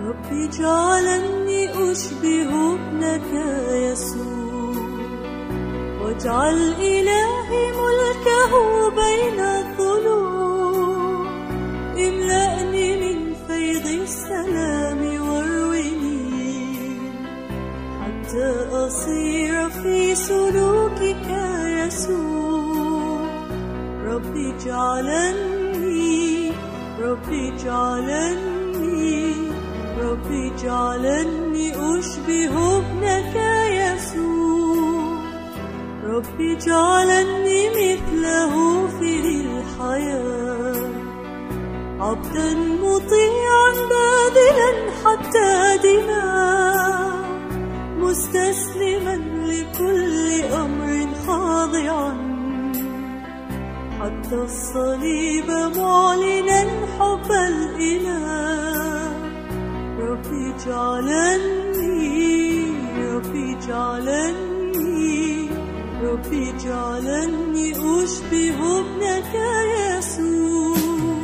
ربي جعلني أشبه ابنك يسوع، واجعل إلهي ملكه بين الضلوع. املأني من فيض السلام وارويني، حتى أصير في سلوكك يسوع. ربي جعلني، ربي جعلني، ربي جعلني أشبه ابنك يسوع. ربي جعلني مثله في الحياة، عبدا مطيعا باذلا حتى دماء، مستسلما لكل أمر خاضعا، حتى الصليب معلنا حب الإله. ربي جعلني، ربي جعلني، ربي جعلني أشبه ابنك يسوع.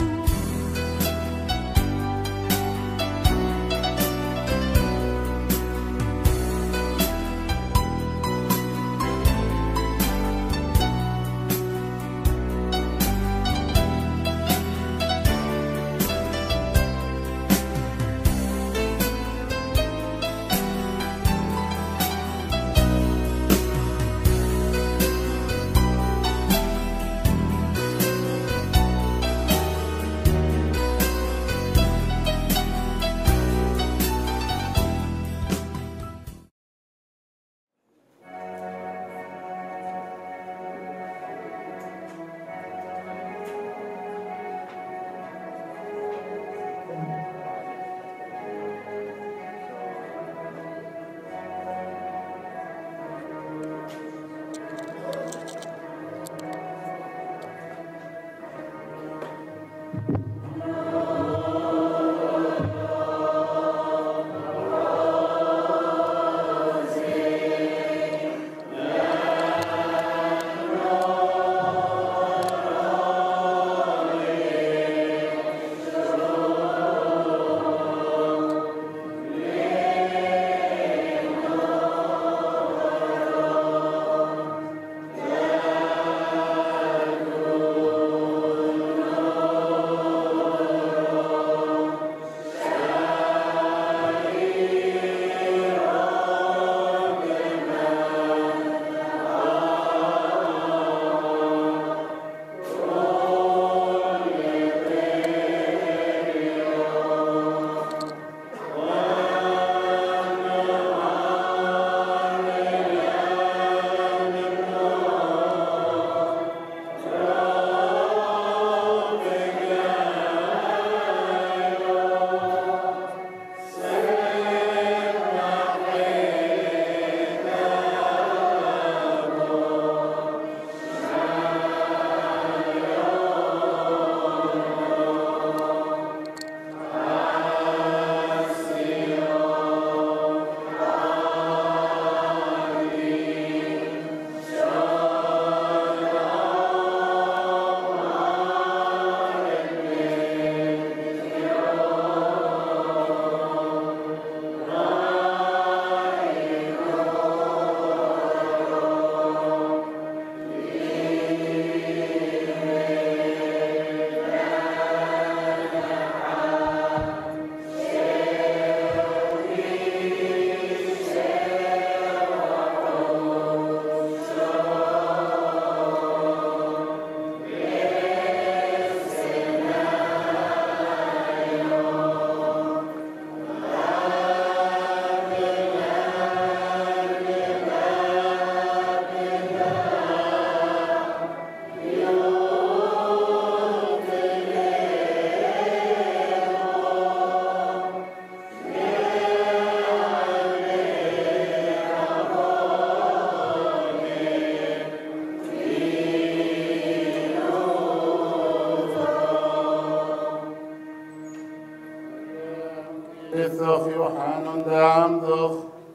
الثوخ يوحنا دعم ذوخ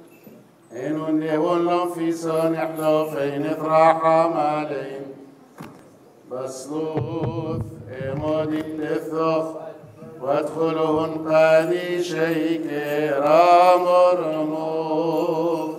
إنو النهون لو في صانح لو فين اطراح مالين بسلوث إمودي الثوخ وادخلهن قاني شيك رامرموخ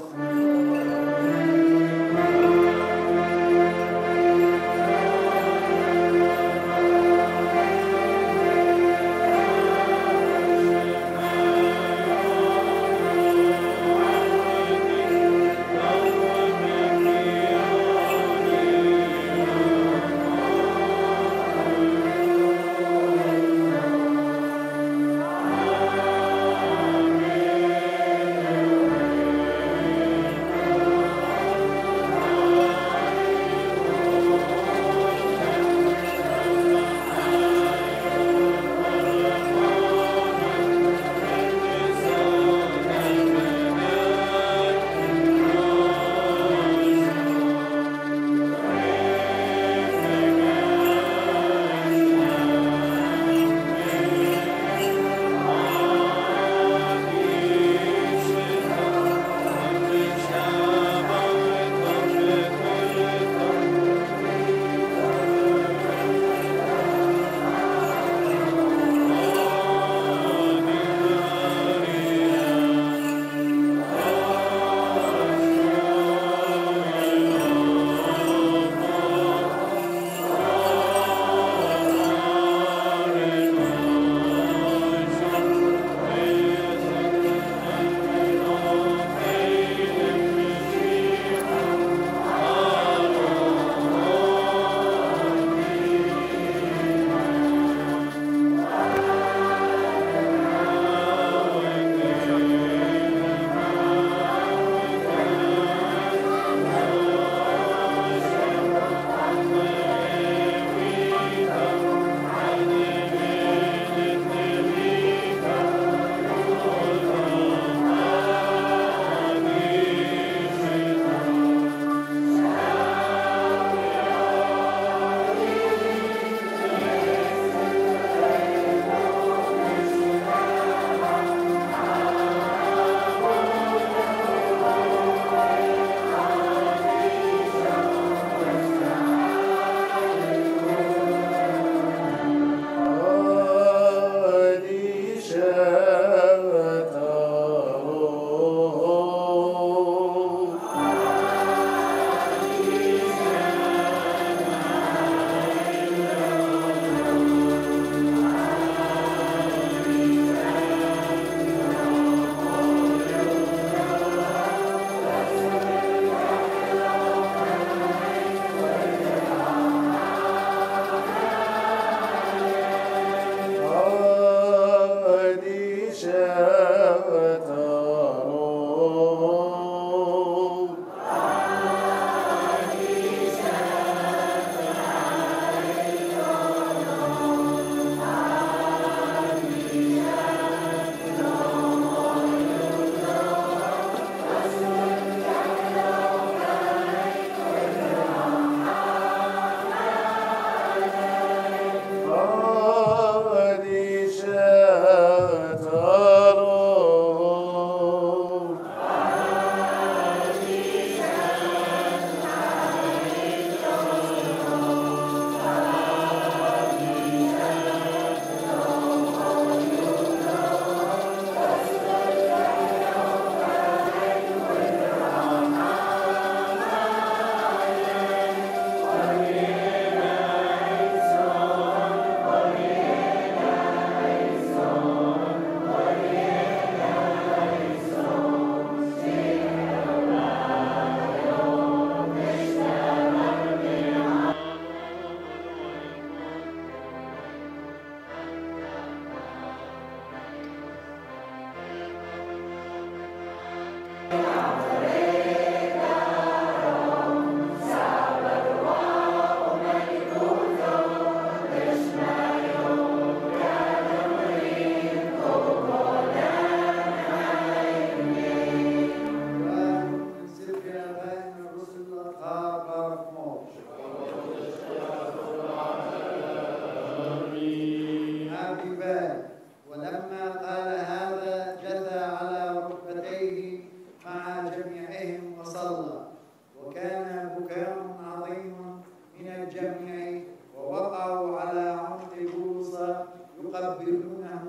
الجميع ووقعوا على عنق بولس يقبلونه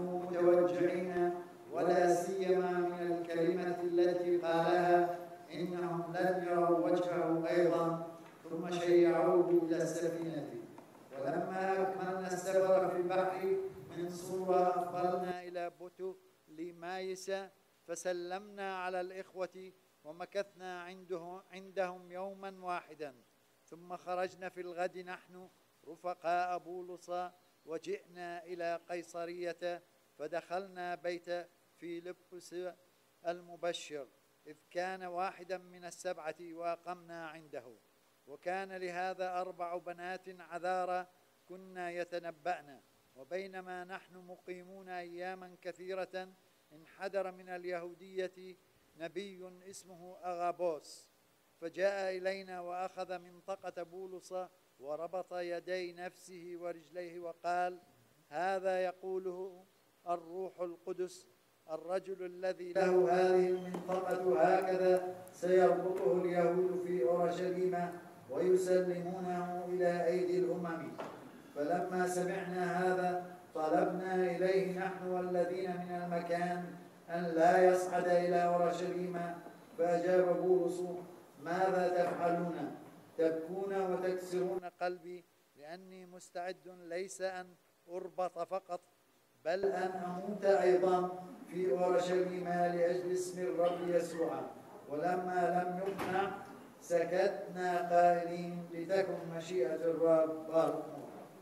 البحر من صورة أقبلنا إلى بطولمايس فسلمنا على الإخوة ومكثنا عندهم يوما واحدا، ثم خرجنا في الغد نحن رفقاء بولس وجئنا إلى قيصرية، فدخلنا بيت فيلبس المبشر إذ كان واحدا من السبعة وأقمنا عنده. وكان لهذا 4 بنات عذارى كنا يتنبأن. وبينما نحن مقيمون أياما كثيرة انحدر من اليهودية نبي اسمه أغابوس، فجاء إلينا وأخذ منطقة بولس وربط يدي نفسه ورجليه وقال: هذا يقوله الروح القدس، الرجل الذي له هذه المنطقة هكذا سيربطه اليهود في أورشليم ويسلمونه إلى أيدي الأمم. فلما سمعنا هذا طلبنا إليه نحن والذين من المكان أن لا يصعد إلى أورشليم. فأجاب بولس: ماذا تفعلون؟ تبكون وتكسرون قلبي، لأني مستعد ليس أن أربط فقط بل أن أموت أيضا في أورشليم لأجل اسم الرب يسوع. ولما لم نقنع سكتنا قائلين: لتكن مشيئة الرب بالأمور.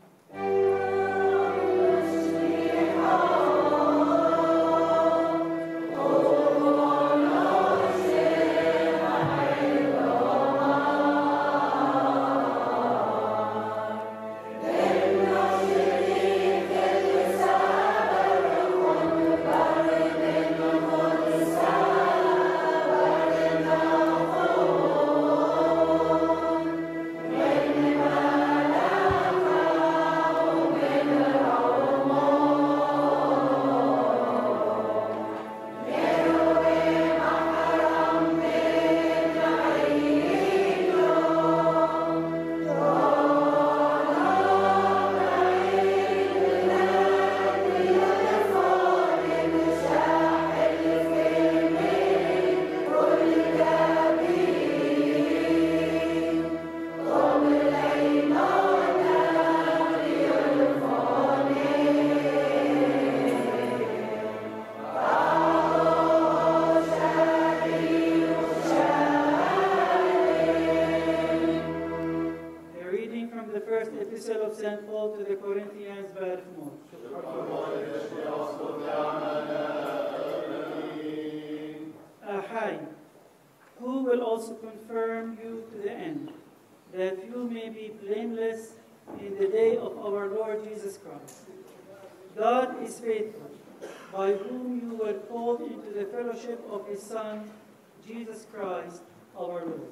Who will also confirm you to the end, that you may be blameless in the day of our Lord Jesus Christ. God is faithful, by whom you were called into the fellowship of his Son, Jesus Christ, our Lord.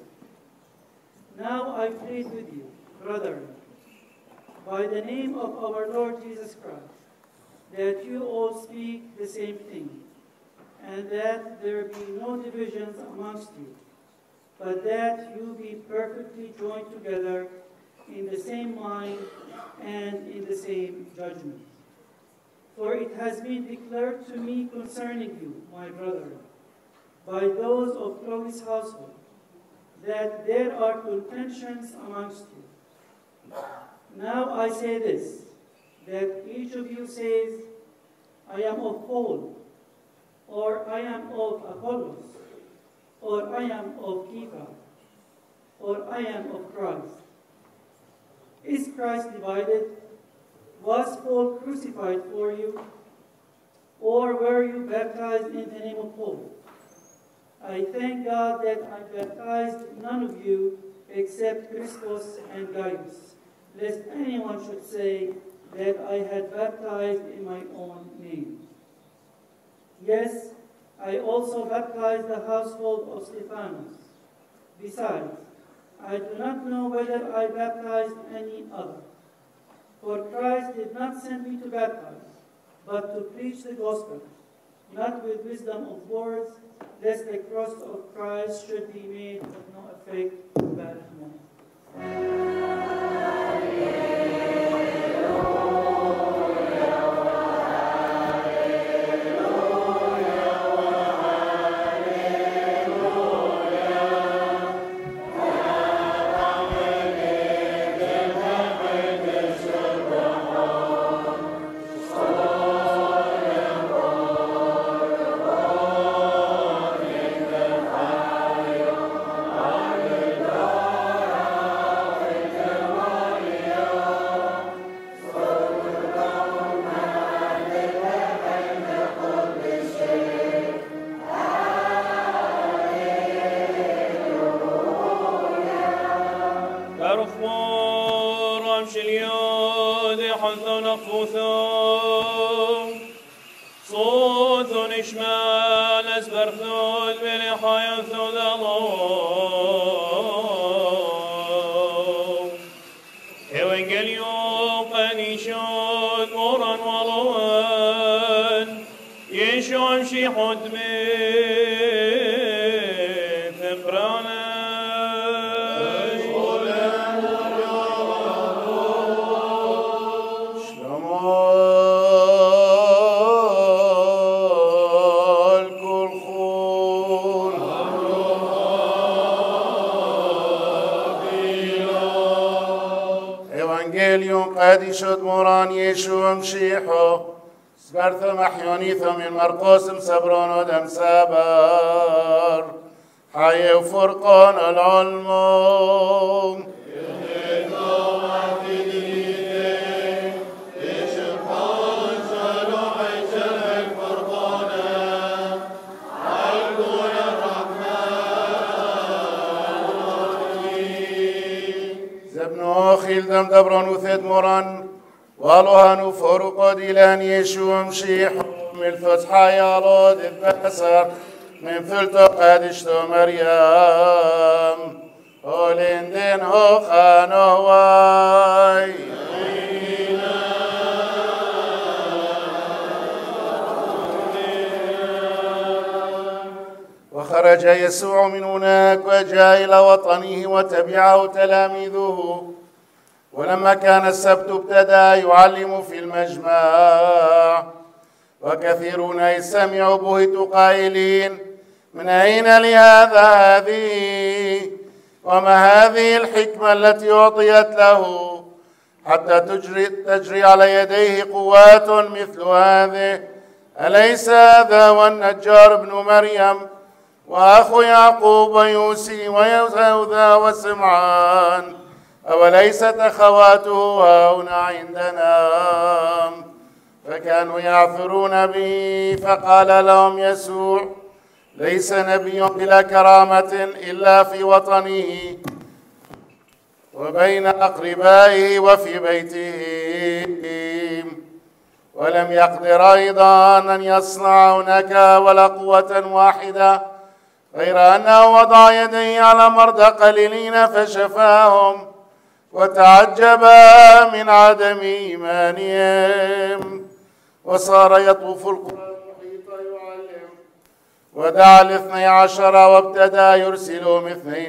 Now I plead with you, brethren, by the name of our Lord Jesus Christ, that you all speak the same thing, and that there be no divisions amongst you, but that you be perfectly joined together in the same mind and in the same judgment. For it has been declared to me concerning you, my brethren, by those of Chloe's household, that there are contentions amongst you. Now I say this, that each of you says, I am of Paul, or I am of Apollos, or I am of Kepha, or I am of Christ. Is Christ divided? Was Paul crucified for you? Or were you baptized in the name of Paul? I thank God that I baptized none of you except Crispus and Gaius, lest anyone should say that I had baptized in my own name. Yes, I also baptized the household of Stephanas. Besides, I do not know whether I baptized any other. For Christ did not send me to baptize, but to preach the gospel, not with wisdom of words, lest the cross of Christ should be made of no effect to bad men. Othon Ishmael es berthod vele hayathod Allah. Evangelion qanishod moran walon. Yeshua shihod me temprana. قادشت موران يشوع مشيحو سبرث محيونيثو من مرقوس سبرون ودم سابر حي وفرقون العلموم خيل دم دبران وثيد مران والوهن فروق ديلان يشوع مشيح من الفتحة يالود البسر من فلتو قادشتو مريم ولين دين هو خانواي وخرج يسوع من هناك وجاء إلى وطنه وتبعه تلاميذه ولما كان السبت ابتدى يعلم في المجمع وكثيرون سمعوا بهتوا قائلين من أين لهذا هذه وما هذه الحكمة التي أعطيت له حتى تجري على يديه قوات مثل هذه أليس هذا والنجار ابن مريم وأخو يعقوب ويوسي ويهوذا وسمعان أوليست أخواته هنا عندنا فكانوا يعثرون به فقال لهم يسوع ليس نبي بلا كرامة إلا في وطنه وبين أقربائه وفي بيته ولم يقدر أيضا أن يصنع هناك ولا قوة واحدة غير أنه وضع يديه على مرضى قليلين فشفاهم وتعجب من عدم إيمانهم وصار يطوف القرى المحيط يعلم ودعا 12 وابتدى يرسلهم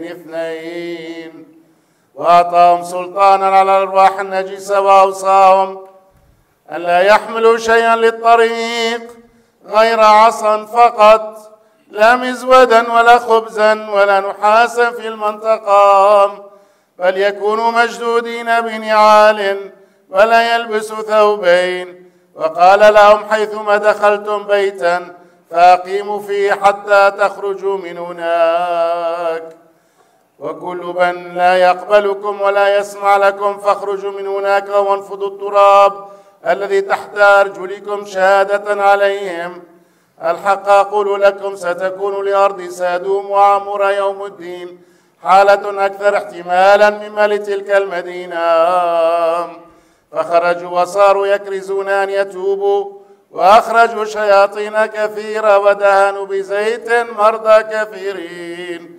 2 وأعطاهم سلطانا على الأرواح النجسة وأوصاهم أن لا يحملوا شيئا للطريق غير عصا فقط لا مزودا ولا خبزا ولا نحاسا في المنطقة بل يكونوا مشدودين بنعال ولا يلبسوا ثوبين وقال لهم حيثما دخلتم بيتا فأقيموا فيه حتى تخرجوا من هناك وكل من لا يقبلكم ولا يسمع لكم فاخرجوا من هناك وانفضوا التراب الذي تحت أرجلكم شهادة عليهم الحق أقول لكم ستكون لأرض سادوم وعمور يوم الدين حالة أكثر احتمالا مما لتلك المدينة فخرجوا وصاروا يكرزون أن يتوبوا وأخرجوا شياطين كثيرة ودهنوا بزيت مرضى كثيرين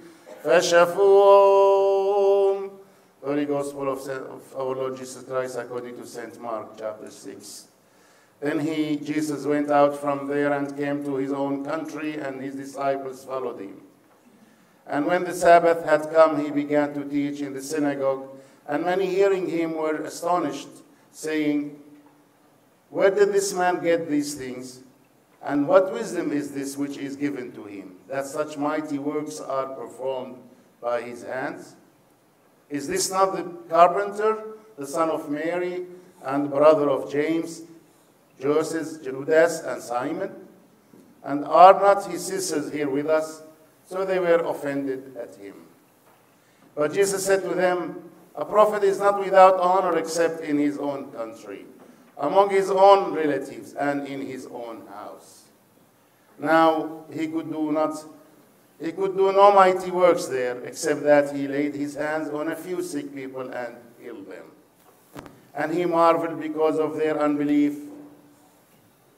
فشفوهم. Holy Gospel of our Lord Jesus Christ according to St. Mark chapter 6. Then Jesus went out from there and came to his own country, and his disciples followed him. And when the Sabbath had come, he began to teach in the synagogue, and many hearing him were astonished, saying, "Where did this man get these things? And what wisdom is this which is given to him, that such mighty works are performed by his hands? Is this not the carpenter, the son of Mary, and brother of James, Joseph, Judas, and Simon? And are not his sisters here with us?" So they were offended at him. But Jesus said to them, "A prophet is not without honor except in his own country, among his own relatives, and in his own house." Now he could do no mighty works there, except that he laid his hands on a few sick people and healed them. And he marveled because of their unbelief.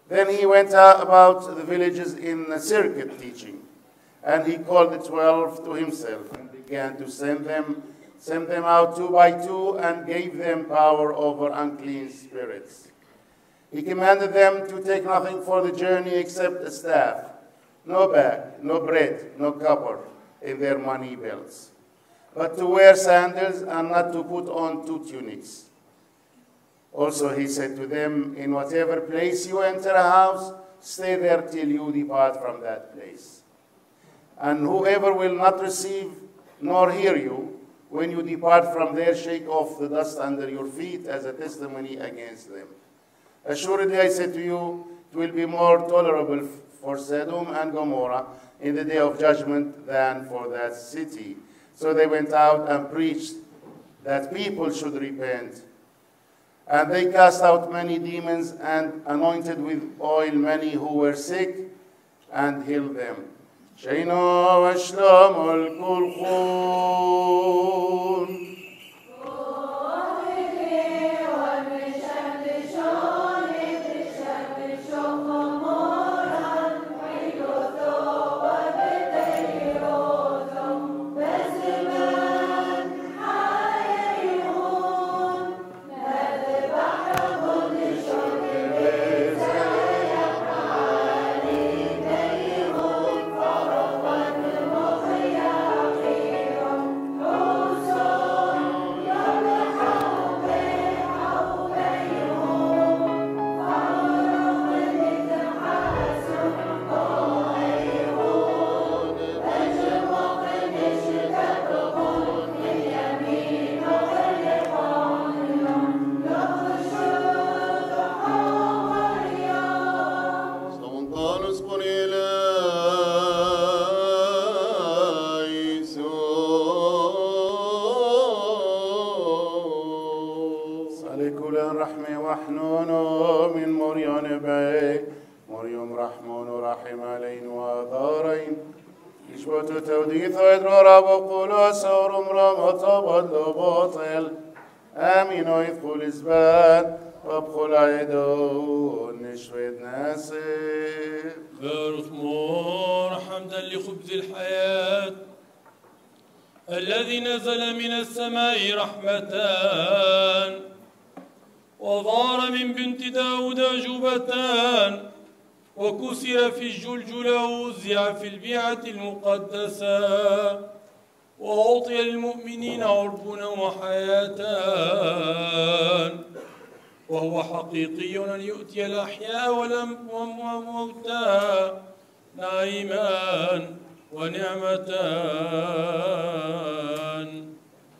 Then he went about the villages in a circuit teaching, and he called the 12 to himself and began to send them out 2 by 2 and gave them power over unclean spirits. He commanded them to take nothing for the journey except a staff, no bag, no bread, no copper in their money belts, but to wear sandals and not to put on 2 tunics. Also he said to them, in whatever place you enter a house, stay there till you depart from that place. And whoever will not receive nor hear you, when you depart from there, shake off the dust under your feet as a testimony against them. Assuredly, I say to you, it will be more tolerable for Sodom and Gomorrah in the day of judgment than for that city. So they went out and preached that people should repent. And they cast out many demons and anointed with oil many who were sick and healed them. Sheino v'shlomo al-kulchun. لخبز الحياة الذي نزل من السماء رحمتان وظهر من بنت داود أجوبتان وكسر في الجلجلة ووزع في البيعة المقدسة وأعطي للمؤمنين عربنا وحياتان وهو حقيقي أن يؤتي الأحياء والموتى نعيمان ونعمتان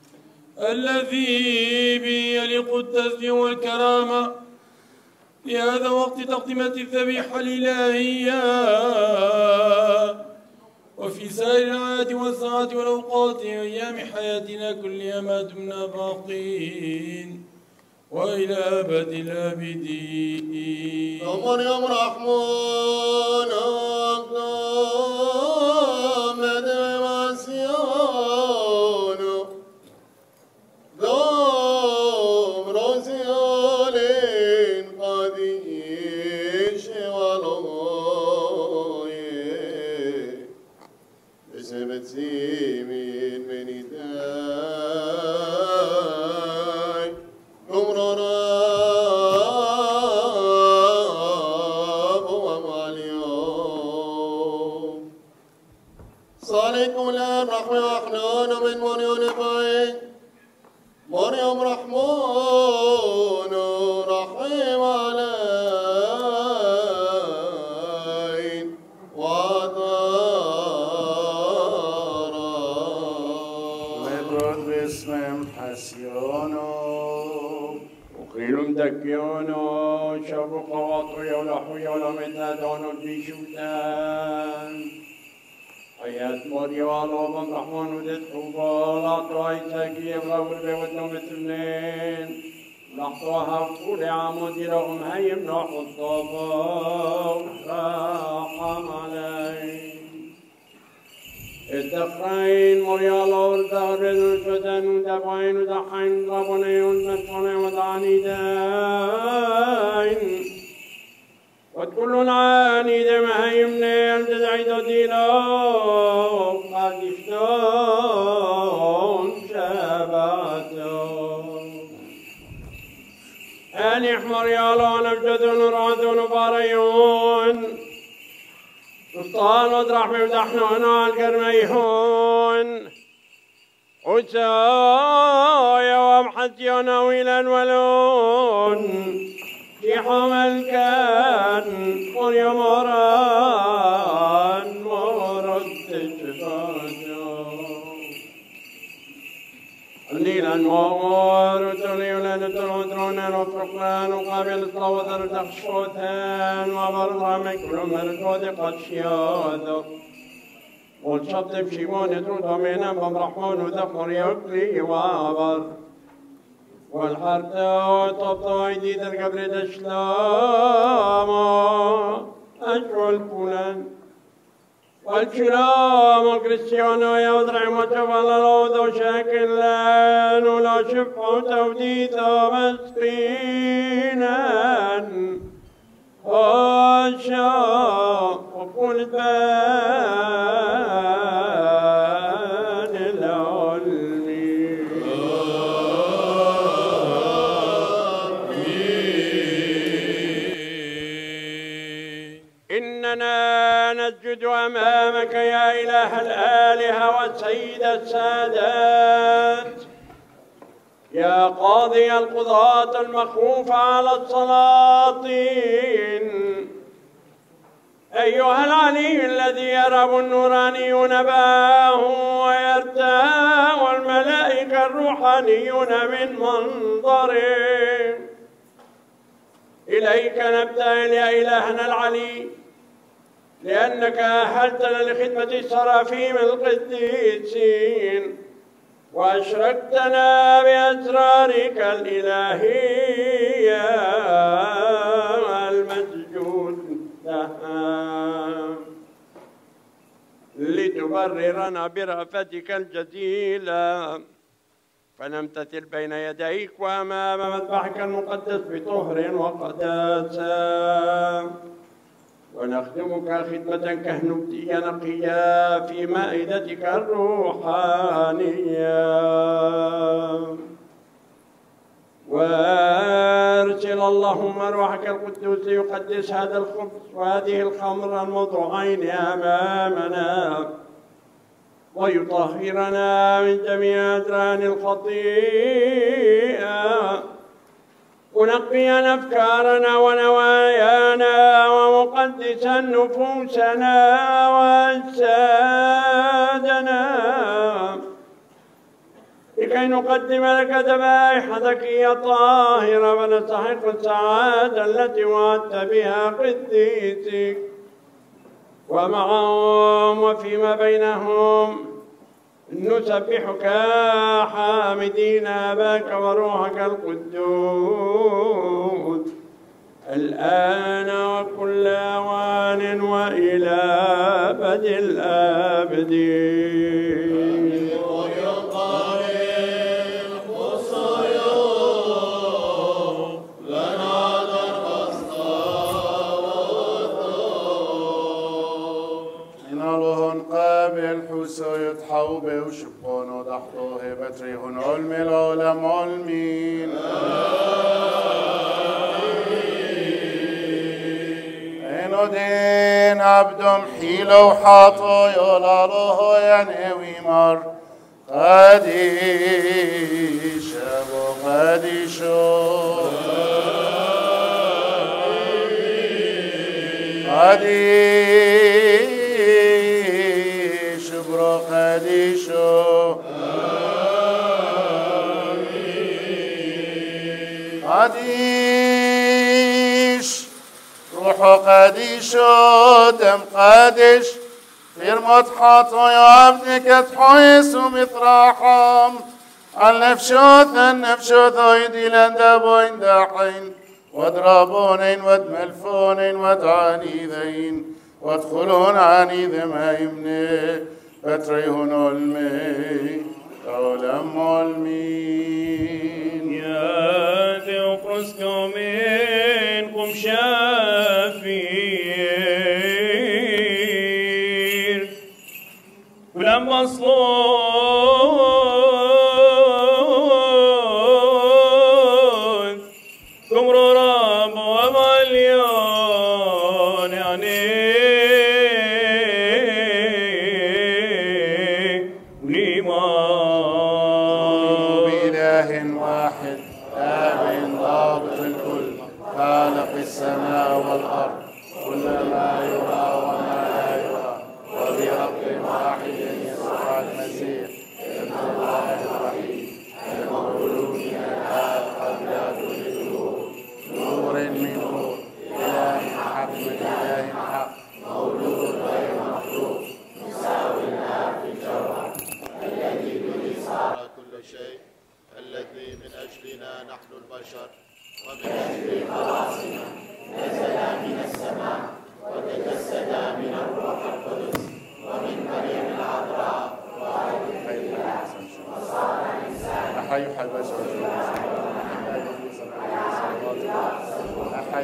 الذي به يليق التسبيح والكرامة لهذا وقت تقدمة الذبيحة الإلهية وفي سائر العادات والساعات والأوقات وأيام حياتنا كلها ما دمنا باقين وإلى أبد الآبدين. مريم رحمن أقامت بمسيان دوم رسيال قديش ولوي بسبت سيمين بنداي عمرنا الرحمة وحنان من مريم باي مريم رحمن رحيم علين وطارا مدرد باسم حسيانو وقيل دكيانو شبق وطوي ولحوي ولمتادون بشوتان حياة مريم والله الرحمن ودتكوبا لا تعيشك يبغى والبيوت مثلين لحظها كل عمود لهم هيم نوح الصبا وراحم علي استخرين مريم الله والدغرد والفتن ودفعين ودحين ربني والمدفعين ودعني داين كل عاني دمها يمني الجزعيد دينو قد اشتون شباتو أن يحمر يالون أبجدون رادون باريون سلطان ودرحمي ودحنون الكرميهون وسايا ومحسيون ويلا ولون في حمل كان مريم مران مرد تشفاجو الليلا نور وتولي ولاد ترودرون وفرقان وقابل الصوت تخشوتان وبرد عمك كل مركود قد شياذو والشط بشيمون يترد ومينا بمرحون وذفر يكلي وابر والحرث طبطو ايدي القبر دشلام اشعل فلان والشلام الكريستيانو يوضع مجفل الأوضو شاكلان ولا شفع توديثا مسكينا وشاق وقل بان العلمي إننا نسجد أمامك يا إله الآلهة والسيد السادات يا قاضي القضاة المخوف على السلاطين أيها العلي الذي يرب النورانيون باه ويرتاح والملائكة الروحانيون من منظره إليك نبتهل يا إلهنا العلي لأنك أهلتنا لخدمة السرافيم القديسين وأشركتنا بأسرارك الإلهية المسجود لها لتبررنا برأفتك الجزيلة فنمتثل بين يديك وأمام مذبحك المقدس بطهر وقداسة ونخدمك خدمة كهنوتية نقية في مائدتك الروحانية وارسل اللهم روحك القدوس يقدس هذا الخبز وهذه الخمر الموضوعين أمامنا ويطهرنا من جميع أدران الخطيئة منقيا أفكارنا ونوايانا ومقدسا نفوسنا وأجسادنا لكي نقدم لك ذبائح ذكية طاهرة ونستحق السعادة التي وعدت بها قديسك ومعهم وفيما بينهم نسبحك حامدين أباك وروحك القدوس الآن وكل أوان وإلى أبد الآبدين يتحو بوشبون وضحطوه بتريهن علم العالم علمين إنو دين عبد حيلو وحاطو يولالوه ينهوي مر قديش أبو قديشو قديش برو قديشو قديش روحو قديشو دم قديش فرمت حاطو يا عبدك تحويس ومتراحم النفشوث ويدي لندبوين داحين واضربونين وادملفونين وادعانيذين وادخلون عنيذ ما يمني بتريهن علمي علم علمين يا ذي قرسكمين قم شافير ولما صلون كمر رب ومليون يعني بإله واحد آب ضابط الكل خالق السماء والأرض كل ما يرى وما لا يرى وبرب واحد يسوع المسيح ابن الله الوحيد المولود من الآب قبل كل الدهور نور من نور إله حق من إله حق مولود غير مخلوق يساوي الآب في الجوهر الذي به صار كل شيء الذي من أجلنا نحن البشر ومن أجل خلاصنا نزل من السماء وتجسد من الروح القدس ومن مريم العذراء وعلى وصار إنسانا أحي البشر أحي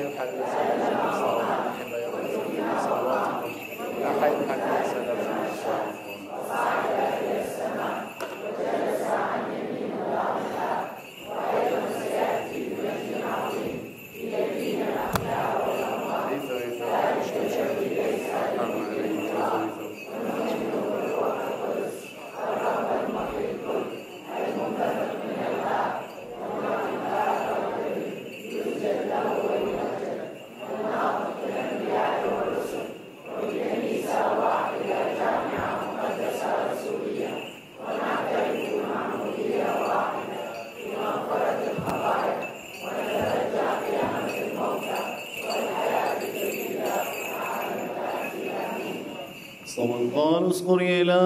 ومن قال اذكر إلى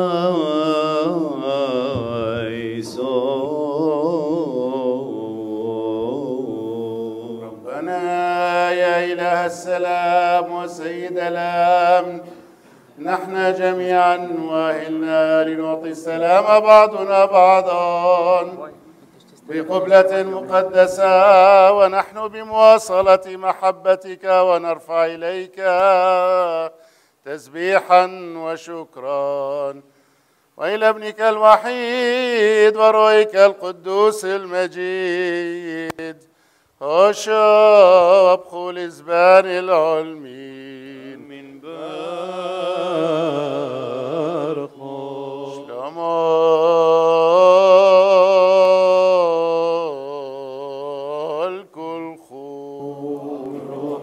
ربنا يا إله السلام وسيد الأمن نحن جميعا واهلنا لنعطي السلام بعضنا بعضا بقبلة مقدسة ونحن بمواصلة محبتك ونرفع إليك تسبيحا وشكرا وإلى ابنك الوحيد وروحك القدوس المجيد هوشع وابخل زبان العلمين من بارخو شلمو الكل خور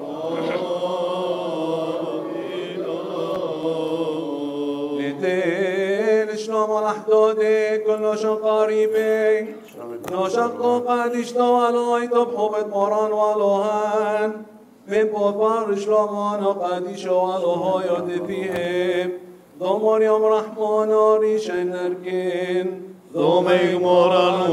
لدين شلوم الأحدودي كل شو قريبين نشق قديش توالوي تبحبت مران والوهان من بوفار شلومان قديش والوهو يدفيهم ضمر يوم رحمن ريش نركين ضمي مران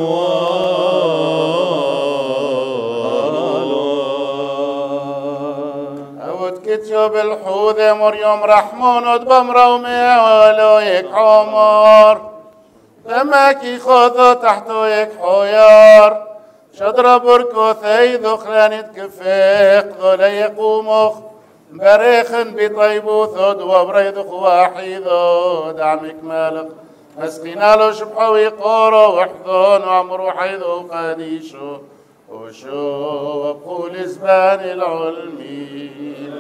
أود كتشوب الحوذة مريم رحمن بمرومي ولويك عمر تماكي خوضو تحتو يك حويار شدر بركوثي ذخلانت كفيق ذولي يقومخ بريخن بطيبو ثود وبريدخ واحيدو دعمك مالك مسكينا له شبحوي قورو وحذون وعمرو حيدو قديشو وشو وبقول زبان العلمين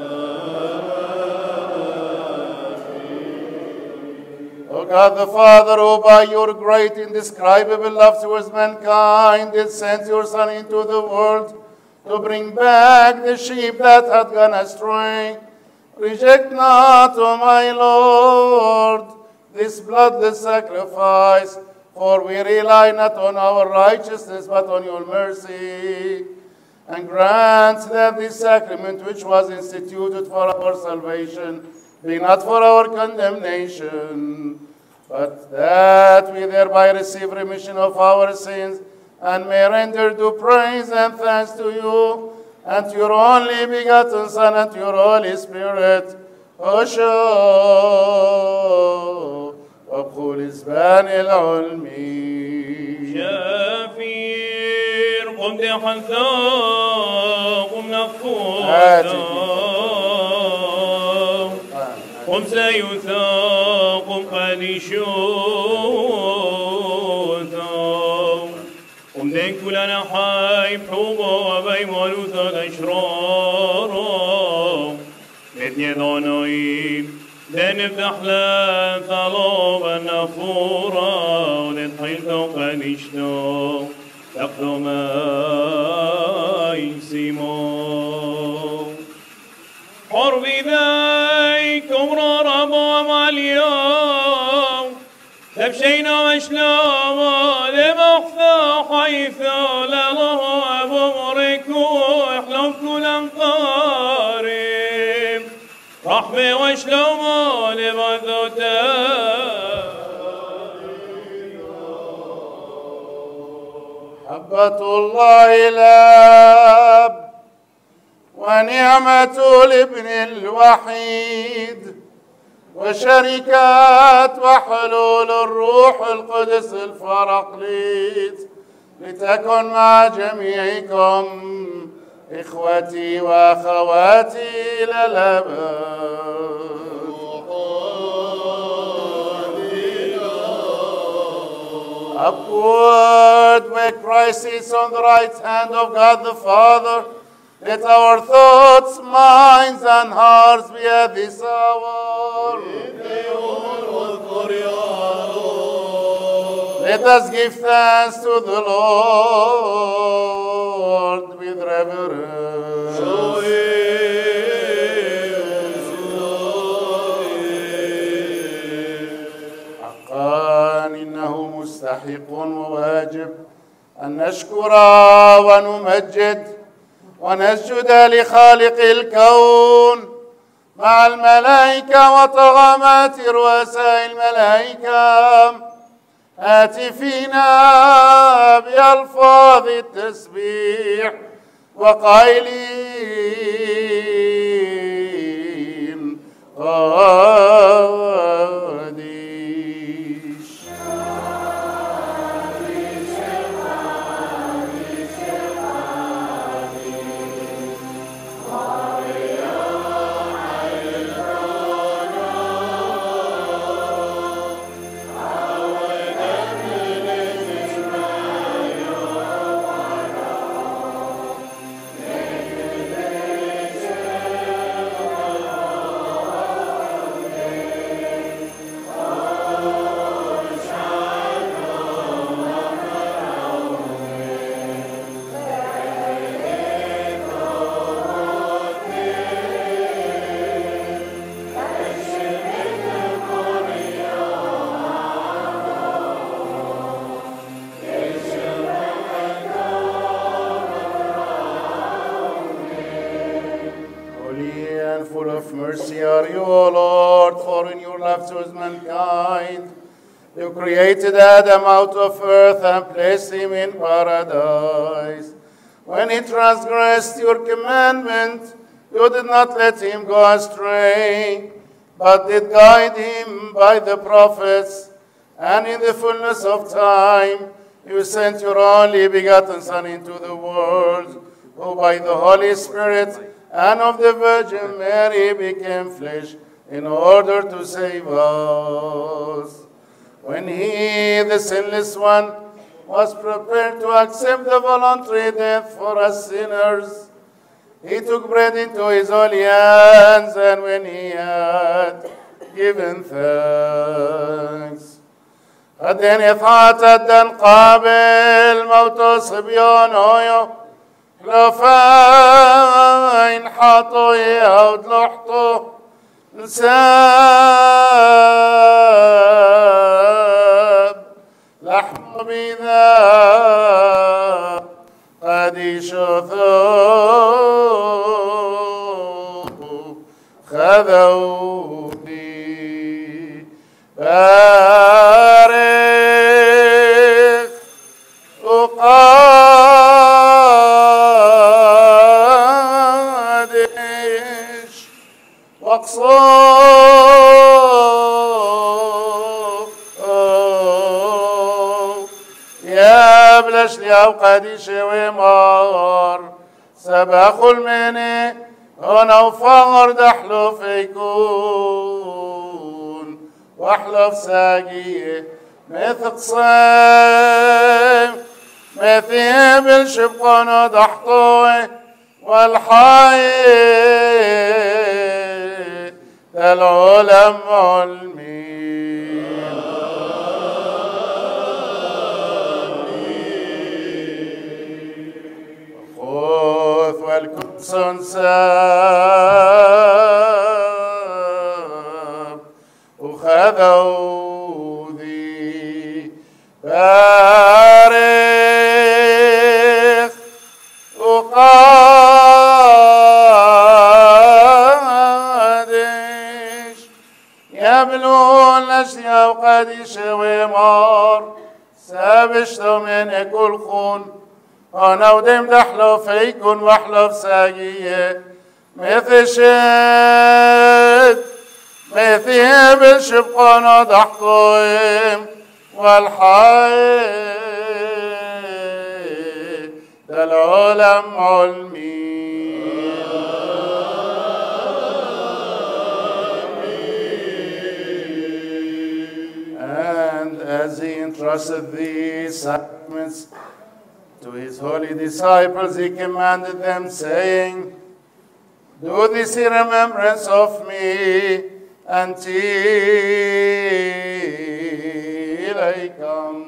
O God the Father, who by your great indescribable love towards mankind did send your Son into the world to bring back the sheep that had gone astray, reject not, O my Lord, this bloodless sacrifice, for we rely not on our righteousness but on your mercy, and grant that this sacrament which was instituted for our salvation be not for our condemnation, but that we thereby receive remission of our sins and may render due praise and thanks to you and to your only begotten Son and to your Holy Spirit. Osho وابخل زبان العلمين شافير قم دحنثا قم نفوثا قم سيثا قم قديشوثا قم دين كلنا حيب حوبا وبي مالوثا الأشرار بدني ضانايب دنب دحلا ثلابا نفورا ونتحيلتا قديشتا تقدم سيمو حربي ذيكم ربا مع اليوم تبشينا وشلاما لمخفى حيث لله بمركو احلم كل قارب رحمة وشلاما لبذوتا محبة الله الآب ونعمة الابن الوحيد وشركات وحلول الروح القدس الفرقليت لتكن مع جميعكم إخوتي وأخواتي إلى الأبد. Upward, where Christ is on the right hand of God the Father, let our thoughts, minds, and hearts be at this hour. Let us give thanks to the Lord with reverence. حقا إنه مستحق وواجب أن نشكر ونمجد ونسجد لخالق الكون مع الملائكة وطغمات رؤساء الملائكة هاتفين بألفاظ التسبيح وقائلين are you, O Lord, for in your love towards mankind, you created Adam out of earth and placed him in paradise. When he transgressed your commandment, you did not let him go astray, but did guide him by the prophets, and in the fullness of time, you sent your only begotten Son into the world, who by the Holy Spirit and of the Virgin Mary became flesh in order to save us. When he, the sinless one, was prepared to accept the voluntary death for us sinners, he took bread into his holy hands, and when he had given thanks, قدن إثاتة قابل موت صبيان هويو لفاين حاطو يهود لحطو نساب لحم بذا قد شثوه خذوا بي بارك وقادش واقصر يا بلش لي أوقادي شوي مار سباخ المني هنا وفار دحلو فيكون واحلف ساقيه مثق صيف مثيب الشبقون ضحطوي والحي العلم علمين الخوث والكبس انساب وخذوا ذي بارخ وقادش يبلون الاشياء وقادش ومار سابشتو من كل خون انا وديم دحلو فيكون واحلف ساقيه مثل شد مثل بالشبقون ضحطوهم والحي العلم علمين and as he entrusted these sacraments to his holy disciples, he commanded them, saying, do this in remembrance of me until I come.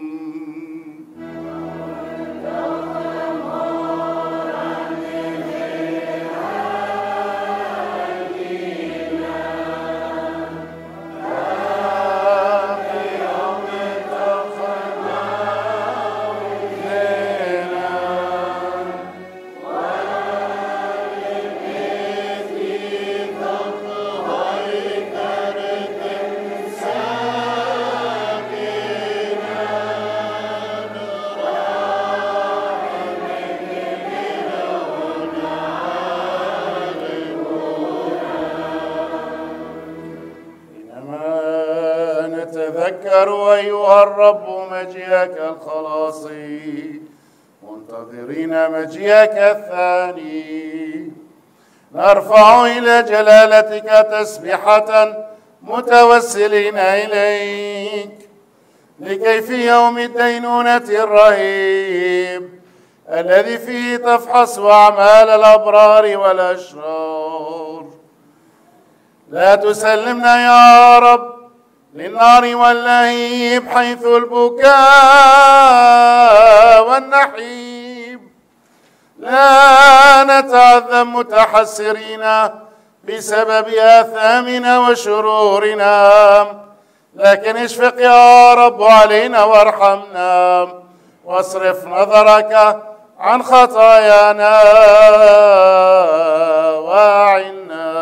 تذكروا أيها الرب مجيئك الخلاصي منتظرين مجيئك الثاني نرفع إلى جلالتك تسبيحة متوسلين إليك لكي في يوم الدينونة الرهيب الذي فيه تفحص أعمال الأبرار والأشرار لا تسلمنا يا رب للنار واللهيب حيث البكاء والنحيب لا نتعذب متحسرين بسبب آثامنا وشرورنا لكن اشفق يا رب علينا وارحمنا واصرف نظرك عن خطايانا واعنا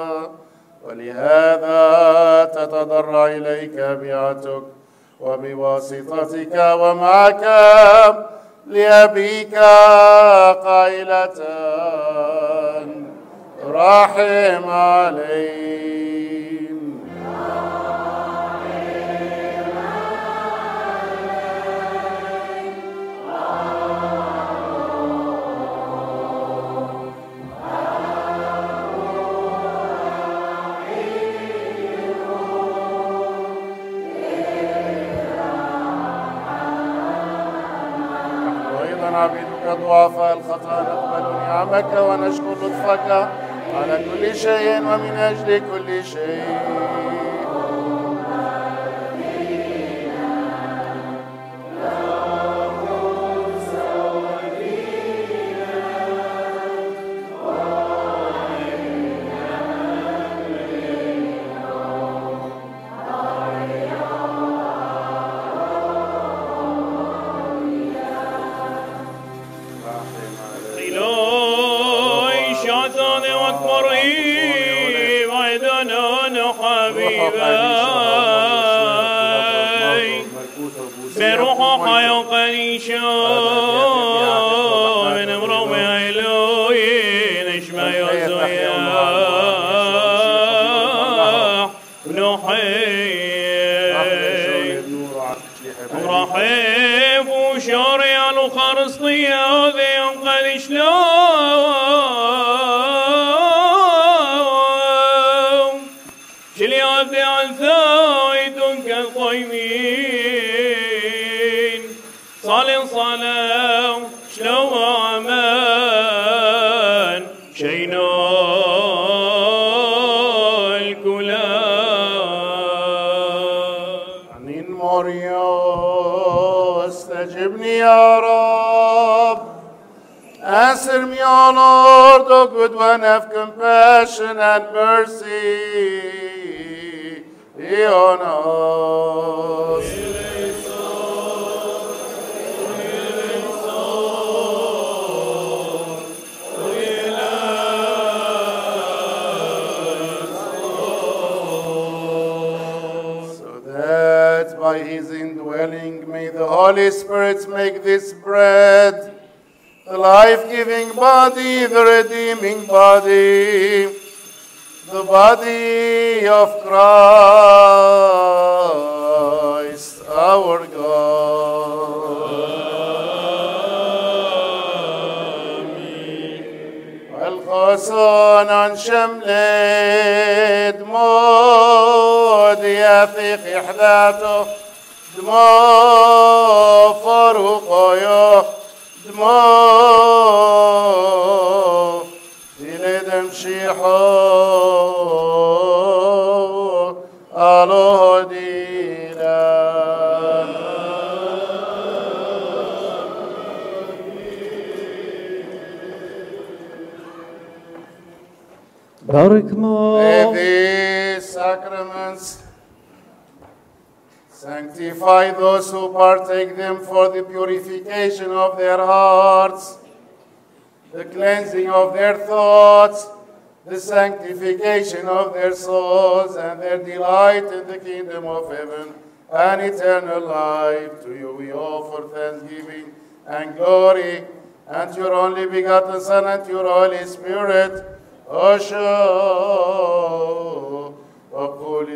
ولهذا تتضرع إليك بيعتك وبواسطتك ومعك لأبيك قائلة رحم علينا عبيدك ضعفاء الخطا نقبل نعمك ونشكر لطفك على كل شيء ومن أجل كل شيء بروحك يا قريشا من امرو هيلوي نشما يا زويا نحي رحيب وشري رصطية وذي ينقل شلوم شلي عبدي عن ثايد كالقيمين صالي شلو عمان شينا الكلام عنين موريو استجبني يا رب. Answer me, O Lord, O good one, have compassion and mercy on us. So that by his indwelling may the Holy Spirit make this bread the life-giving body, the redeeming body, the body of Christ, our God. والخصان عن شملة دمو ديافيق إحداثه دمو فاروقه دمو دم شيحو الله دينا بارك ما May these sacraments sanctify those who partake them for the purification of their hearts, the cleansing of their thoughts, the sanctification of their souls, and their delight in the kingdom of heaven and eternal life. To you we offer thanksgiving and glory, and to your only begotten Son and to your Holy Spirit. أشهد وقول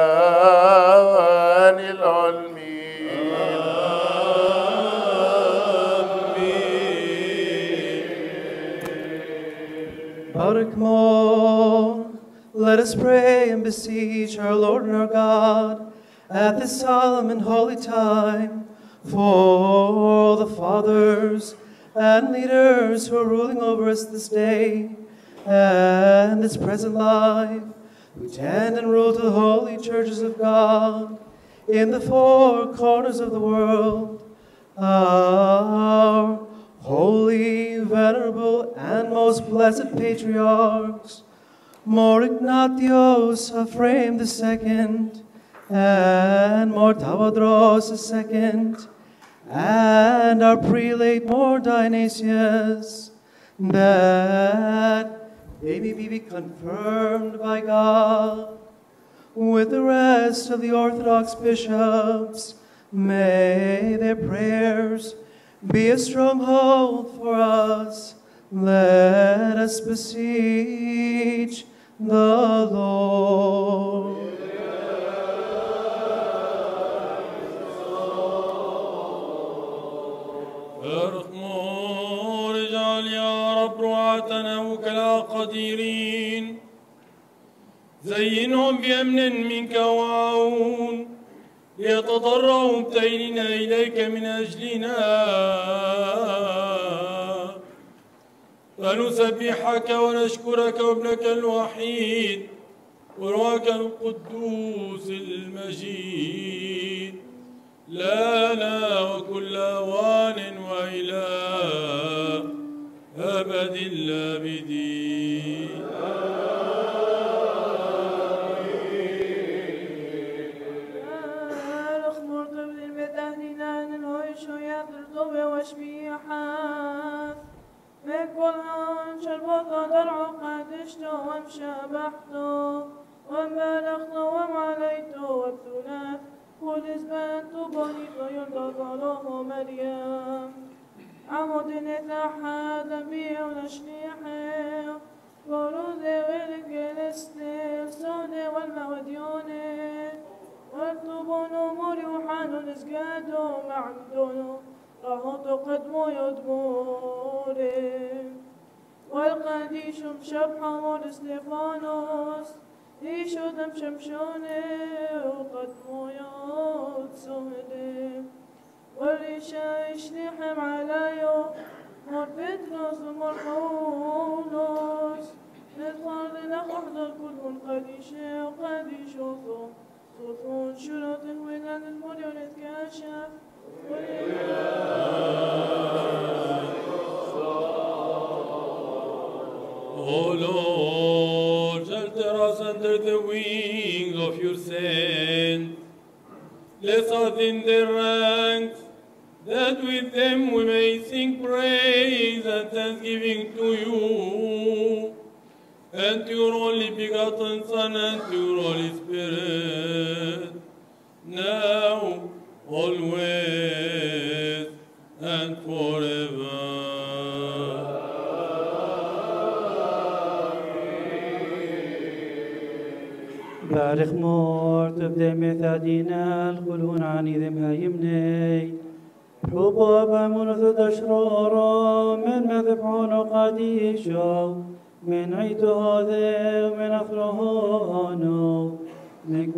إزبان العلمين. Barak Mo. Let us pray and beseech our Lord and our God at this solemn and holy time for the fathers and leaders who are ruling over us this day and its present life, who tend and rule to the holy churches of God in the four corners of the world. Our holy, venerable, and most blessed patriarchs, More Ignatius Ephraim the second, and More Tawadros the second, and our prelate More Dionysius, that they may be confirmed by God with the rest of the Orthodox bishops. May their prayers be a stronghold for us. Let us beseech the Lord. ارحموا رجال يا رب رعاتنا وكلاء قديرين، زينهم بأمن منك وعون، ليتضرعوا مبتهلين إليك من أجلنا، فنسبحك ونشكرك وابنك الوحيد وروحك القدوس المجيد، لنا وكل أوان وإلى أبد الآبدين. بكل شربت درع قدشت وانشبحت وانبلغت ومعليت والثلاث قل اسبنت بنيت يلتقى مريم عمود نتحد بي ونشليحي ورود والكنستي السود والموديون واكتبون امور وحان نسجاد معدون رهوت قدمو يدموري والقديش مشبحة مور استفانوس إيشو دم شمشوني وقدمو يتصهدي والريشا يشنيحم عليو مور بطرس ومور بولس نتخرج نحضر كل قديشة وقديشو صوتون شروط وينان المريون يتكاشف O Lord, shelter us under the wings of your saints. Bless us in their ranks, that with them we may sing praise and thanksgiving to you, and to your only begotten Son, and to your Holy Spirit, now, always, and forever. بارخ مور تبدأ مثادينا الخلون عني ذمها يمني حبوب منذ أشرارا من مذبحون قديشا من عيد هذا ومن أثرهانو من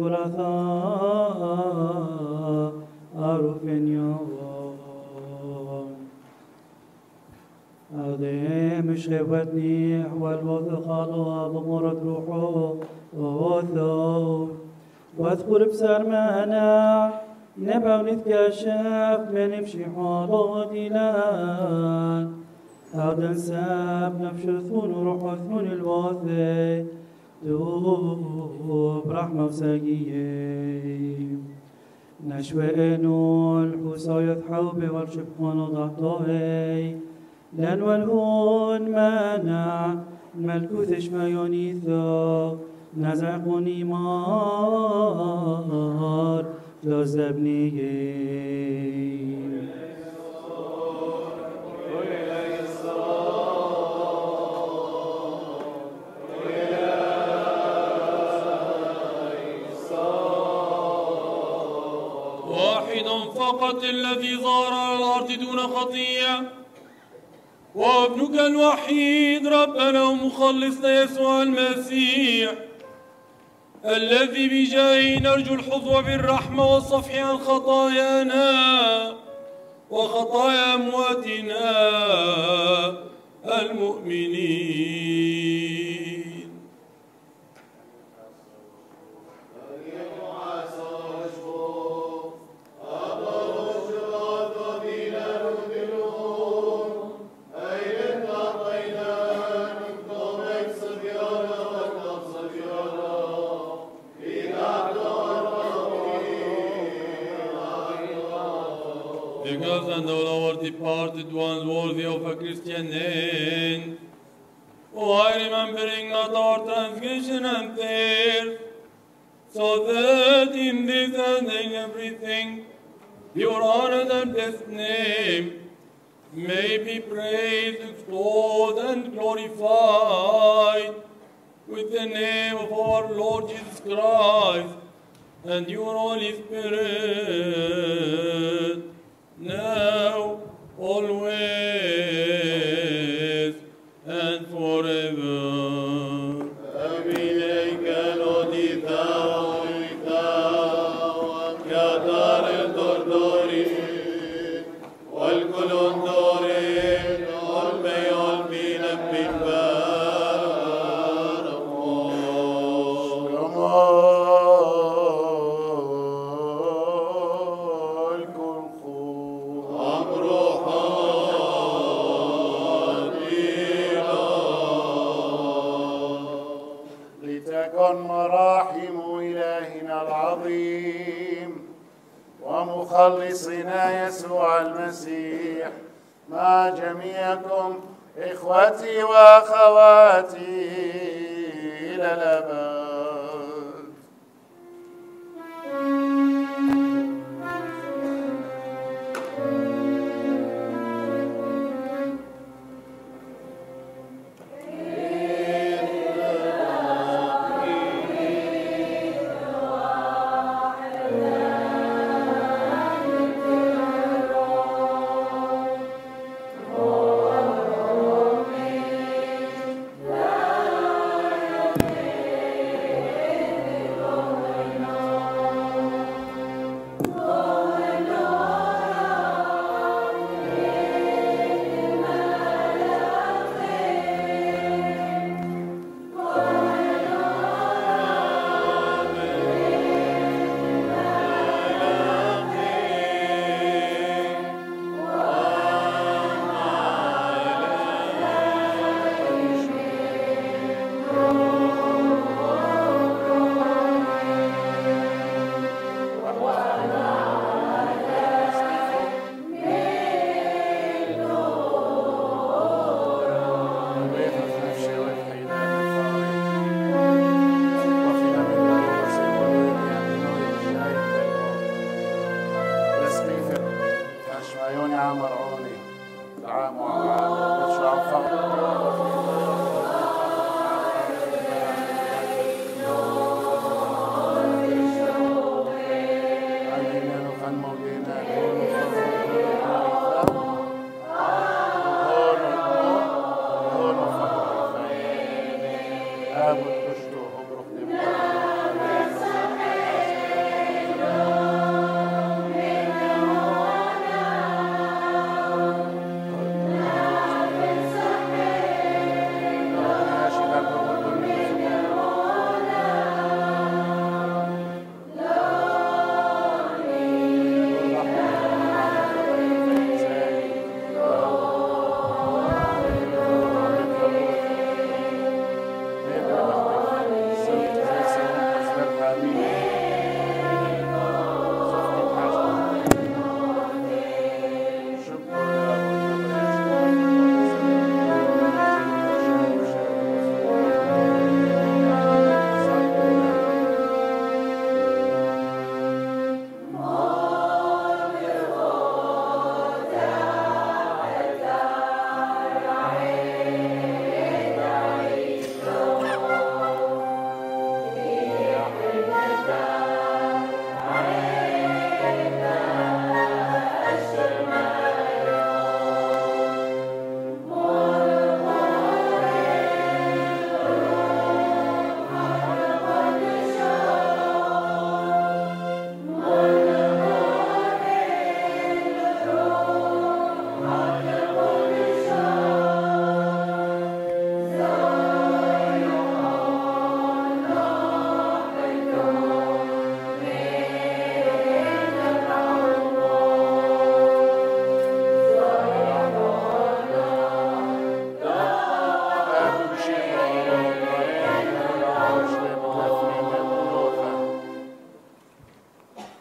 كرثاء أعرف يوم عظيم شغبتني والوثق الله بمرة روحه ووثو واذكر بسر مانع نبع نتكشف من يمشي حاله دينان هذا ساب نفش ثون وروح ثون الواثي دوب رحمة وساقية نشوى إنو الحوساية حوبي والشبحان ضغطاهي لأن والهون مانع ملكوثش ما يونيثا نزعقني مار جذبني واحد فقط الذي ظهر على الأرض دون خطية وابنك الوحيد ربنا ومخلصنا يسوع المسيح الذي بجاهه نرجو الحظوة بالرحمة والصفح عن خطايانا وخطايا أمواتنا المؤمنين. And all our departed ones worthy of a Christian name. Oh, I remembering not our transgression and theft, so that in this and in everything your honored and blessed name may be praised, extolled, and glorified with the name of our Lord Jesus Christ and your Holy Spirit, now, always, and forever. مراحم إلهنا العظيم ومخلصنا يسوع المسيح مع جميعكم إخوتي وأخواتي إلى الأبد.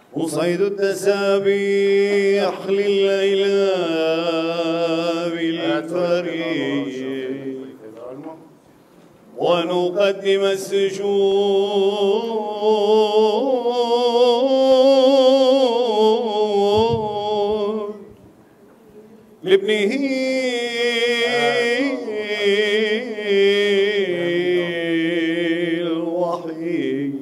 وصيد التسابيح للإله بالفريق ونقدم السجود لابنه الوحيد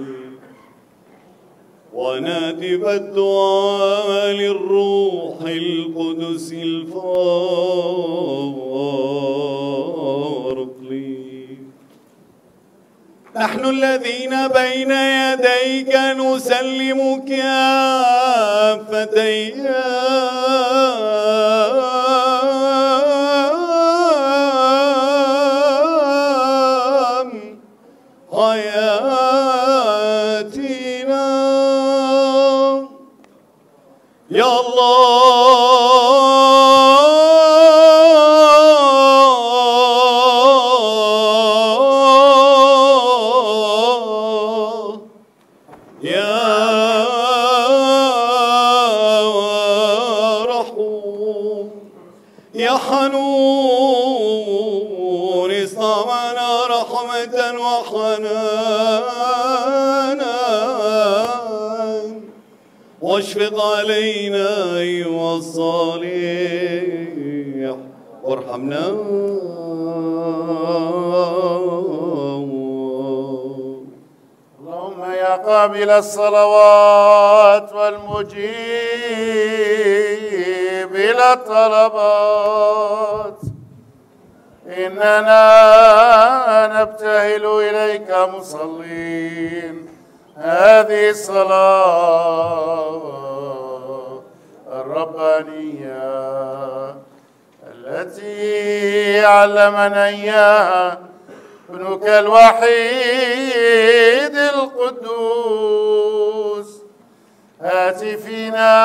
ونادب الدعاء للروح القدس الفارقلي. نحن الذين بين يديك نسلم كافة أيام حياتنا يا الله يا رحوم يا حنون اصنعنا رحمة وحنانا واشفق علينا أيها الصالح وارحمنا اللهم يا قابل الصلوات والمجيب إلى الطلبات إننا نبتهل إليك مصلين هذه الصلاة الربانية التي علمنا إياها ابنك الوحيد القدوس هاتفنا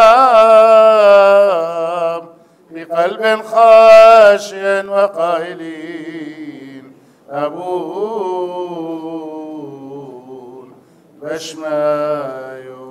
بقلب خاشع وقائلين أبون بشمايو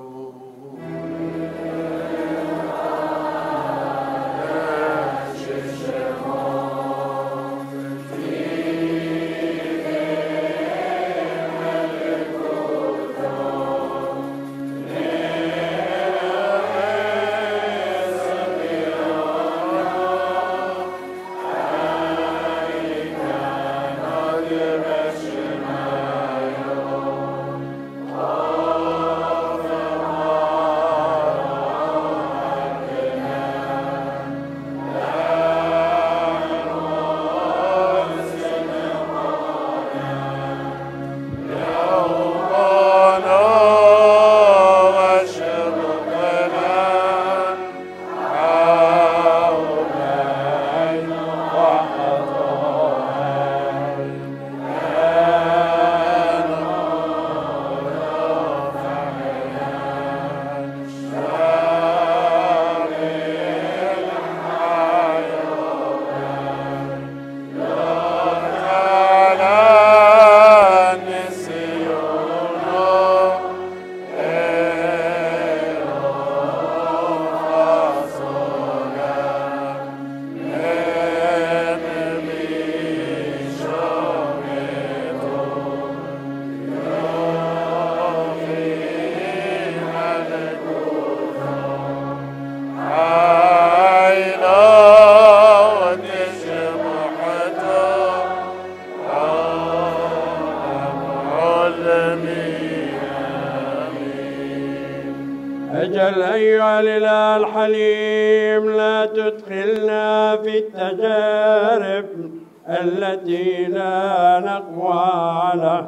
أجل أيها الإله الحليم لا تدخلنا في التجارب التي لا نقوى على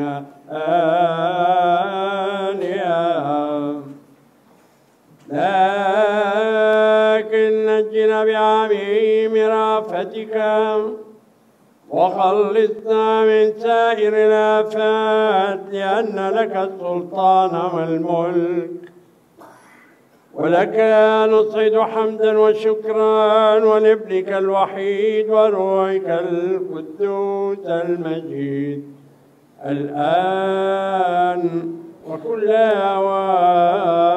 احتمالها لكن نجنا بعميم رافتك وخلصنا من سائر الآفات لأن لك السلطان والملك ولك نصعد حمدا وشكرا ولابنك الوحيد وروحك القدوس المجيد الآن وكل أوان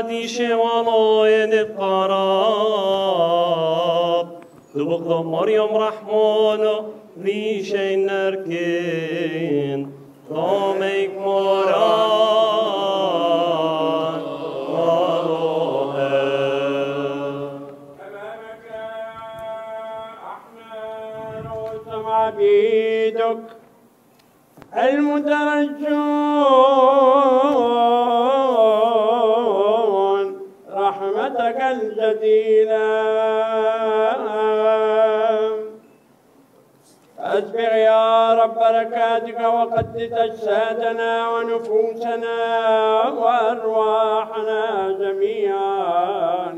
قديش والله نبقرب تبقى مريم رحمانه ريشي نركين ضامك مران والله أمامك أحمد وسمع بيدك المترجون رحمتك الجديدة أسبغ يا رب بركاتك وقدس أجسادنا ونفوسنا وأرواحنا جميعا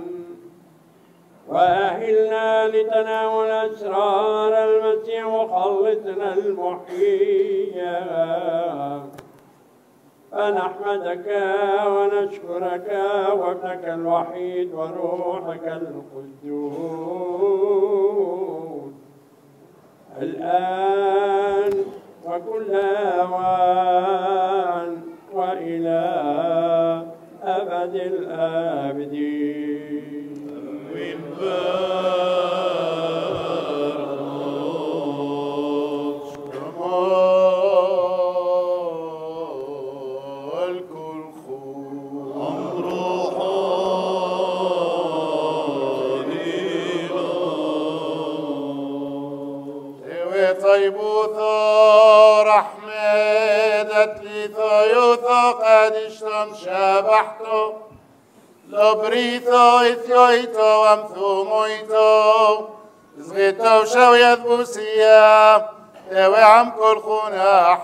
وأهلنا لتناول أسرار المسيح وخلصنا المحيي فنحمدك ونشكرك وابنك الوحيد وروحك القدوس الآن وكل أوان وإلى أبد الآبدين من طيبوثو رحمدت ليثو يوثو قدشتم شبحتو لبريثو إثيويتو وامثومويتو زغيتو شوية بوسيا توي عم كل خونا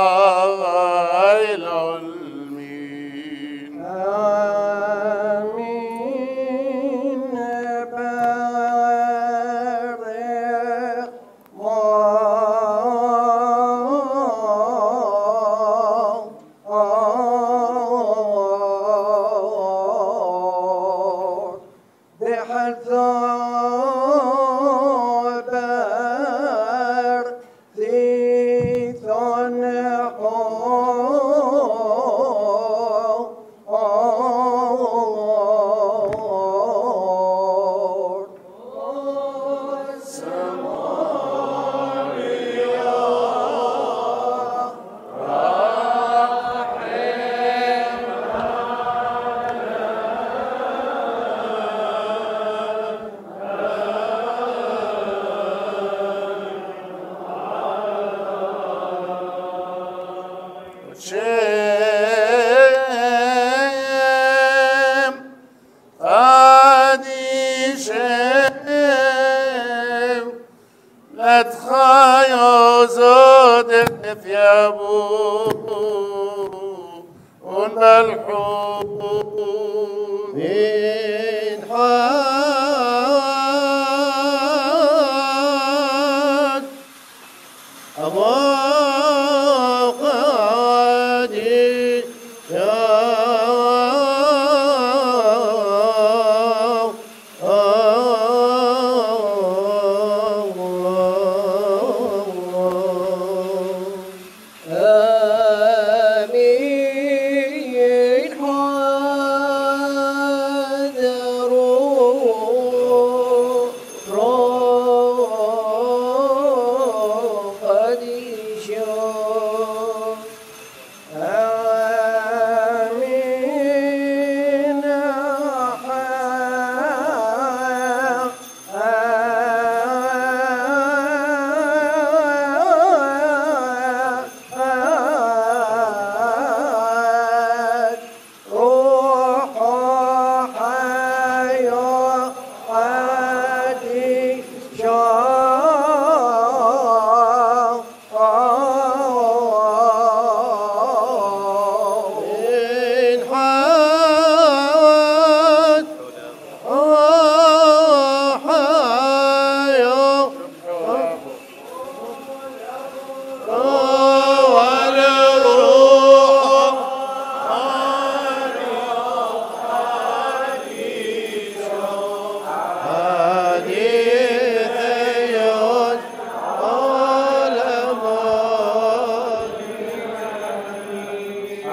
حال العلمين آمين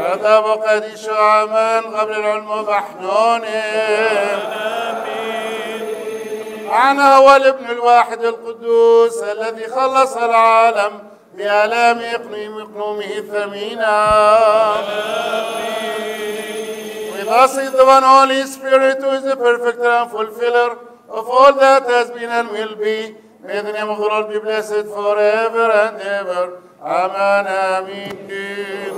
وذاب قديش عمان قبل العلم بحنون معنا هو الابن الواحد القدوس الذي خلص العالم بآلام إقنومه الثمينة. With us is the one Holy Spirit who is the perfecter and fulfiller of all that has been and will be. May the name of the Lord be blessed forever and ever. Amen. Amen.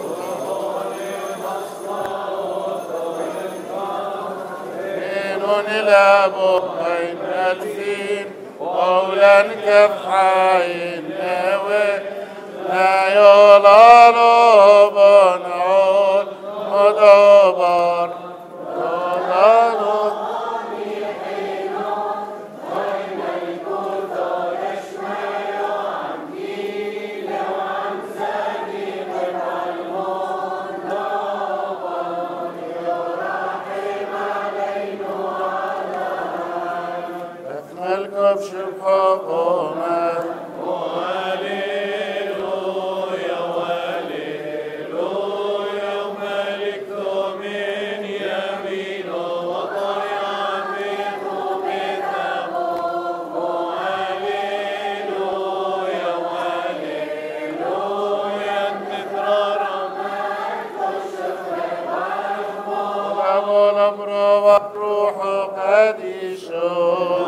إلى بين الفين قولا كفحين لا يولال بنعود مدبر يولال الكبش الحكومة وهللويا وهللويا وملكته من يمينه وطيعته بثمه وهللويا وهللويا النثرار أبو الأمر والروح قديشه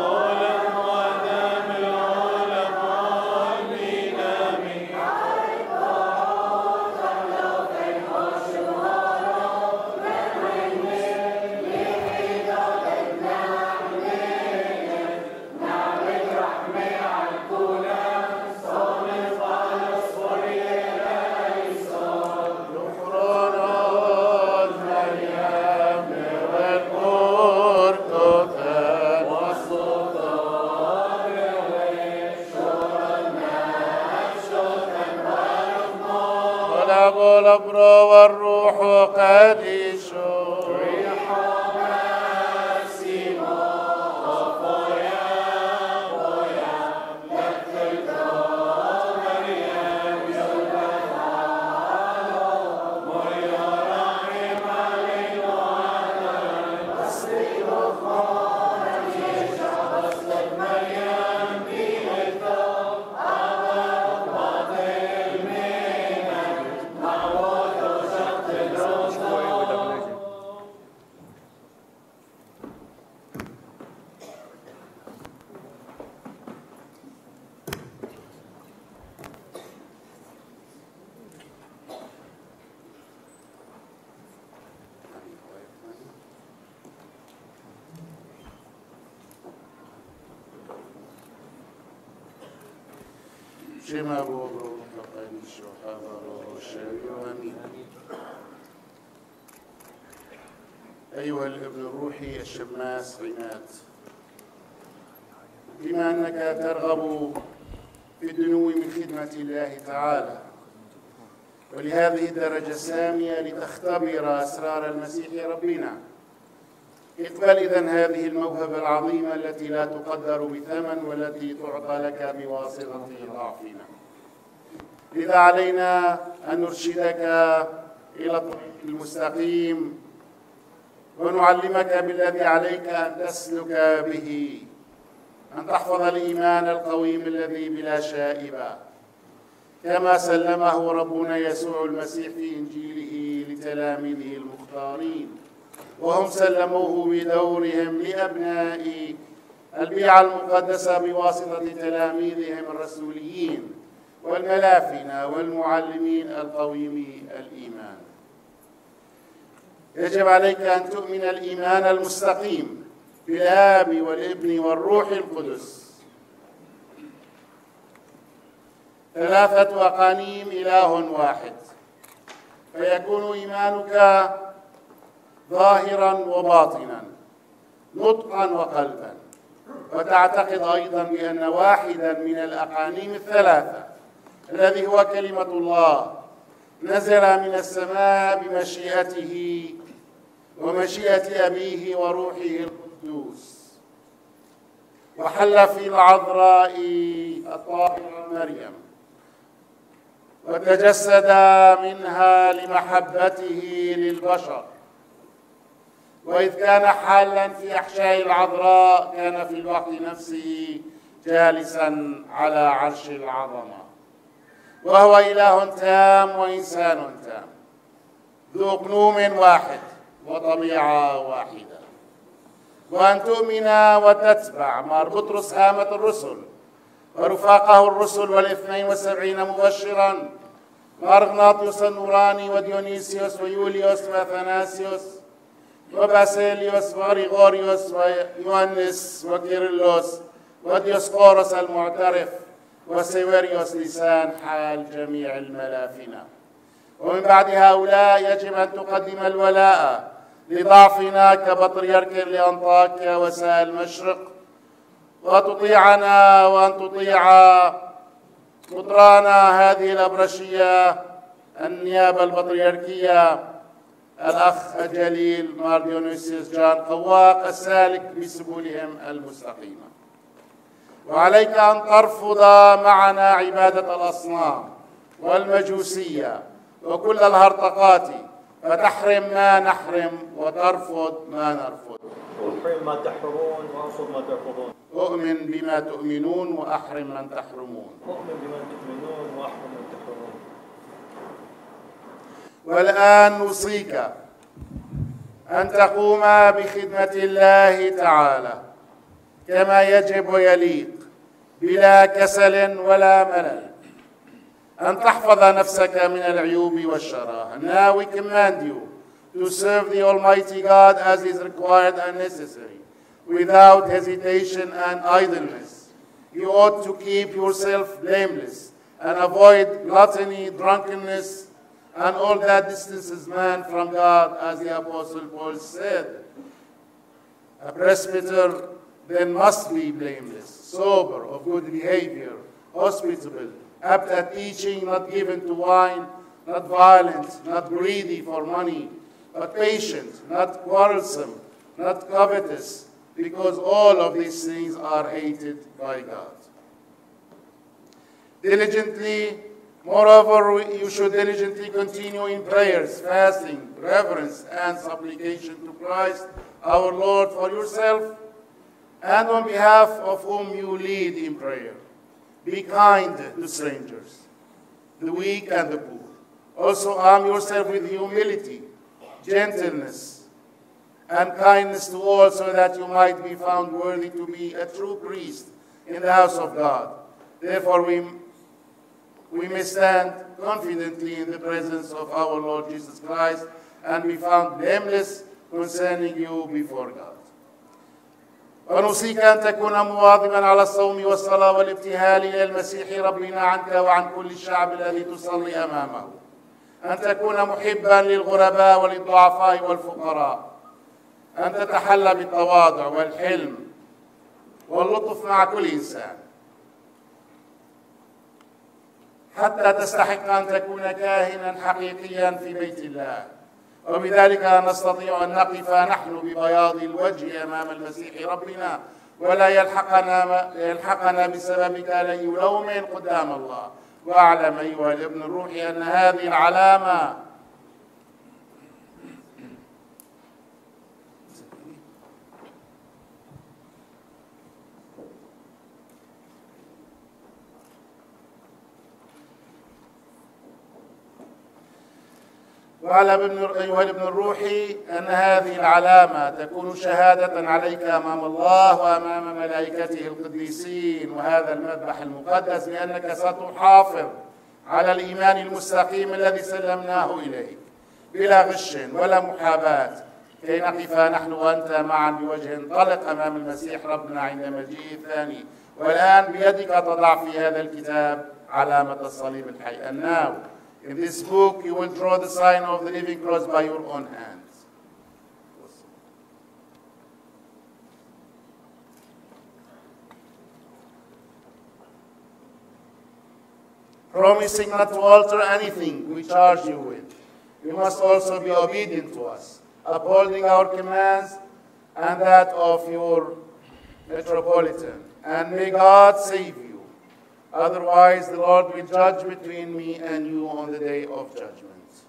والأمر والروح قديشه شما بوبرو فقنش وحضروا وشريوا أمين. أيها الابن الروحي الشماس عماد، بما أنك ترغب في الدنو من خدمة الله تعالى ولهذه الدرجة السامية لتختبر أسرار المسيح ربنا، اقبل إذن هذه الموهبة العظيمة التي لا تقدر بثمن والتي تعطى لك بواسطة ضعفنا. لذا علينا أن نرشدك إلى الطريق المستقيم ونعلمك بالذي عليك أن تسلك به، أن تحفظ الإيمان القويم الذي بلا شائبة كما سلمه ربنا يسوع المسيح في إنجيله لتلاميذه المختارين، وهم سلموه بدورهم لأبناء البيعة المقدسة بواسطة تلاميذهم الرسوليين والملافنة والمعلمين القويمي الإيمان. يجب عليك أن تؤمن الإيمان المستقيم بالآب والابن والروح القدس، ثلاثة أقانيم إله واحد، فيكون إيمانك ظاهرا وباطنا، نطقا وقلبا، وتعتقد أيضا بأن واحدا من الأقانيم الثلاثة الذي هو كلمة الله نزل من السماء بمشيئته ومشيئة أبيه وروحه القدوس، وحل في العذراء الطاهرة مريم، وتجسد منها لمحبته للبشر. وإذ كان حالا في أحشاء العذراء كان في الوقت نفسه جالسا على عرش العظمة، وهو إله تام وإنسان تام ذو قنوم واحد وطبيعة واحدة. وأن تؤمن وتتبع مار بطرس هامة الرسل ورفاقه الرسل وال72 مبشرا وأرغناطيوس النوراني وديونيسيوس ويوليوس وأثناسيوس وباسيليوس وغريغوريوس ويوانس وكيرلس وديوسقورس المعترف وسيوريوس لسان حال جميع الملافنة. ومن بعد هؤلاء يجب أن تقدم الولاء لضعفنا كبطريرك لأنطاكيا وسائر المشرق، وتطيعنا وأن تطيع مطرانا هذه الأبرشية النيابة البطريركية الأخ الجليل مار ديونيسيوس جان قواق السالك بسبلهم المستقيمة. وعليك أن ترفض معنا عبادة الأصنام والمجوسية وكل الهرطقات، فتحرم ما نحرم وترفض ما نرفض. أحرم ما تحرمون وأرفض ما ترفضون. أؤمن بما تؤمنون وأحرم من تحرمون. أؤمن بما تؤمنون وأحرم من تحرمون. والآن نوصيك أن تقوم بخدمة الله تعالى كما يجب ويليق بلا كسل ولا ملل، أن تحفظ نفسك من العيوب والشراهة. Now we command you to serve the Almighty God as is required and necessary, without hesitation and idleness. You ought to keep yourself blameless and avoid gluttony, drunkenness, and all that distances man from God, as the Apostle Paul said. A presbyter then must be blameless, sober, of good behavior, hospitable, apt at teaching, not given to wine, not violent, not greedy for money, but patient, not quarrelsome, not covetous, because all of these things are hated by God. Moreover, you should diligently continue in prayers, fasting, reverence, and supplication to Christ our Lord for yourself and on behalf of whom you lead in prayer. Be kind to strangers, the weak and the poor. Also arm yourself with humility, gentleness, and kindness to all, so that you might be found worthy to be a true priest in the house of God. Therefore, we may stand confidently in the presence of our Lord Jesus Christ and be found blameless concerning you before God. ونوصيك أن تكون مواظبا على الصوم والصلاة والابتهال إلى المسيح ربنا عنك وعن كل الشعب الذي تصلي أمامه. أن تكون محبا للغرباء وللضعفاء والفقراء. أن تتحلى بالتواضع والحلم واللطف مع كل إنسان، حتى تستحق أن تكون كاهنا حقيقيا في بيت الله، وبذلك نستطيع أن نقف نحن ببياض الوجه أمام المسيح ربنا، ولا يلحقنا بسببك أي لوم قدام الله. واعلم أيها الابن الروحي أن هذه العلامة أيها الابن الروحي أن هذه العلامة تكون شهادة عليك أمام الله وأمام ملائكته القديسين وهذا المذبح المقدس بأنك ستحافظ على الإيمان المستقيم الذي سلمناه إليك بلا غش ولا محاباة، كي نقف نحن وأنت معا بوجه طلق أمام المسيح ربنا عند مجيئه الثاني. والآن بيدك تضع في هذا الكتاب علامة الصليب الحي. And now, in this book, you will draw the sign of the living cross by your own hands. Promising not to alter anything we charge you with, you must also be obedient to us, upholding our commands and that of your metropolitan. And may God save you Otherwise, the Lord will judge between me and you on the day of judgment.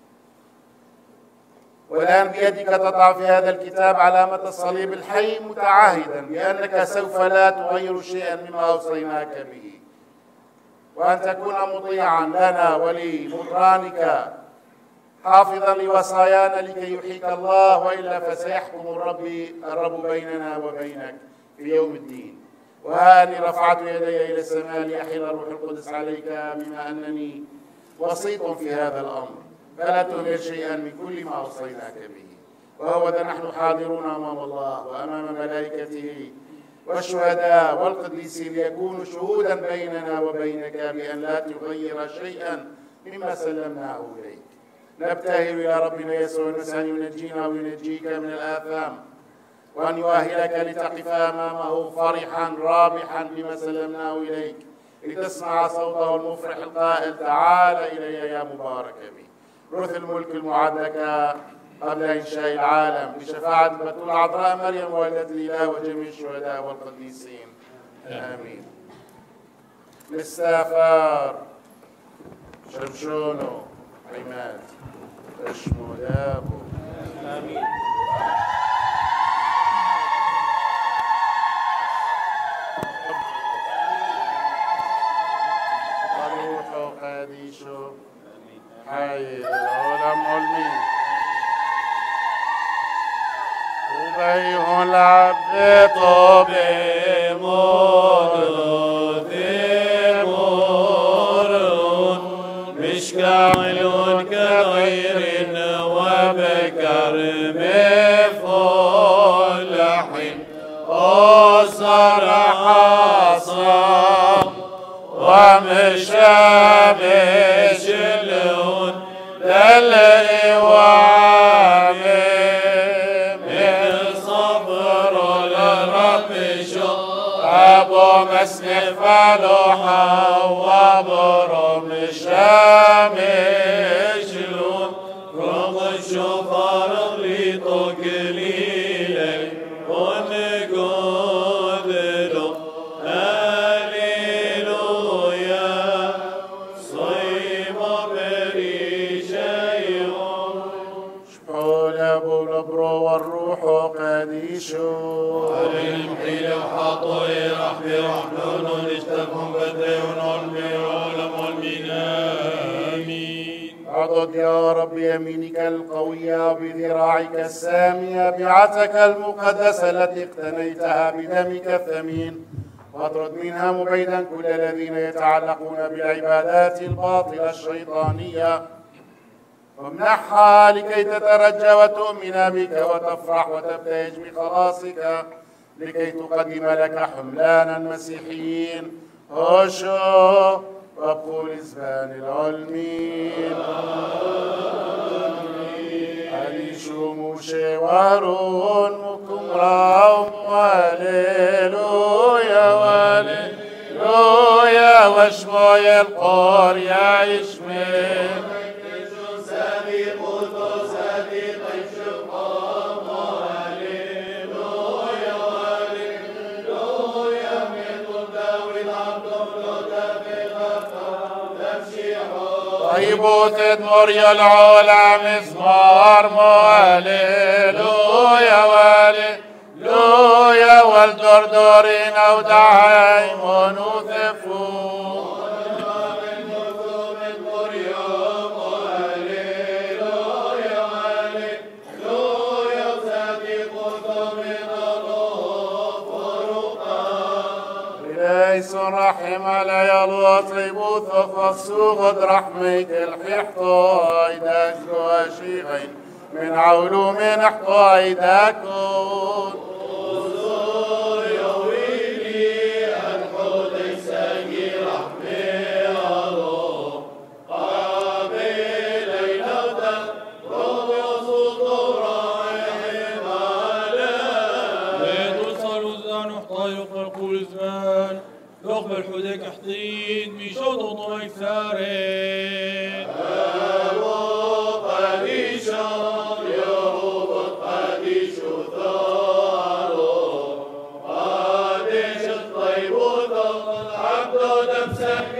والآن بيدك تضع في هذا الكتاب علامة الصليب الحي متعاهدا بأنك سوف لا تغير شيئا مما أوصيناك به، وأن تكون مطيعا لنا ولمطرانك، حافظا لوصايانا لكي يحييك الله، وإلا فسيحكم الرب بيننا وبينك في يوم الدين. وهاني رفعت يدي إلى السماء ليحل الروح القدس عليك بما أنني وسيط في هذا الأمر، فلا تهمل شيئا من كل ما أوصيناك به. وهو ذا نحن حاضرون أمام الله وأمام ملائكته والشهداء والقديسين ليكونوا شهودا بيننا وبينك بأن لا تغير شيئا مما سلمناه إليك. نبتهل إلى ربنا يسوع المسيح أن ينجينا وينجيك من الآثام، وأن يؤهلك لتقف أمامه فرحا رابحا بما سلمناه إليك، لتسمع صوته المفرح القائل تعال إلي يا مبارك بي. رث الملك المعدك قبل إنشاء العالم، بشفاعة البتول عذراء مريم والدة الإله وجميع الشهداء والقديسين. آمين. للسافر شمشونو عماد اشمودابو. آمين. روحو قديشو حي العالم علمين وبيه العبد طبي مدود مرون مشكعل كغير وبكر بفلح أسر حصى ومشابش لون دلعي وعامي من صبر لرب شو أبو مسنح فلوحا وبرم شامش لون رغم الشفار غليطو قليلي ونقول له والروح قديشو عليهم حيل وحاطوا رحبي رحلون اشتفهم بديون والميعولم والمنامين. اعضد يا رب يمينك القوية بذراعك السامية بيعتك المقدسة التي اقتنيتها بدمك الثمين، واطرد منها مبيدا كل الذين يتعلقون بالعبادات الباطلة الشيطانية، وامنحها لكي تترجى وتؤمن بك وتفرح وتبتهج بخلاصك، لكي تقدم لك حملانا مسيحيين هوشو وقول زبان العلمين. أليشو موشي وارون مكمراهم واليلويا واليلويا وشموي القور يا يشمي طيبوت مريا العلا مزمار هللويا هللويا والدردورين ودعايم ونوثفون رحم علي الوطيبوث فصوغد رحمك الحيحطو ايداكو اشيغين من عولو من احطو ايداكو وزور يويلي الحوت يساقي رحمي الله قابل ليلوتا روض يصوت رايح مالا ويتوصل الزان احطايق القول زمان يقبل حدك حطيد بشوط طويق ثارين أبو قديشة يروب قديشة ثارو قديش الطيبوثة عبدو دمسك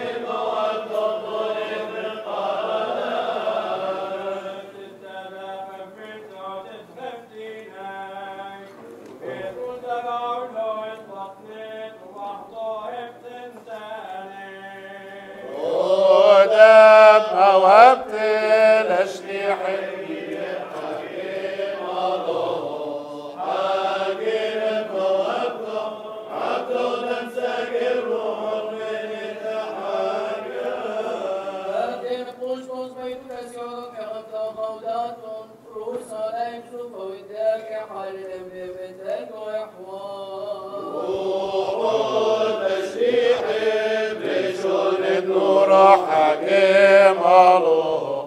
حالهم بفتك ويحوى المسيح بشون النور حكيم الله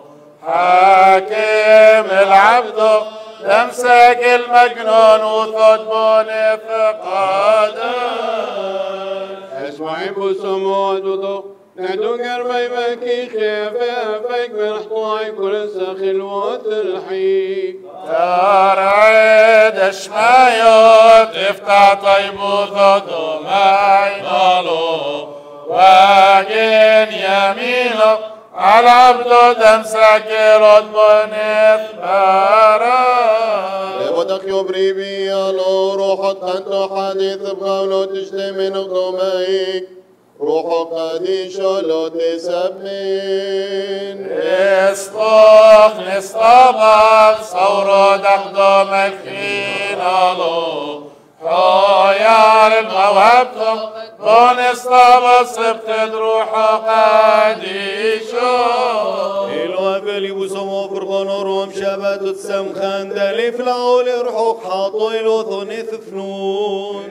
حكيم العبد تمسك المجنون وتطبون فقادا اسمعي بسمود وضوء ندو قربي بكي خفافك من حطاي كل سخلوات الحي ترعد اشمايوت افتح طيب وضدو معي مالو واجن يمينه على عبده دمسك رضبن اثبارا لبدك يبري بي الله روحك أنت حديث بقوله تشتي من قدوميك روحك قديش لا تسمين اصطخ نصطبغ صورو دخدومك خينالو حيار موهبته بون اصطبغ سبت روحه قديشو الوابل يبسمو فرغانو روم شبات تسمخان دليف العول روحك حاطو الوثن ثفنون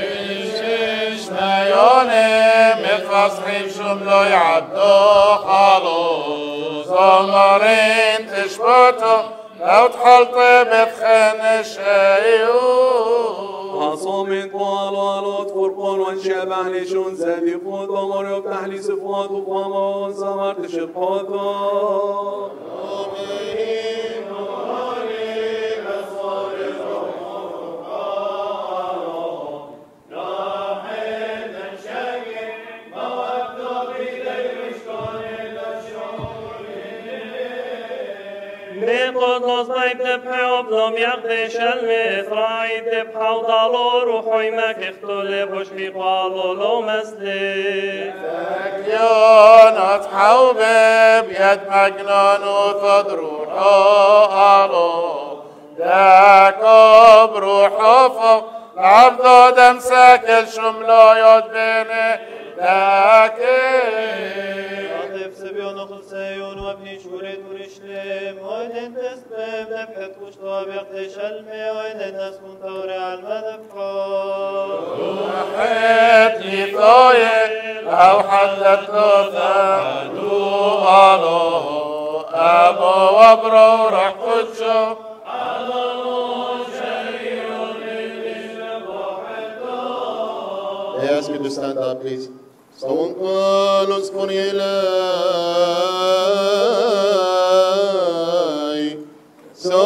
شمايوني متصحيب شملو يعدو خالو زمرين تشبطو لو تحلطي بتخن الشيو عصامين طوال والوت فرقون وانشبع لشون زادي خود ومر يفتح لي صفوات وقامون سمرت شقوطو بقدس طيب تبحي وبلوم يقدش المثراي تبحي وضالو روحي ما كختل بوشبي قالو لو مسلي فكيون اتحوب بيد مجنون وثدرون قالو داكو بروحو فوق العبدو دمسك الشملو يد بيني داكي سبيون خلسيون وابني شوريت ورشلم وين تسبب دفحت وشطوا بيقتش المي وين الناس كنت توري على المدفحون وحيت لي طايق لو حلت له ثانو قالو ابو وبرو رح قدشو They ask you to stand up, please. Someone call us for Eli. So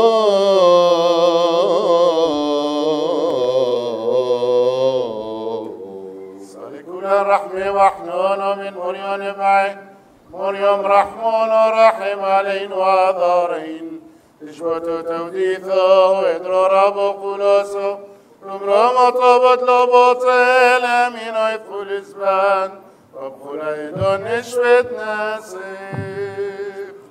كل الرحمة وحنون من مريم بعين مريم رحمون ورحم علين وضارين تشوتو توديثو ويدرو ربو قلوسو رمرو مطلبت لو بطل امين ويدخل اسبان وابخل ايدون نشوت ناسف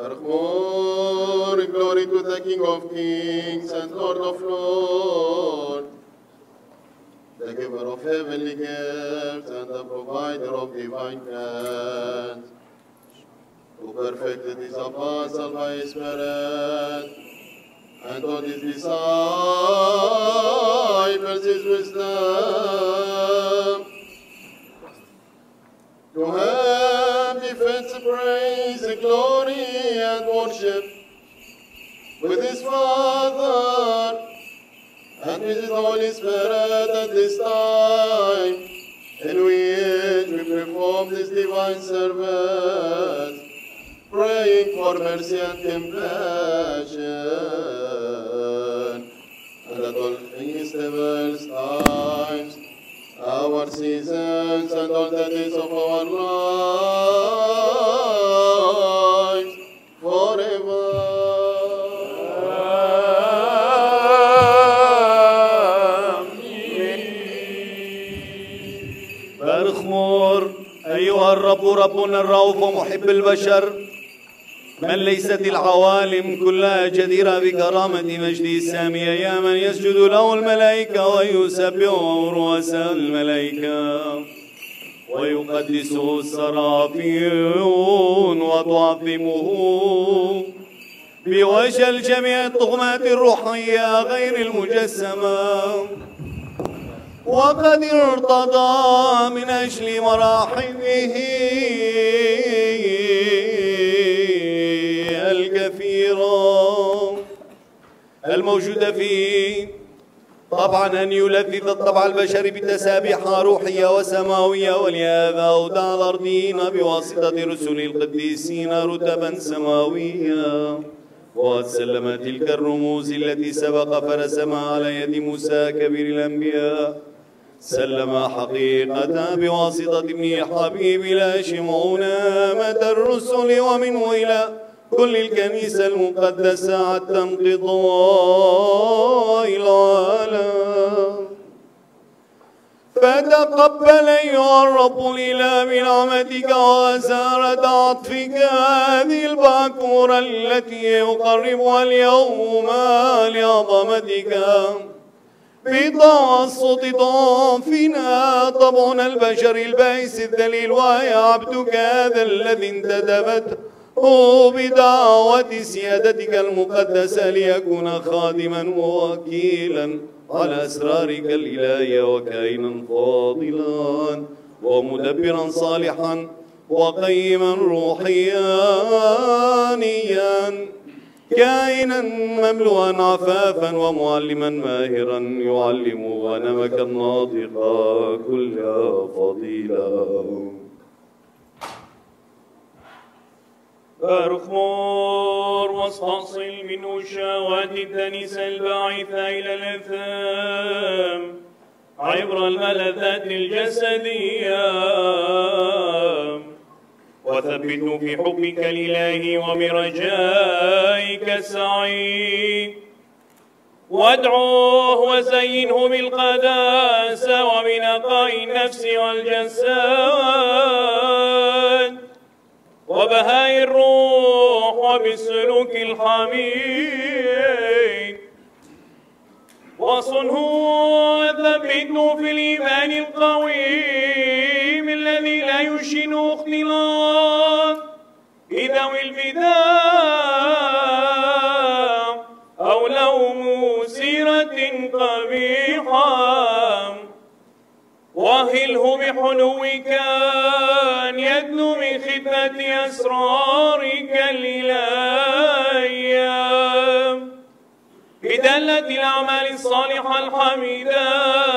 glory to the King of Kings and Lord of Lords, the giver of heavenly gifts and the provider of divine grants, who perfected his apostle by his Spirit, and taught his disciples his wisdom. To him defense, praise, and glory, and worship with his Father and with his Holy Spirit at this time, in which we perform this divine service, praying for mercy and compassion, and at all festivals, times, our seasons, and all the days of our lives, forever. برخمور أيها الرب ربنا الرؤوف محب البشر، من ليست العوالم كلها جديرة بكرامة مجده السامية، يا من يسجد له الملائكة ويسبحه رؤساء الملائكة ويقدسه السرافيون وتعظمه بوجل جميع الطغمات الروحية غير المجسمة، وقد ارتضى من أجل مراحمه الكثيرة الموجودة فيه، طبعا أن يلذذ الطبع البشري بتسابيح روحية وسماوية، ولهذا أودع الأرضين بواسطة رسل القديسين رتبا سماوية، وقد سلم تلك الرموز التي سبق فرسمها على يد موسى كبير الأنبياء، سلم حقيقة بواسطة ابنه الحبيب إلى شمعون مدى الرسل ومنه إلى كل الكنيسة المقدسة حتى انقضاء العالم. فتقبل أيها الرب الإله بنعمتك وأزارة عطفك هذه الباكورة التي يقربها اليوم لعظمتك بتوسط ضعفنا طبعنا البشري البائس الذليل، وهي عبدك هذا الذي انتدبت بدعوة سيادتك المقدسة ليكون خادما ووكيلا على أسرارك الإلهية، وكائنا فاضلا ومدبرا صالحا وقيما روحيانيا، كائنا مملوءا عفافا ومعلما ماهرا يعلم غنمك الناطقة كل فضيلة. فاخمر واستأصل منه شهوات الكنيسة الباعثة إلى الإثم عبر الملذات الجسدية، وثبته في حبك الإلهي وبرجائك السعيد، وادعوه وزينه بالقداسة وبنقاء النفس والجسد وبهاء الروح وبالسلوك الحميد، وصنه وثبته في الإيمان القويم الذي لا يشين اختلاط بذوي البدع أو لوم سيرة قبيحة، وأهله بحلوك أن يدنو من خدمة أسرارك الإلهية بدلة الأعمال الصالحة الحميدة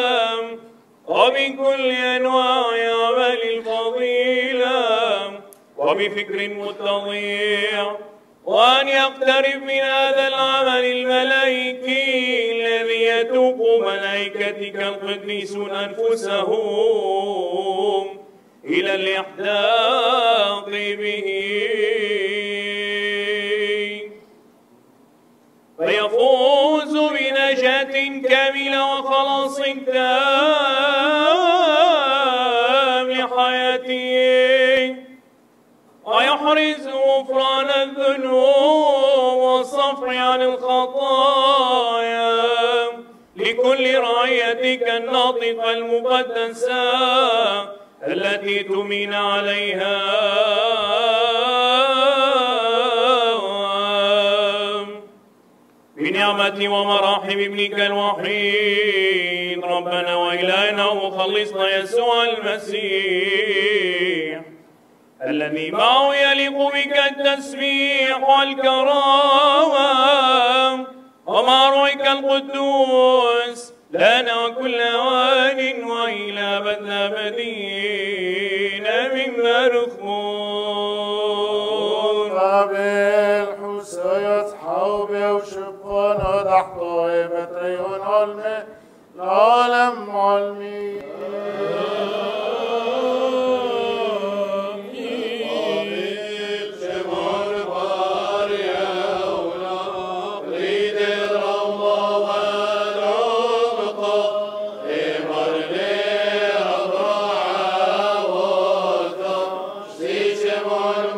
وبكل أنواع أعمال الفضيلة وبفكر متضيع، وأن يقترب من هذا العمل الملائكي الذي يتوق ملائكتك القديسون أنفسهم إلى الإحداق به، فيفوز بنجاة كاملة وخلاص تام لحياته، ويحرز غفران الذنوب والصفح عن الخطايا لكل رعيتك الناطقة المقدسة التي تمين عليها بنعمة ومراحم ابنك الوحيد ربنا وإلهنا ومخلصنا يسوع المسيح، الذي معه يليق بك التسبيح والكرامة ومع روحك القدوس لنا وكل آن وإلى أبد الآبدين من مرخمون. بالحسيات حوبي وشبون ودحطوي بتريون علمي العالم علمي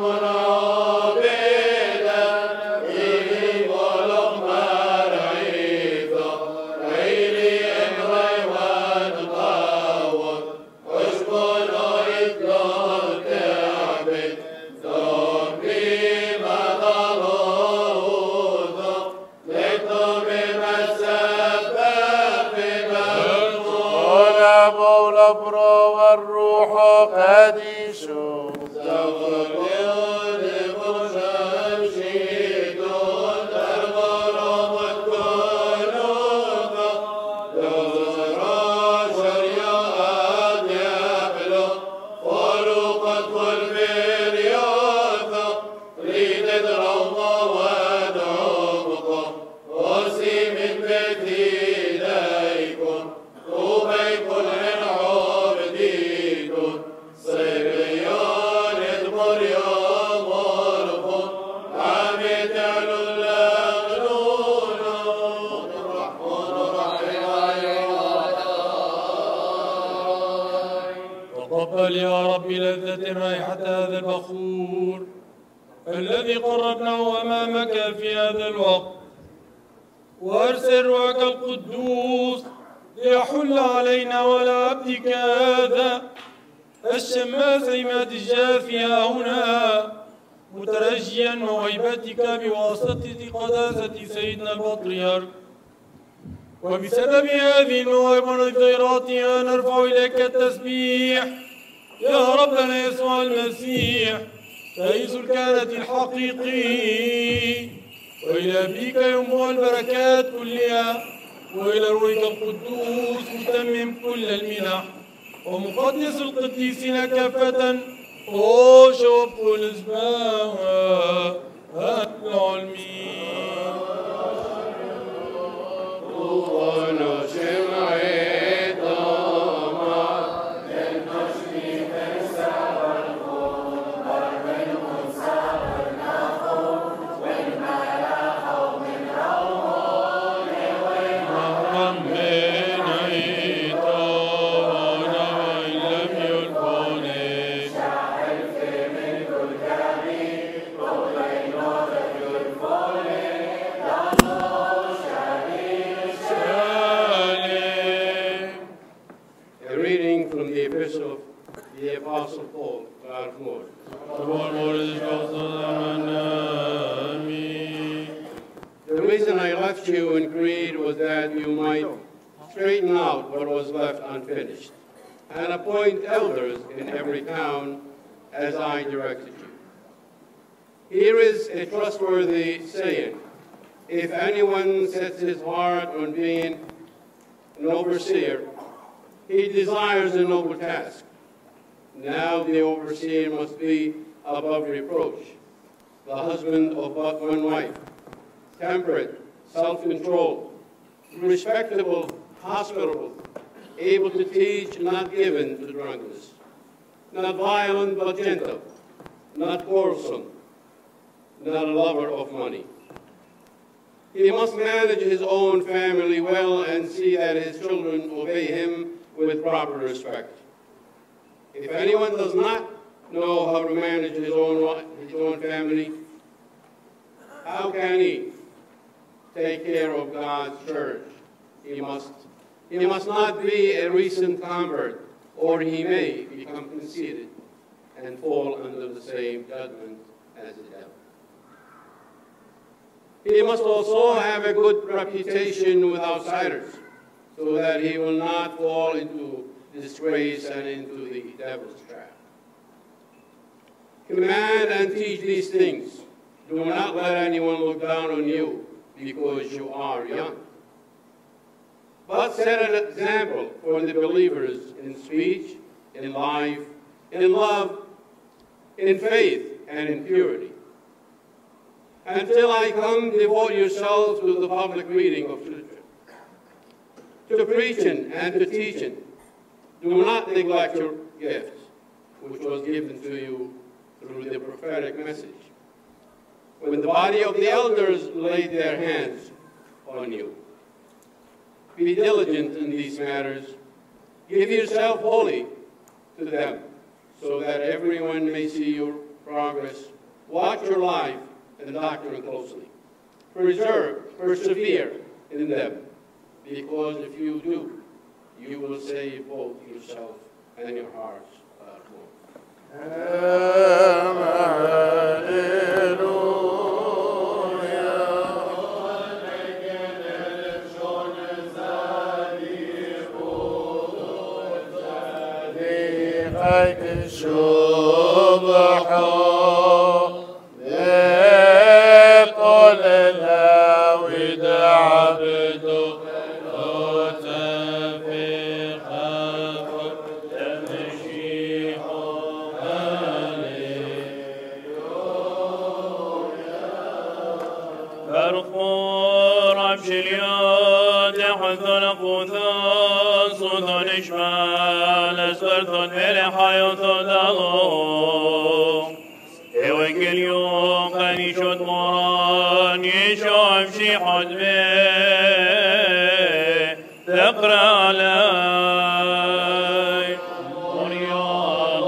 المنابلة إلي ولق مرعي اقبل يا رب لذة رائحة هذا البخور الذي قربناه أمامك في هذا الوقت، وأرسل روحك القدوس ليحل علينا وعلى عبدك هذا الشماس عماد الجافية هنا، مترجيا موهبتك بواسطة قداسة سيدنا البطريرك. وبسبب هذه المواهب ونظيراتها نرفع إليك التسبيح يا ربنا يسوع المسيح رئيس الكهنة الحقيقي، وإلى أبيك ينبوع البركات كلها، وإلى روحك القدوس متمم كل المنح ومقدس القديسين كافة وشوف كل اسمها العلمين. The reason I left you in Crete was that you might straighten out what was left unfinished and appoint elders in every town as I directed you. Here is a trustworthy saying: if anyone sets his heart on being an overseer, he desires a noble task. Now the overseer must be above reproach, the husband of but one wife, temperate, self-controlled, respectable, hospitable, able to teach, not given to drunkenness, not violent but gentle, not quarrelsome, not a lover of money. He must manage his own family well and see that his children obey him with proper respect. If anyone does not know how to manage his own family, how can he take care of God's church? He must not be a recent convert, or he may become conceited and fall under the same judgment as the devil. He must also have a good reputation with outsiders, so that he will not fall into disgrace and into the devil's trap. Command and teach these things. Do not let anyone look down on you because you are young. But set an example for the believers in speech, in life, in love, in faith, and in purity. Until I come, devote yourselves to the public reading of Scripture, to preaching and to teaching. Do not neglect your gift, which was given to you through the prophetic message, when the body of the elders laid their hands on you. Be diligent in these matters. Give yourself wholly to them, so that everyone may see your progress. Watch your life and doctrine closely. Persevere in them, because if you do, you will save both yourself and your hearts. تقرأ علي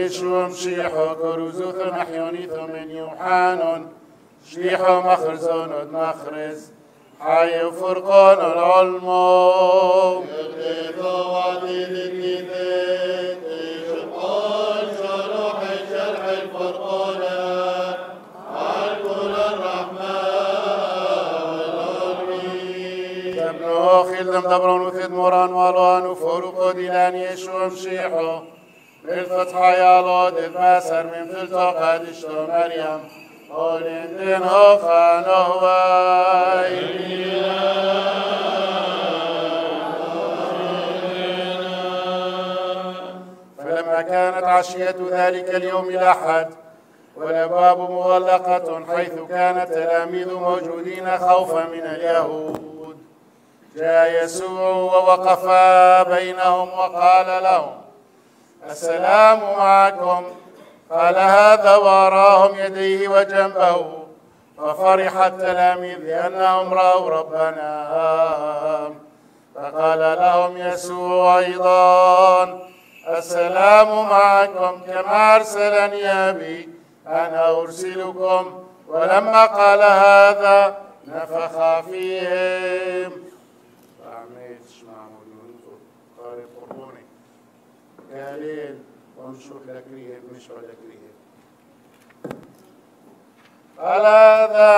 يشوع مشيحو كروزوث محيونيثو من يوحانون شيحو مخرزون مخرز حي وفرقون العلمو يغلقوا وعديد الكتاب شرحون شروح شرح الفرقون عالكل الرحمن والعلمين تبنو خيلدم دبرون وثيد موران والوان وفرقو ديلان يشوع مشيحو بالفتحة يا لود المسر من فلتو قادشتو مريم قولين دين هوفا نهواي فلما كانت عشية ذلك اليوم الأحد والأبواب مغلقة حيث كان التلاميذ موجودين خوفا من اليهود جاء يسوع ووقف بينهم وقال لهم السلام معكم قال هذا وراهم يديه وجنبه ففرح التلاميذ لأنهم رأوا ربنا فقال لهم يسوع أيضا السلام معكم كما أرسلني أبي أنا أرسلكم ولما قال هذا نفخ فيهم قالين ومشوك لكريه مشوا لكريه قال هذا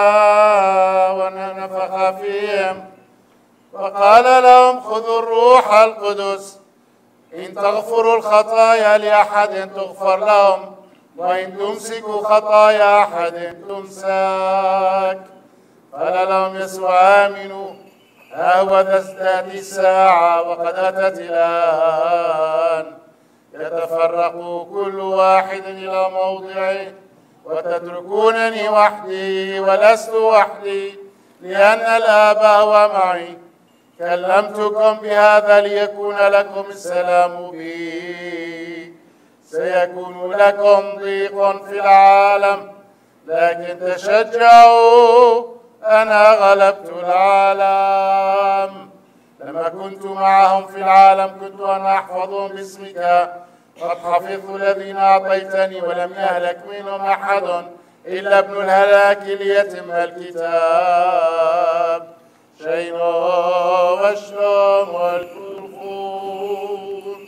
ونفخ فيهم وقال لهم خذوا الروح القدس إن تغفروا الخطايا لأحد تغفر لهم وإن تمسكوا خطايا أحد تمسك قال لهم يسوع آمنوا هوذا ازداد الساعة وقد أتت الآن يتفرق كل واحد إلى موضعه وتتركونني وحدي ولست وحدي لأن الآب هو معي كلمتكم بهذا ليكون لكم السلام بي سيكون لكم ضيق في العالم لكن تشجعوا أنا غلبت العالم لما كنت معهم في العالم كنت أنا أحفظهم باسمك قد حفظت الذين أعطيتني ولم يهلك منهم أحد إلا ابن الهلاك ليتم الكتاب شينو وشلوم والكرخون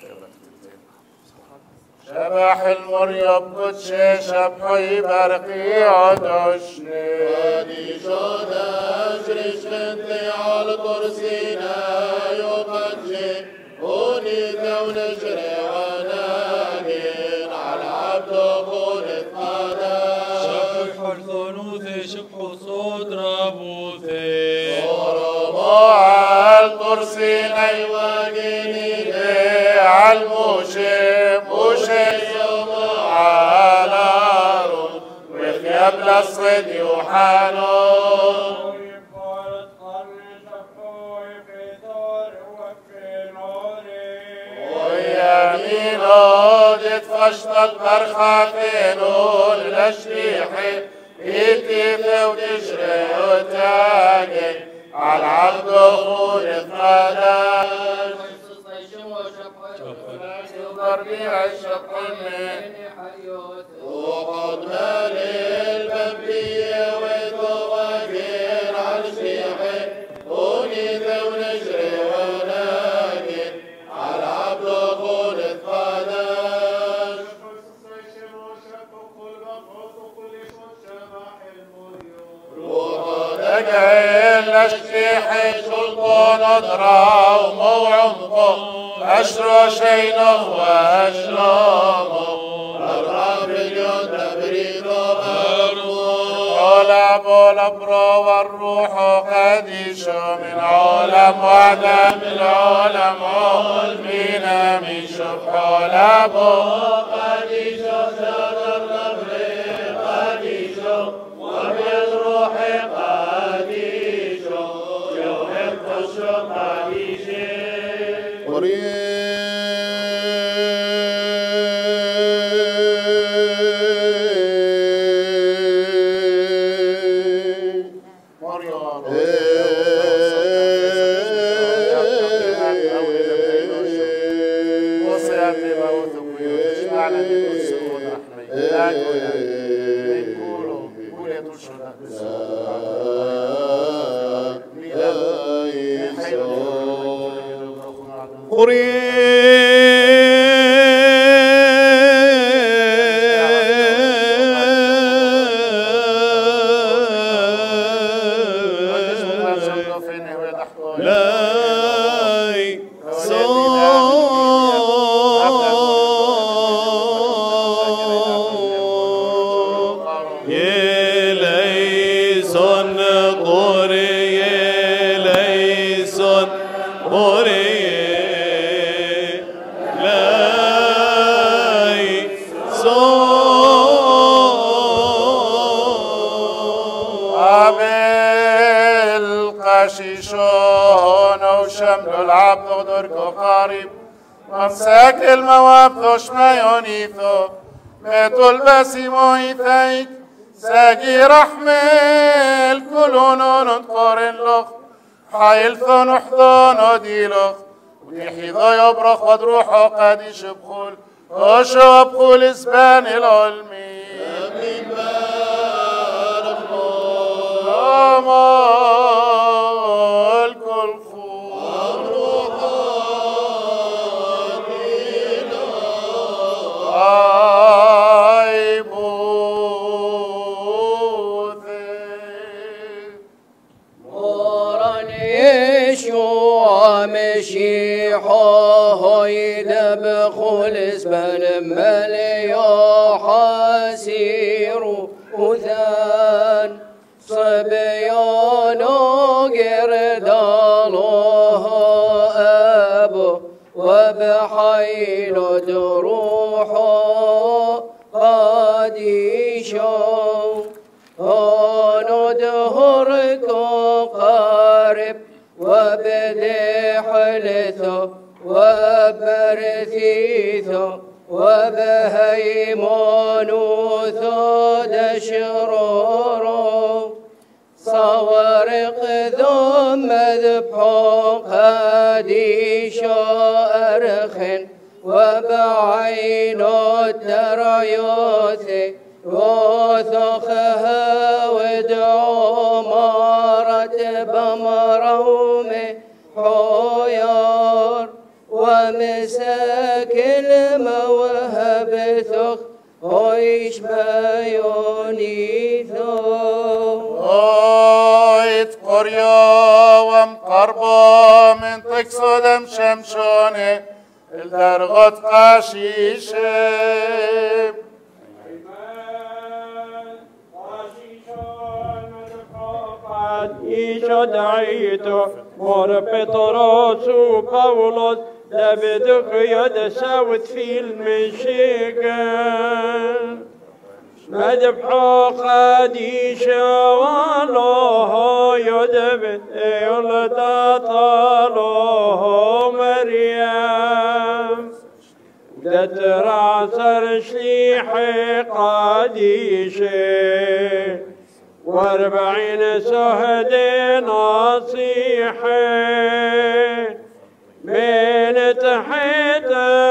شبح المريب قدشي شبحي برقي عدشني ودي شودا شريش بنتي على طرسينا يقدشي هوني كون شري وناقين على عبد قول القدر شبح الثنوث شبح صوت رابوثي ورموع الطرسين أيواجيني على الموشي موشي على رون وثياب الصيد يوحانون ويمينه تفشت البرخاتين والأشريحي يتيث وتشري وتاقي على عبد خول القدر بربيع الشقمين وقد مالي البنبية ويتوكل على الشيحي هوني ذو نجري وناقين على عبد قول القدر وقد قيل الشيحي سلطان أدرى وموعمقه أشرو شينه وأشلامه الرب اليوم تبريد علم الأبرى والروح قديش من علم وعدم العلم علمين من شبح علم قديش زاد الرب قديش وبالروح قديش يحب الشوق قديش وصيام بموت ويشمعنا بكل امسك المواب شميونيثو متول بسيمو يثيك ساقي رحمل كلونون قرن لخ حايل ثون وحضون وديلخ وديحيضا يبرخ ودروحه قد يشبخول وشو بخول اسبان العلمي امين بارك الله خلص بن مليو حسير وثان صبيان قرداله أبو وبحيل دروحه قد يشوف ندهرك قارب وبدي حلثه وبرثيثو وبهيمونوثو دشرورو صورق ثم ذبحو قديشو أرخن وبعينو التريوثي وثخها ودعو مارت بمرومي حيار ومساك الموهب ثخ ويش ما يونيثو اويت قريا ومقربا من تكسودم شمشوني الدرغت قاشيشب إيشو دعيتو مور بطرس وبولس لبدك يد ساوت في المشيكل مذبحو قديشة والله يدبت يلتطاله مريم دترعصر شليحي قديشة 40 سهد نصيحة من تحت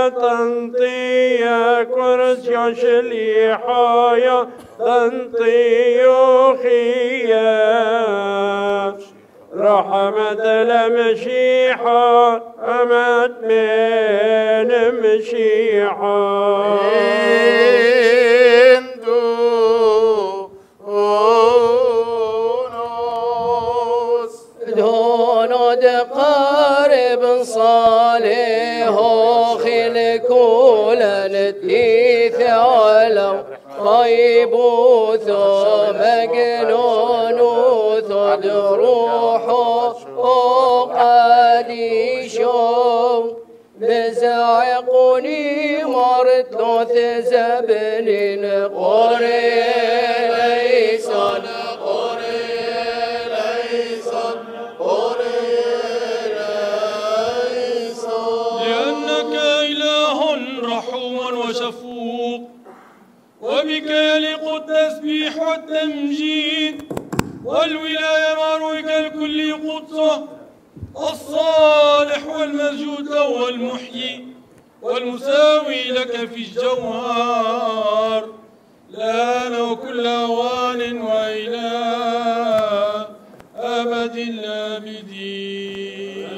تنطية كرسي شليحة تنطية خيام رحمة المشيحة أمت من مشيحة دونود قارب صالح خلكولا نتيث علو طيبوث مجنونوث دروحه وقديشو بزعقني مرتلوث زبنين قري ليسان وشفوق وبك يليق التسبيح والتمجيد والولاية مرويك الكل قدسه الصالح والمسجود له والمحيي والمساوي لك في الجوهر لا له كل أوان وإلى أبد الآبدين.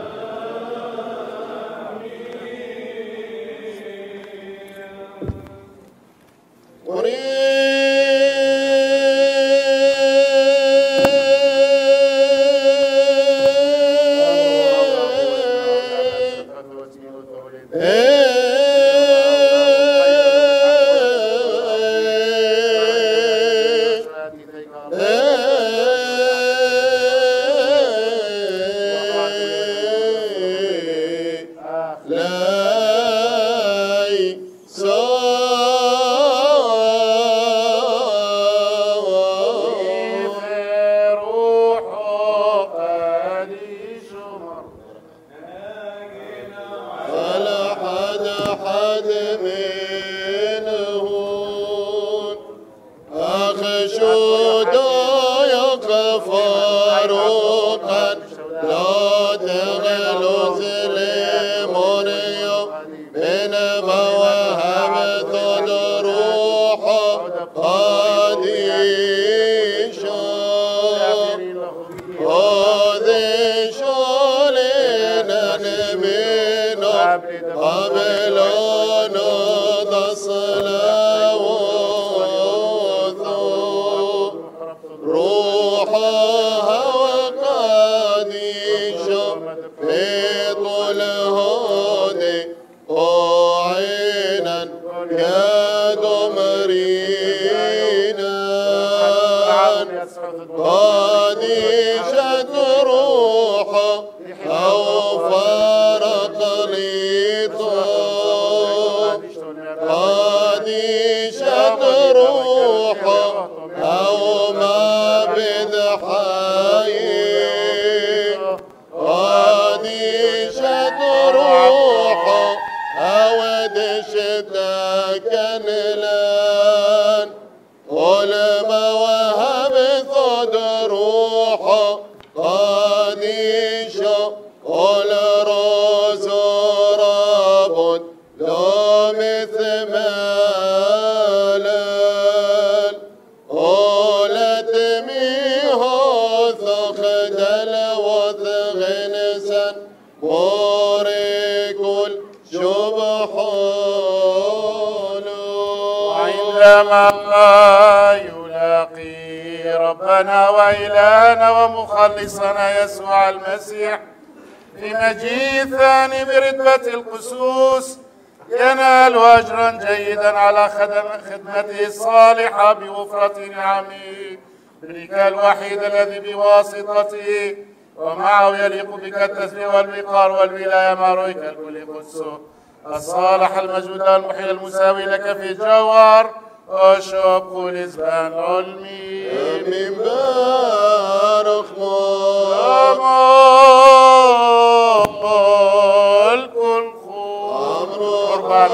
يلاقي ربنا وإلهنا ومخلصنا يسوع المسيح في مجيء ثاني برتبة القسوس ينال أجرا جيدا على خدمته الصالحة بوفرة نعمه بك الوحيد الذي بواسطته ومعه يليق بك التسبيح والوقار والولاية مع روحك الكل قدسه الصالح المجود المحيي المساوي لك في الجوهر وشوق الإزبان علمي من بارك ملك قربان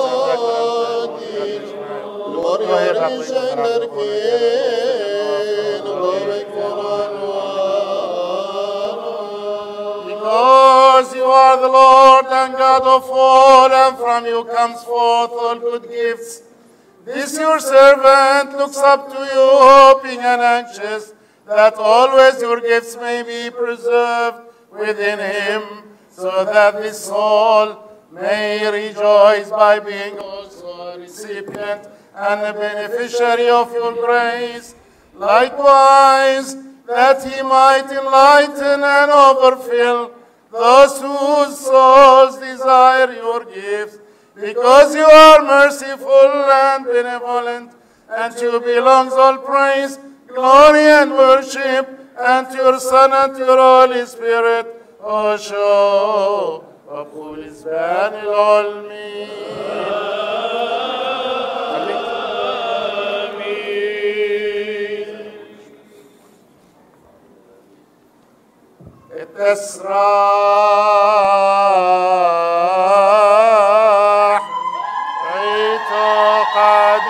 Because you are the Lord and God of all, and from you comes forth all good gifts. This your servant looks up to you, hoping and anxious that always your gifts may be preserved within him, so that his soul may rejoice by being also a recipient and a beneficiary of your grace. Likewise, that he might enlighten and overfill those whose souls desire your gifts, because you are merciful and benevolent, and to you belongs all praise, glory, and worship, and to your Son and to your Holy Spirit, Osho, وقول إزبان العلمين. تسرح حيث قد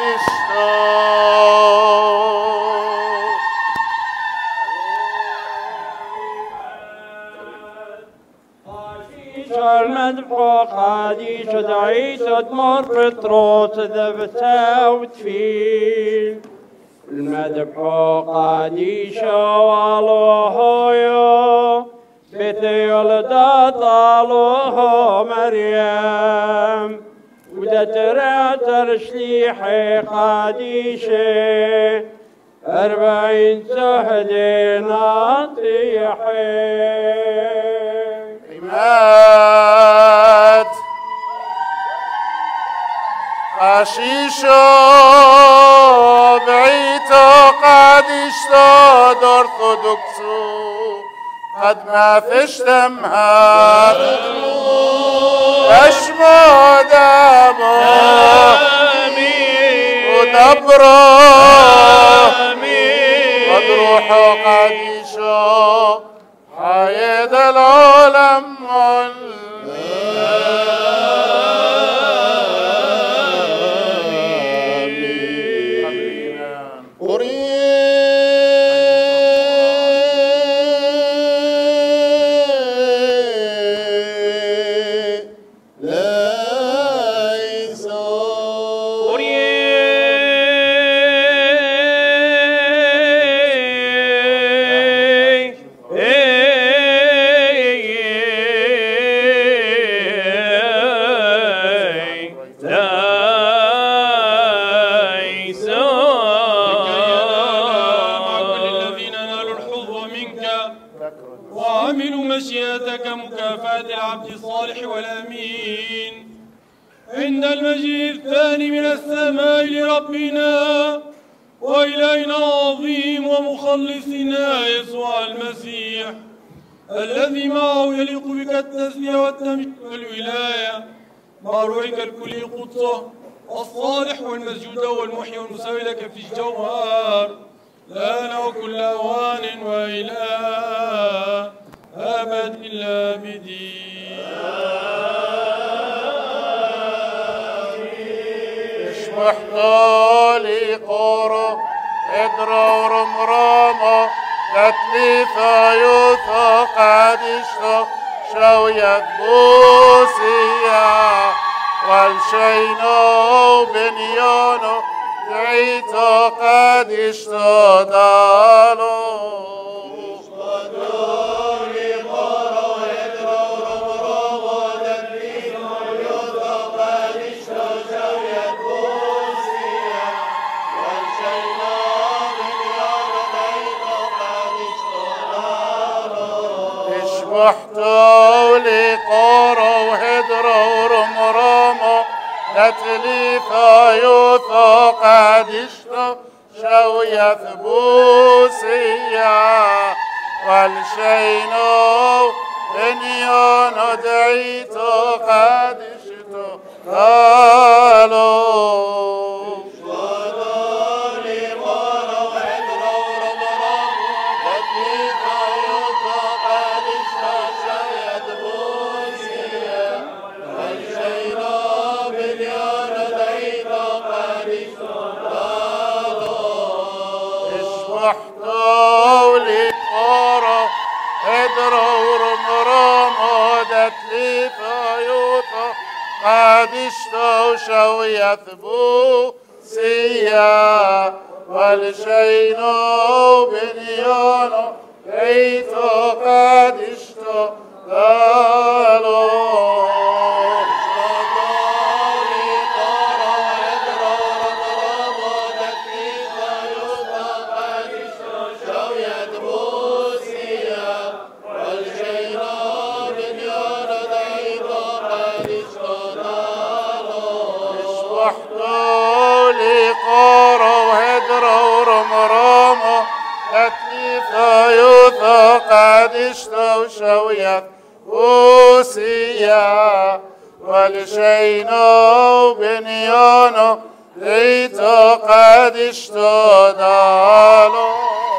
المدفوع قادي شدعي تدمر بطروت ذبتا وتفيل المذبح قديشة والله بتيولدات الله مريم ودتراتر شليحي قديشة 40 سهدين نطيحي إيمات قشيشو بعيتو قديشتو دورثودوكسو قد ما فيش تمهار اشمو دمو ودبرو قد روحو قديشو حيد العالم وعملوا مشيئتك مكافأة العبد الصالح والأمين عند المجيء الثاني من السماء لربنا وإلهنا العظيم ومخلصنا يسوع المسيح الذي معه يليق بك التسبيح والتمجيد والولاية مع روحك الكلي قدسه الصالح والمسجود والمحيي والمساوي لك في الجوهر الآن وكل أوان وإلى أبد الآبدين. اشمحنا لي قورو ادرو رمرامو تتليفا يوثو قادشتو شوية بوسيا والشينو بنيونو دعيتو قادشتو دالو اشبحتو لي قورو هدرو رمرامو تتليفا يوثو قادشتو شوية ثبوسيا والشينو بنيونو دعيتو قادشتو قالو وحطولي قورو هدرو رمرامو دتليفا يوثو قادشتو شوية ثبوسيا والشينو بنيونو عيتو قادشتو قالو وحطولي قورو هدرو رمرامو تتليفا يوثو قادشتو شوية بوسيا والشينو بنيونو عيتو قادشتو دالو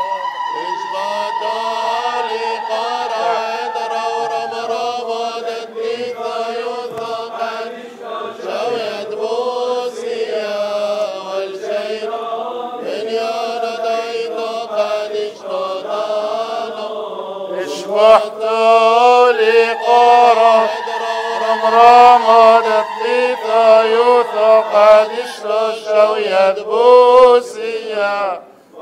وحطولي قورو رمرامو دتليفا يوثو قادشتو شوية بوسيا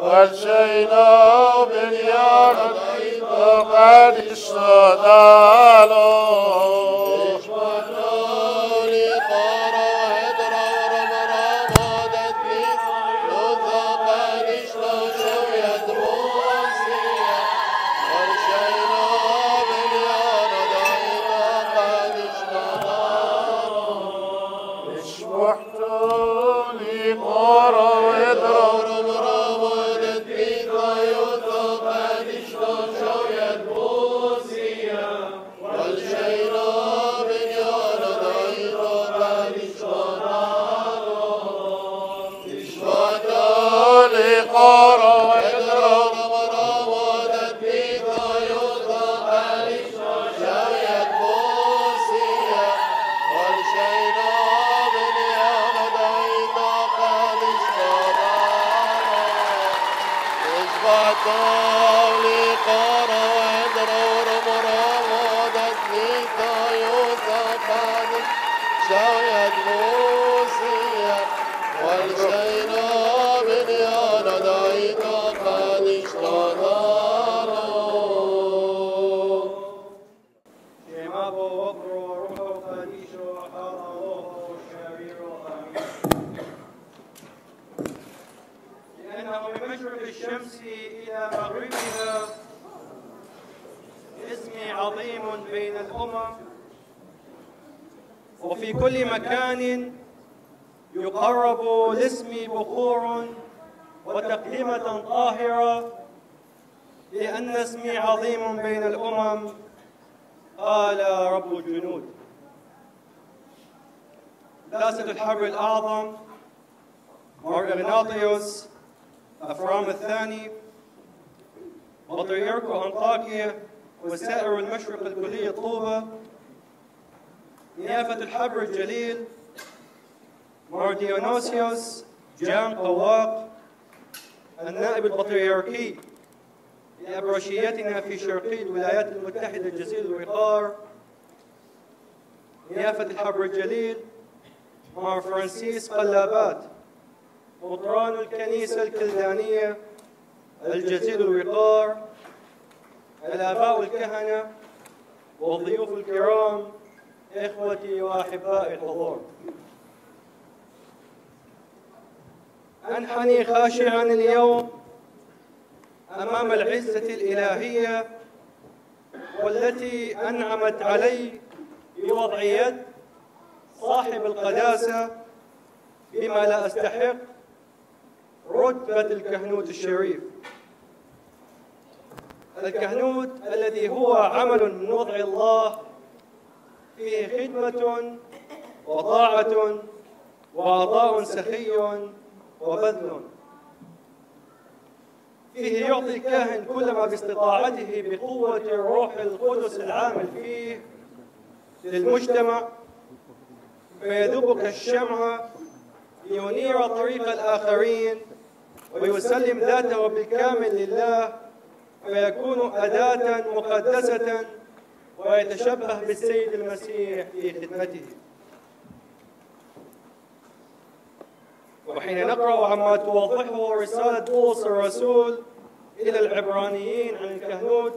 وفي كل مكان يقرب لاسمي بخور وتقدمة طاهرة لأن اسمي عظيم بين الأمم قال رب الجنود. قداسة الحبر الأعظم مار إغناطيوس أفرام الثاني بطريرك أنطاكيا وسائر المشرق الكلية طوبة، نيافة الحبر الجليل مار ديونوسيوس جان قواق النائب البطريركي لأبرشيتنا في شرقية الولايات المتحدة جزيرة الوقار، نيافة الحبر الجليل مار فرانسيس قلابات مطران الكنيسة الكلدانية الجزيرة الوقار، الآباء الكهنة والضيوف الكرام، إخوتي وأحبائي الحضور، أنحني خاشعا اليوم أمام العزة الإلهية والتي أنعمت علي بوضع يد صاحب القداسة بما لا أستحق رتبة الكهنوت الشريف. الكهنوت الذي هو عمل من وضع الله فيه خدمة وطاعة وعطاء سخي وبذل، فيه يعطي الكاهن كل ما باستطاعته بقوة الروح القدس العامل فيه للمجتمع، فيذوب كالشمعة لينير طريق الآخرين ويسلم ذاته بالكامل لله، فيكون أداة مقدسة ويتشبه بالسيد المسيح في خدمته. وحين نقرأ عما توضحه رسالة بولس الرسول إلى العبرانيين عن الكهنوت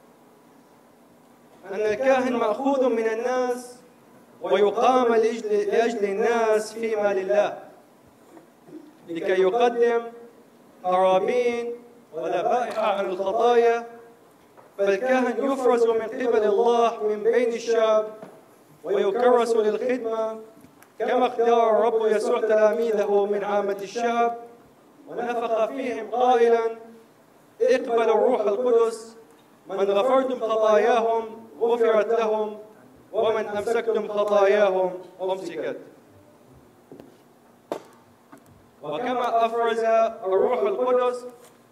أن الكاهن مأخوذ من الناس ويقام لأجل الناس فيما لله لكي يقدم قرابين وذبائح عن الخطايا، فالكاهن يفرز من قبل الله من بين الشعب ويكرس للخدمة كما اختار الرب يسوع تلاميذه من عامة الشعب ونفخ فيهم قائلا: اقبلوا الروح القدس، من غفرتم خطاياهم غفرت لهم ومن أمسكتم خطاياهم أمسكت. وكما أفرز الروح القدس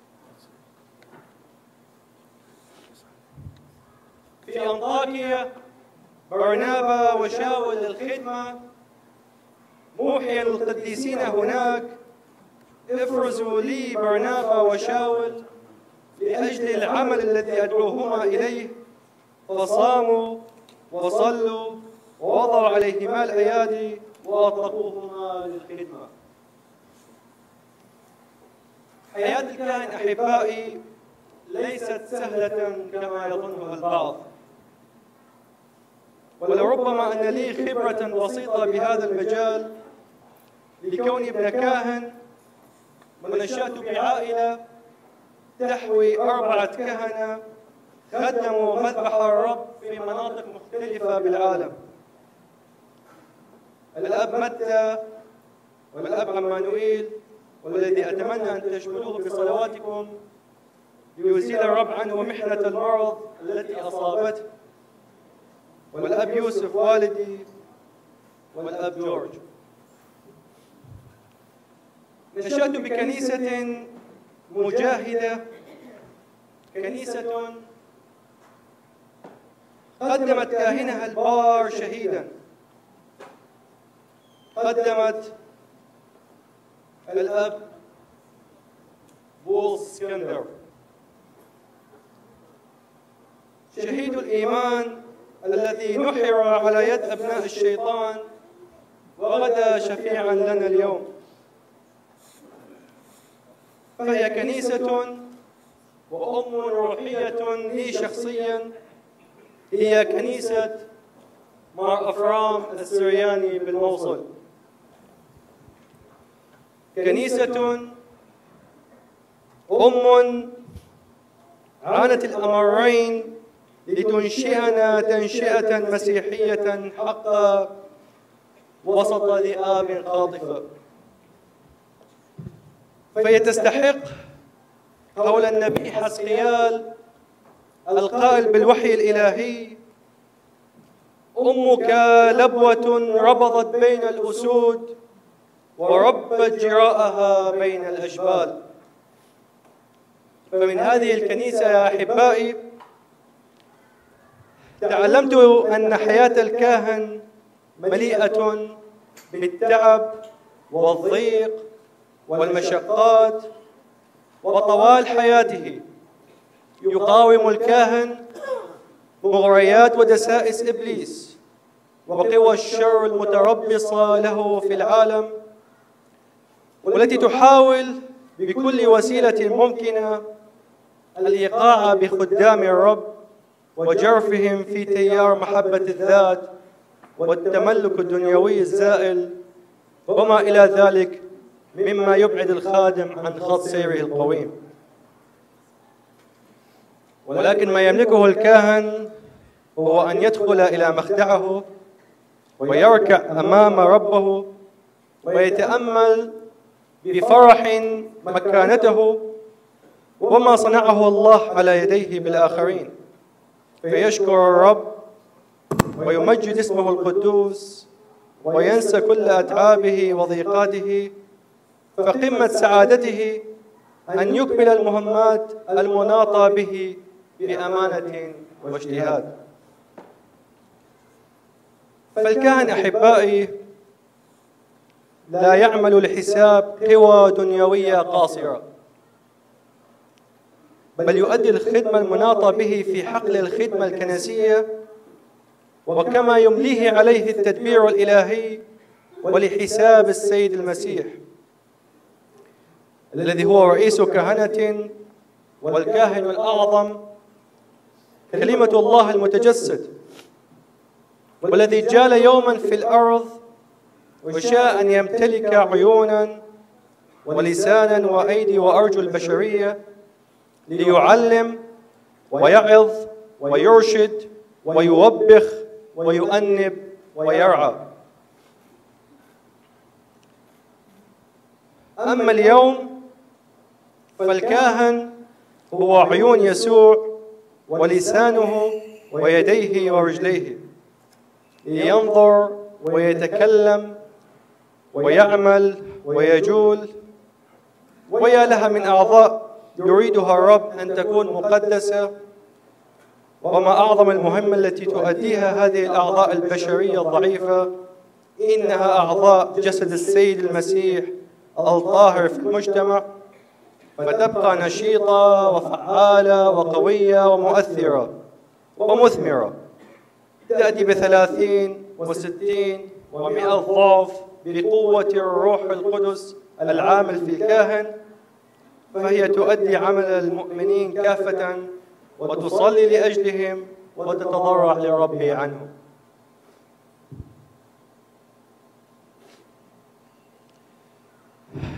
في أنطاكيا برنابا وشاول للخدمة موحيا للقديسين هناك: افرزوا لي برنابا وشاول لأجل العمل الذي أدعوهما إليه، فصاموا وصلوا ووضعوا عليهما الأيادي وأطلقوهما للخدمة. حياة الكاهن أحبائي ليست سهلة كما يظنها البعض، وربما أن لي خبرة بسيطة بهذا المجال لكوني ابن كاهن ونشأت بعائلة تحوي 4 كهنة خدموا مذبح الرب في مناطق مختلفة بالعالم. الأب متى والأب عمانوئيل، والذي أتمنى أن تشملوه بصلواتكم ليزيل الرب عنه محنة المرض التي أصابته، والأب يوسف والدي، والأب جورج. نشأت بكنيسة مجاهدة، كنيسة قدمت كاهنها البار شهيدا، قدمت الأب بولس اسكندر شهيد الإيمان الذي نحر على يد أبناء الشيطان وغدا شفيعا لنا اليوم. فهي كنيسة وأم روحية لي شخصيا، هي كنيسة مار أفرام السرياني بالموصل، كنيسة أم عانت الأمرين لتنشئنا تنشئة مسيحية حقا وسط ذئاب قاطفة. فهي تستحق قول النبي حزقيال القائل بالوحي الإلهي: أمك لبوة ربضت بين الأسود وربت جراءها بين الأجبال. فمن هذه الكنيسة يا أحبائي تعلمت أن حياة الكاهن مليئة بالتعب والضيق والمشقات، وطوال حياته يقاوم الكاهن مغريات ودسائس إبليس وقوى الشر المتربصة له في العالم، والتي تحاول بكل وسيلة ممكنة الإيقاع بخدام الرب وجرفهم في تيار محبة الذات والتملك الدنيوي الزائل وما إلى ذلك مما يبعد الخادم عن خط سيره القويم. ولكن ما يملكه الكاهن هو أن يدخل إلى مخدعه ويركع أمام ربه ويتأمل بفرح مكانته وما صنعه الله على يديه بالآخرين، فيشكر الرب ويمجد اسمه القدوس وينسى كل أتعابه وضيقاته. فقمة سعادته أن يكمل المهمات المناطة به بأمانة واجتهاد. فالكاهن أحبائي لا يعمل لحساب قوى دنيوية قاصرة، بل يؤدي الخدمة المناطة به في حقل الخدمة الكنسية وكما يمليه عليه التدبير الإلهي ولحساب السيد المسيح الذي هو رئيس كهنة والكاهن الأعظم، كلمة الله المتجسد، والذي جال يوما في الأرض وشاء أن يمتلك عيونا ولسانا وأيدي وأرجل البشرية ليعلم ويعظ ويرشد ويوبخ ويؤنب ويرعى. أما اليوم فالكاهن هو عيون يسوع ولسانه ويديه ورجليه، لينظر ويتكلم ويعمل ويجول. ويا لها من أعضاء يريدها الرب أن تكون مقدسة، وما أعظم المهمة التي تؤديها هذه الأعضاء البشرية الضعيفة، إنها أعضاء جسد السيد المسيح الطاهر في المجتمع، فتبقى نشيطة وفعالة وقوية ومؤثرة ومثمرة، تأتي ب30 و60 و100 ضعف بقوة الروح القدس العامل في الكاهن. فهي تؤدي عمل المؤمنين كافة وتصلي لأجلهم وتتضرع للرب عنهم.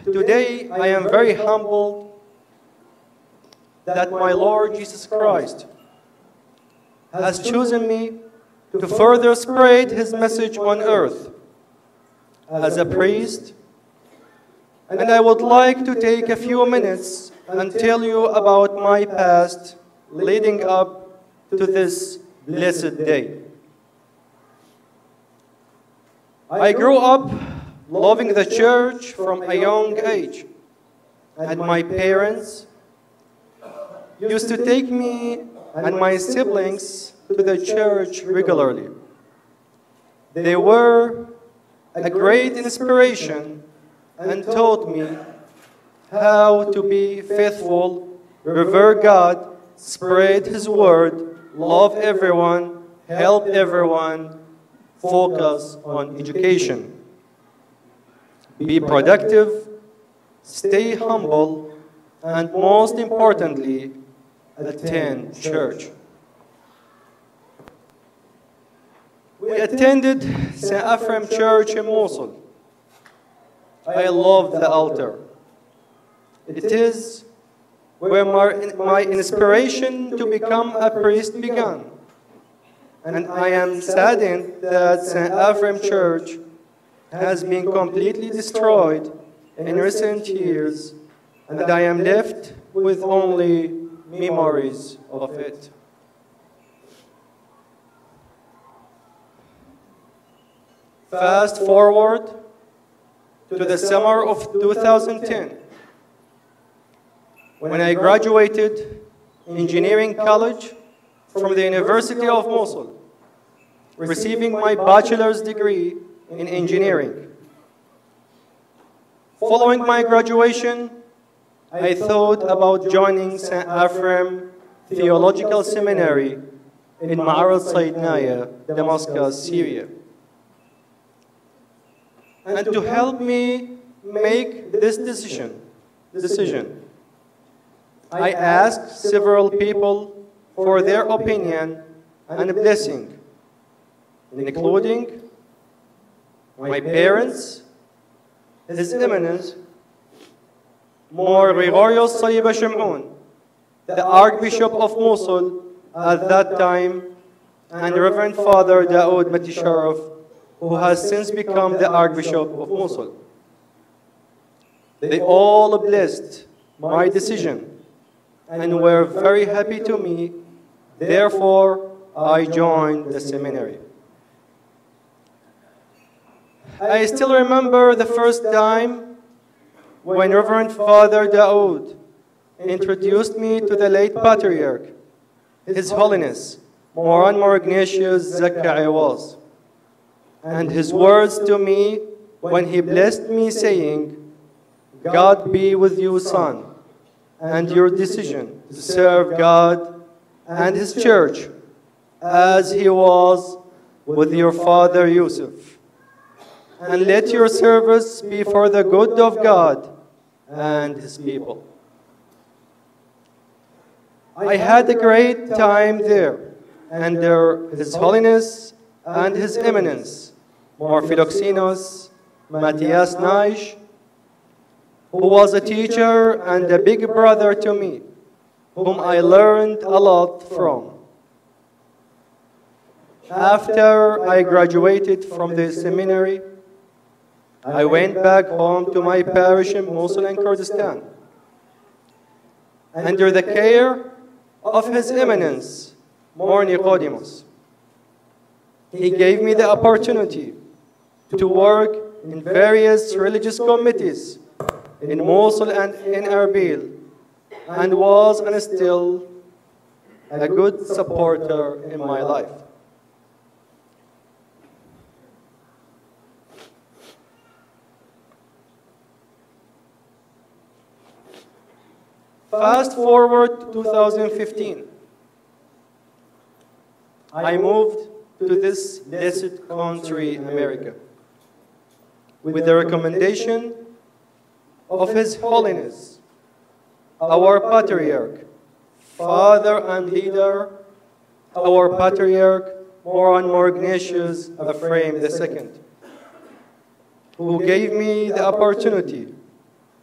today I am very humbled that my Lord Jesus Christ has chosen me to further spread his message on earth as a priest. And I would like to take a few minutes and tell you about my past leading up to this blessed day. I grew up loving the church from a young age, and my parents used to take me and my siblings to the church regularly. They were a great inspiration and taught me how to be faithful, revere God, spread His word, love everyone, help everyone, focus on education. Be productive, stay humble, and most importantly, attend church. We attended St. Ephraim Church in Mosul. I love the altar. It is where my inspiration to become a priest began. And I am saddened that St. Ephraim Church has been completely destroyed in recent years, and I am left with only memories of it. Fast forward to the summer of 2010, when I graduated engineering college from the University of Mosul, receiving my bachelor's degree in engineering. Following my graduation, I thought about joining St. Ephraim Theological Seminary in Ma'ar al-Saidnaya, Damascus, Syria. And to help me make this decision, I asked several people for their opinion and blessing, including my parents, His Eminence, More Gregorios Saliba Shimon, the Archbishop of Mosul at that time, and Reverend Father Daoud Matisharov, who has since become the Archbishop of Mosul. They all blessed my decision and were very happy to me. Therefore, I joined the seminary. I still remember the first time when Reverend Father Daoud introduced me to the late Patriarch, His Holiness, Moran More Ignatius Zakka Iwaz, and his words to me when he blessed me, saying, "God be with you, son, and your decision to serve God and His church as He was with your father Yusuf. And let your service be for the good of God and His people." I had a great time there under His Holiness and His Eminence, More Philoxenos Matthias Naish, who was a teacher and a big brother to me, whom I learned a lot from. After I graduated from the seminary, I went back home to my parish in Mosul and Kurdistan, under the care of His Eminence, More Nicodemus. He gave me the opportunity to work in various religious committees in Mosul and in Erbil, and was and is still a good supporter in my life. Fast forward to 2015. I moved to this blessed country, America, with the recommendation of His Holiness, our Patriarch, Father and Leader, our Patriarch, Moran More Ignatius Ephraim II, who gave me the opportunity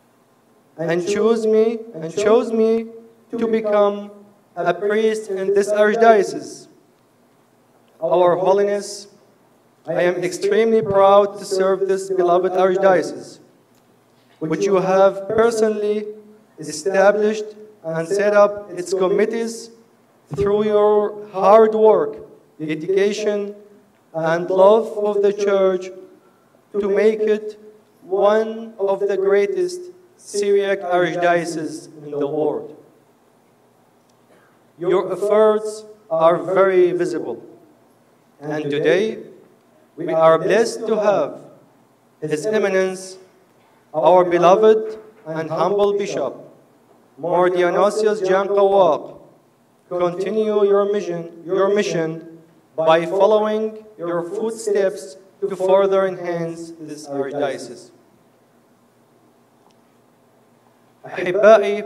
and chose me to become a priest in this archdiocese. Our Holiness, I am extremely proud to serve this beloved archdiocese, which you have personally established and set up its committees through your hard work, dedication, and love of the Church to make it one of the greatest Syriac archdioceses in the world. Your efforts are very visible, and today we are blessed to have His Eminence, our beloved and humble Bishop, Mor Dionysius Jan Qawwaq, continue your mission by following your footsteps to further enhance this archdiocese. أحبائي،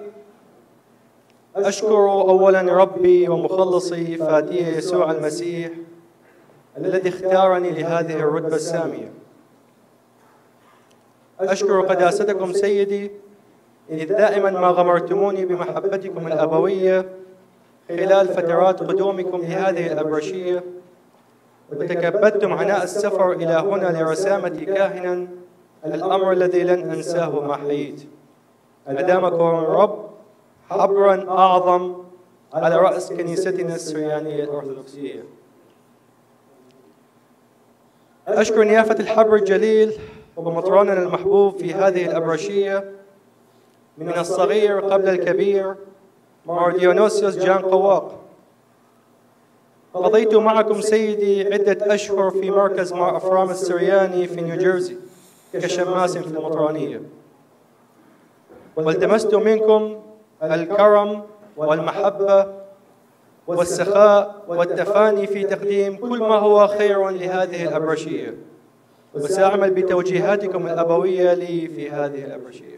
أشكر أولا ربي ومخلصي فادي يسوع المسيح الذي اختارني لهذه الرتبة السامية. أشكر قداستكم سيدي، إذ دائما ما غمرتموني بمحبتكم الأبوية خلال فترات قدومكم لهذه الأبرشية، وتكبدتم عناء السفر إلى هنا لرسامتي كاهنا، الأمر الذي لن أنساه ما حييت. أدامكم الرب حبرا أعظم على رأس كنيستنا السريانية الأرثوذكسية. أشكر نيافة الحبر الجليل ومطراننا المحبوب في هذه الأبرشية من الصغير قبل الكبير، مور ديونيسيوس جان قواق. قضيت معكم سيدي عدة أشهر في مركز مار أفرام السرياني في نيوجيرسي كشماس في المطرانية، والتمست منكم الكرم والمحبة والسخاء والتفاني في تقديم كل ما هو خير لهذه الأبرشية، وسأعمل بتوجيهاتكم الأبوية لي في هذه الأبرشية.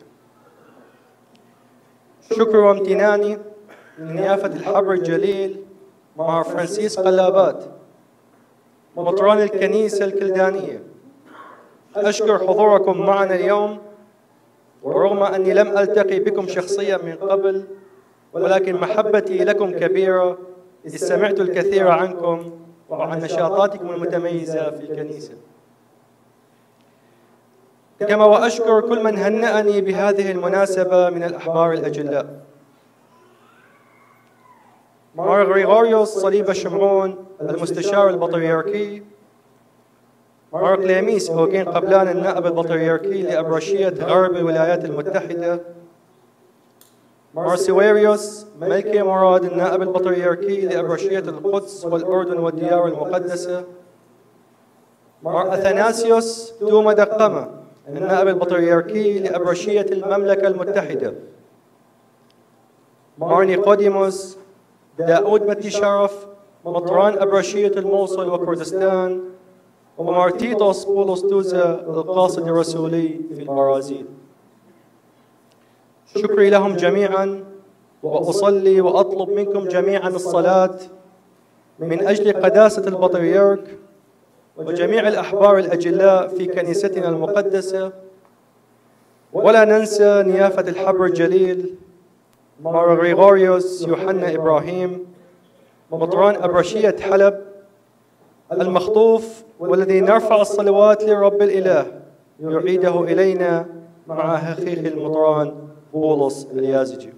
شكر وامتناني لنيافة الحبر الجليل مار فرانسيس قلابات، مطران الكنيسة الكلدانية. أشكر حضوركم معنا اليوم، ورغم أني لم ألتقي بكم شخصيا من قبل، ولكن محبتي لكم كبيرة إذ سمعت الكثير عنكم وعن نشاطاتكم المتميزة في الكنيسة. كما وأشكر كل من هنأني بهذه المناسبة من الأحبار الأجلاء. مار غريغوريوس صليب شمعون المستشار البطريركي، مار كليميس أوغين قبلان النائب البطريركي لأبرشية غرب الولايات المتحدة، مار سويريوس ملكي مراد النائب البطريركي لأبرشية القدس والأردن والديار المقدسة، مار أثناسيوس توما دقمة النائب البطريركي لأبرشية المملكة المتحدة، مار نيقوديموس داود متي شرف مطران أبرشية الموصل وكردستان، ومار تيتوس بولس توزا القاصد الرسولي في البرازيل. شكري لهم جميعا، وأصلي وأطلب منكم جميعا الصلاة من أجل قداسة البطريرك وجميع الأحبار الأجلاء في كنيستنا المقدسة، ولا ننسى نيافة الحبر الجليل مار غريغوريوس يوحنا إبراهيم مطران أبرشية حلب المخطوف، والذي نرفع الصلوات لرب الإله يعيده إلينا مع أخيه المطران بولس اليازجي.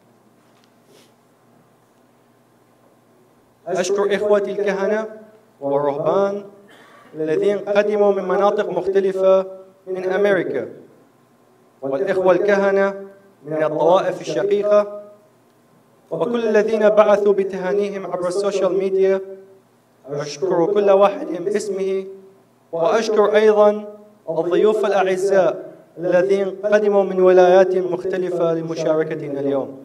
أشكر إخوتي الكهنة والرهبان الذين قدموا من مناطق مختلفة من أمريكا، والإخوة الكهنة من الطوائف الشقيقة، وكل الذين بعثوا بتهانيهم عبر السوشيال ميديا. أشكر كل واحد باسمه، وأشكر أيضا الضيوف الأعزاء الذين قدموا من ولايات مختلفة لمشاركتنا اليوم.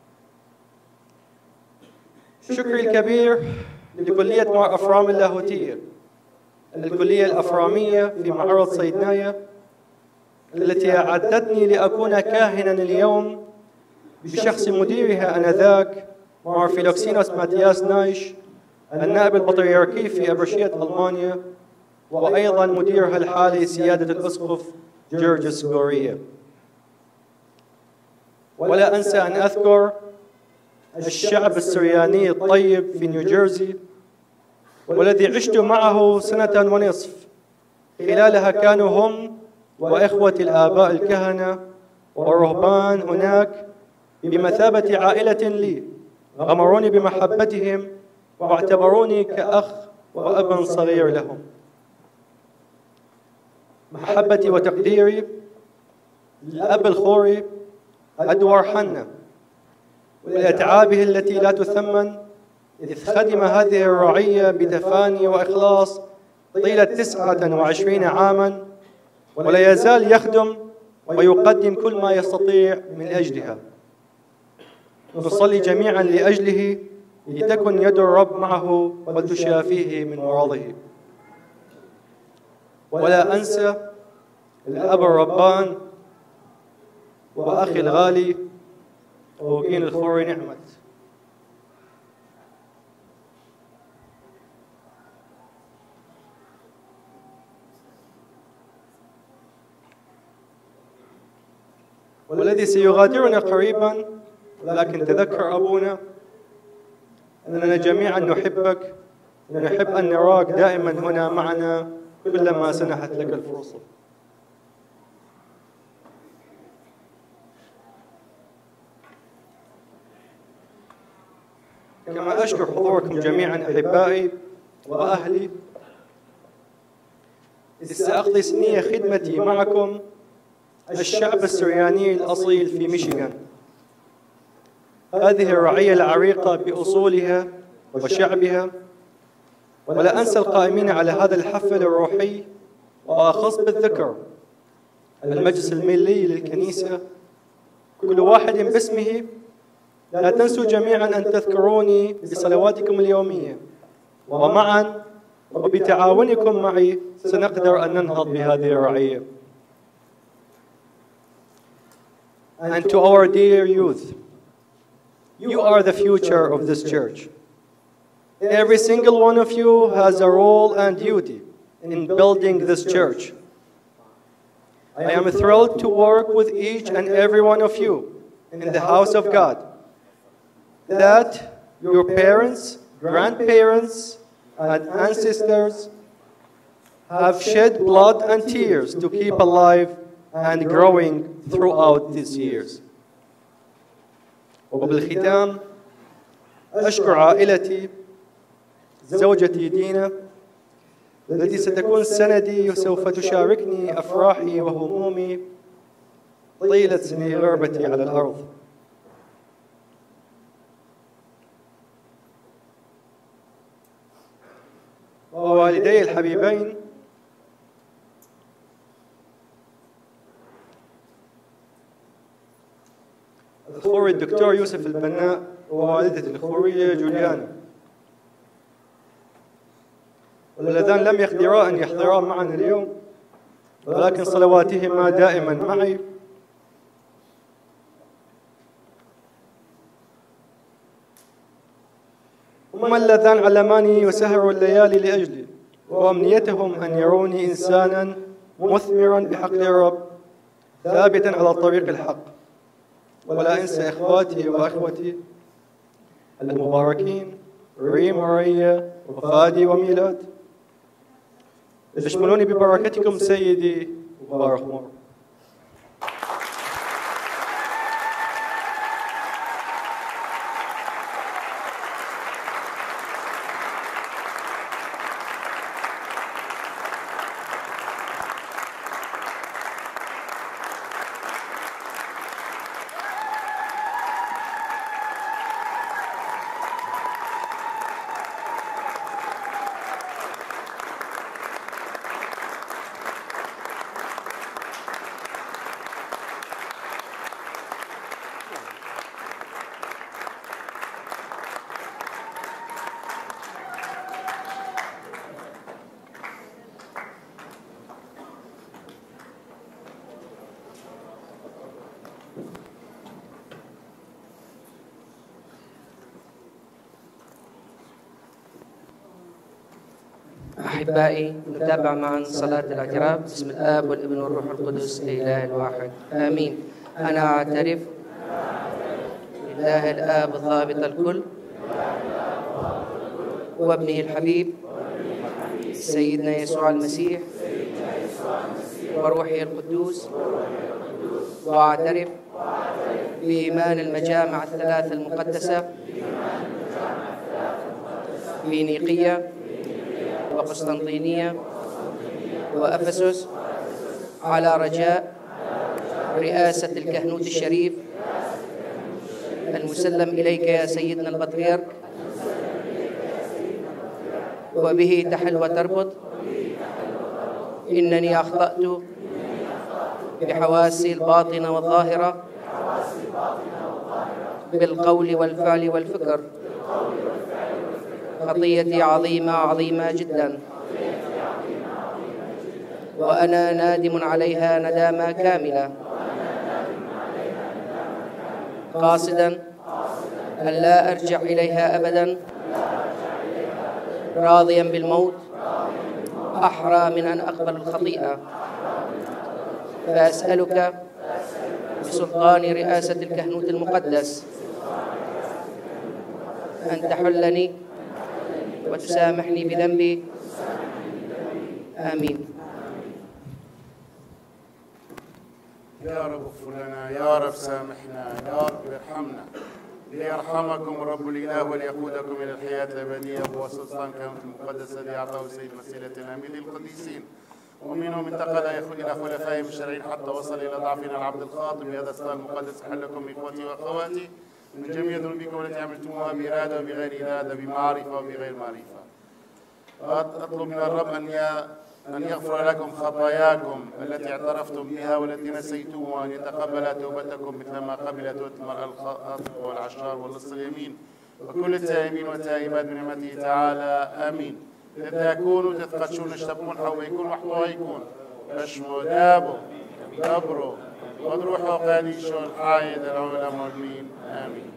شكري الكبير لكلية مار أفرام اللاهوتية، الكلية الأفرامية في معرض صيدنايا، التي أعدتني لأكون كاهنا اليوم بشخص مديرها آنذاك مار فيلوكسينوس ماتياس نايش النائب البطريركي في أبرشية ألمانيا، وأيضا مديرها الحالي سيادة الأسقف جورجس غوريا. ولا أنسى أن أذكر الشعب السرياني الطيب في نيوجيرسي، والذي عشت معه 1.5 سنة. خلالها كانوا هم وإخوة الآباء الكهنة والرهبان هناك بمثابة عائلة لي، غمروني بمحبتهم واعتبروني كأخ وأب صغير لهم. محبتي وتقديري للأب الخوري أدوار حنا ولأتعابه التي لا تثمن، إذ خدم هذه الرعية بتفاني وإخلاص طيلة 29 عاما، ولا يزال يخدم ويقدم كل ما يستطيع من أجلها. نصلي جميعا لأجله لتكن يد الرب معه وتشافيه من مرضه. ولا أنسى الأب الربان وأخي الغالي أوغين الخوري نعمت. والذي سيغادرنا قريبا، لكن تذكر أبونا أننا جميعا نحبك ونحب أن نراك دائما هنا معنا كلما سنحت لك الفرصة. كما أشكر حضوركم جميعا أحبائي وأهلي، إذ سأقضي سنية خدمتي معكم الشعب السرياني الأصيل في ميشيغان، هذه الرعية العريقة بأصولها وشعبها. ولا أنسى القائمين على هذا الحفل الروحي، وأخص بالذكر المجلس الملي للكنيسة، كل واحد باسمه. لا تنسوا جميعا أن تذكروني بصلواتكم اليومية، ومعا وبتعاونكم معي سنقدر أن ننهض بهذه الرعية. And to our dear youth, you are the future of this church. Every single one of you has a role and duty in building this church. I am thrilled to work with each and every one of you in the house of God, that your parents, grandparents, and ancestors have shed blood and tears to keep alive and growing throughout these years. وبالختام أشكر عائلتي، زوجتي دينا التي ستكون سندي وسوف تشاركني أفراحي وهمومي طيلة سني غربتي على الأرض. ووالدي الحبيبين الخوري الدكتور يوسف البناء ووالدتي الخورية جوليانا، واللذان لم يقدرا أن يحضرا معنا اليوم، ولكن صلواتهما دائما معي. هما اللذان علماني وسهروا الليالي لأجلي، وأمنيتهم أن يروني إنسانا مثمرا بحق الرب ثابتا على طريق الحق. ولا أنسى إخواتي وأخوتي المباركين ريم وريا وفادي وميلاد، اشملوني ببركتكم سيدي وبارك مر. أحبائي، نتابع معا صلاة الاعتراف باسم الآب والابن والروح القدس الإله الواحد، آمين. أنا أعترف لله الآب ضابط الكل وابنه الحبيب سيدنا يسوع المسيح وروحه القدوس، وأعترف بإيمان المجامع الثلاث المقدسة في نيقية وقسطنطينية وأفسس على رجاء رئاسة الكهنوت الشريف المسلم إليك يا سيدنا البطريرك، وبه تحل وتربط. إنني أخطأت بحواسي الباطنة والظاهرة بالقول والفعل والفكر، خطيتي عظيمة جدا، وأنا نادم عليها ندامة كاملة، قاصدا أن لا أرجع إليها أبدا، راضيا بالموت أحرى من أن أقبل الخطيئة. فأسألك بسلطان رئاسة الكهنوت المقدس أن تحلني وتسامحني بذنبي. آمين. يا رب اغفر لنا، يا رب سامحنا، يا رب ارحمنا، ليرحمكم رب الإله وليقودكم إلى الحياة الأبدية بواسطة كلمة المقدسة الذي أعطاه السيد مسيلة الأمين للقديسين، ومنهم انتقل إلى خلفائهم الشرعيين حتى وصل إلى ضعفنا العبد الخاطب. بهذا الصلاة المقدس أحلكم إخوتي وأخواتي من جميع ذنوبكم التي عملتموها بإرادة وبغير إرادة، بمعرفة وبغير معرفة. أطلب من الرب أن يغفر لكم خطاياكم التي اعترفتم بها والتي نسيتموها، وأن يتقبل توبتكم مثلما قبل توبة المرأة الخاطئة والعشار واللص اليمين وكل التائبين والتائبات بنعمته تعالى. آمين. تذاكونوا تتقدشون اشتبون حويكون وحويكون اشمو دابو دبرو وضروحوا قاديشو الحايد العلماء المين. آمين.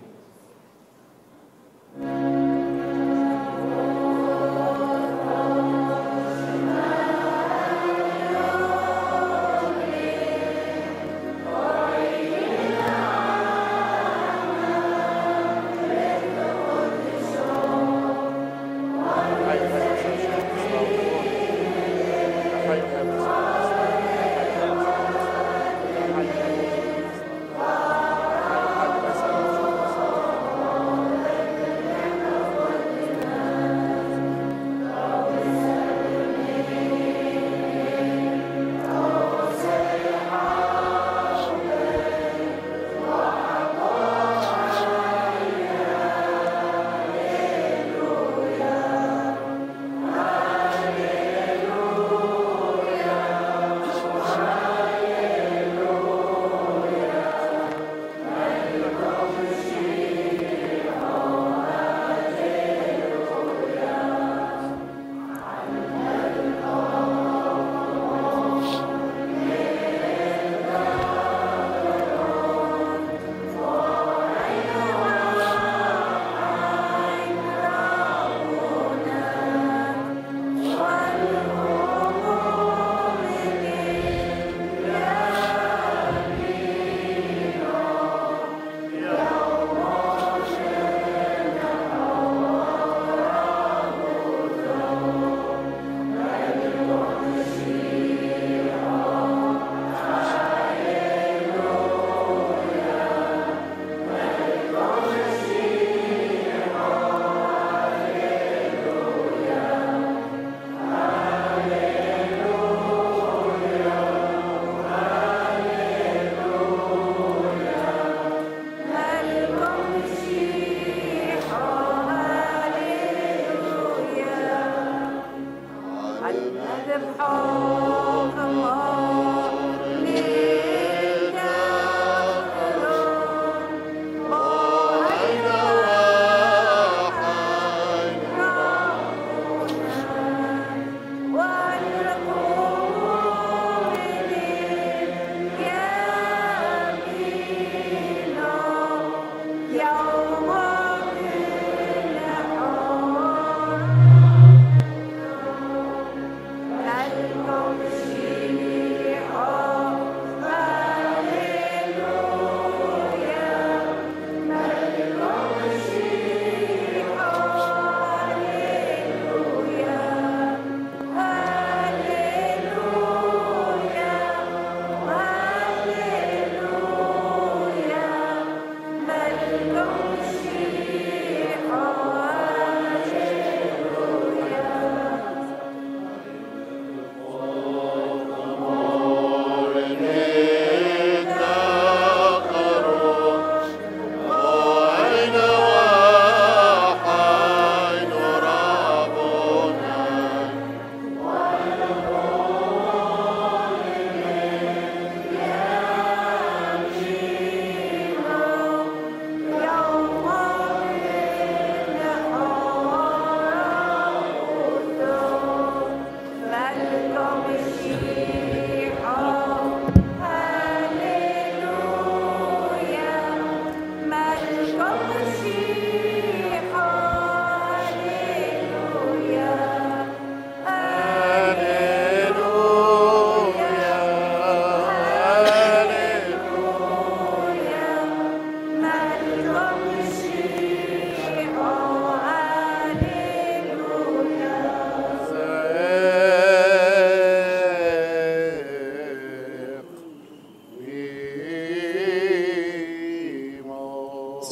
Come,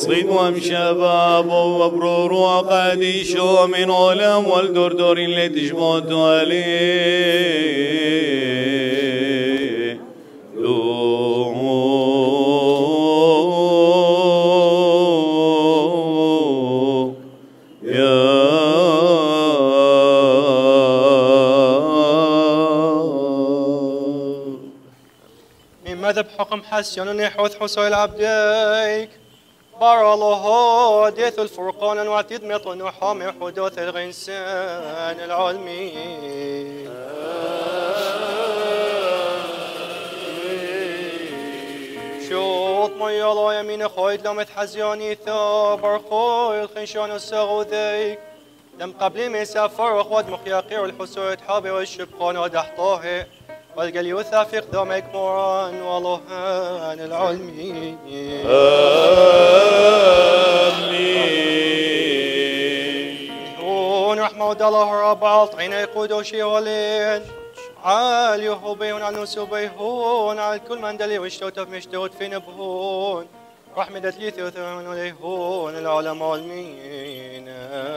صيد شباب وبرور وقديش من علم والدردور اللي تشبط عليه ماذا بحكم حسن يحوث حسين عبديك بار الله ديث الفرقان وعتيد مطن وحامي حدوث الغنسان العلمي شوط مي الله يمين خويد لمت حزياني ثابر خوي الخنشان السغوذيك لم قبل مسافر اخوات مخياقي والحسوت حابي والشبقان ودحطاه والقل يثافق ذومك مران والله العلمي آمين ونرحمة الله رب عطعين قدوشي ولين عالي هبيون عن نسوبيهون على كل من دلي واشتوتف مشتوت في نبهون رحمة دتليث وثمن وليهون العالم والمين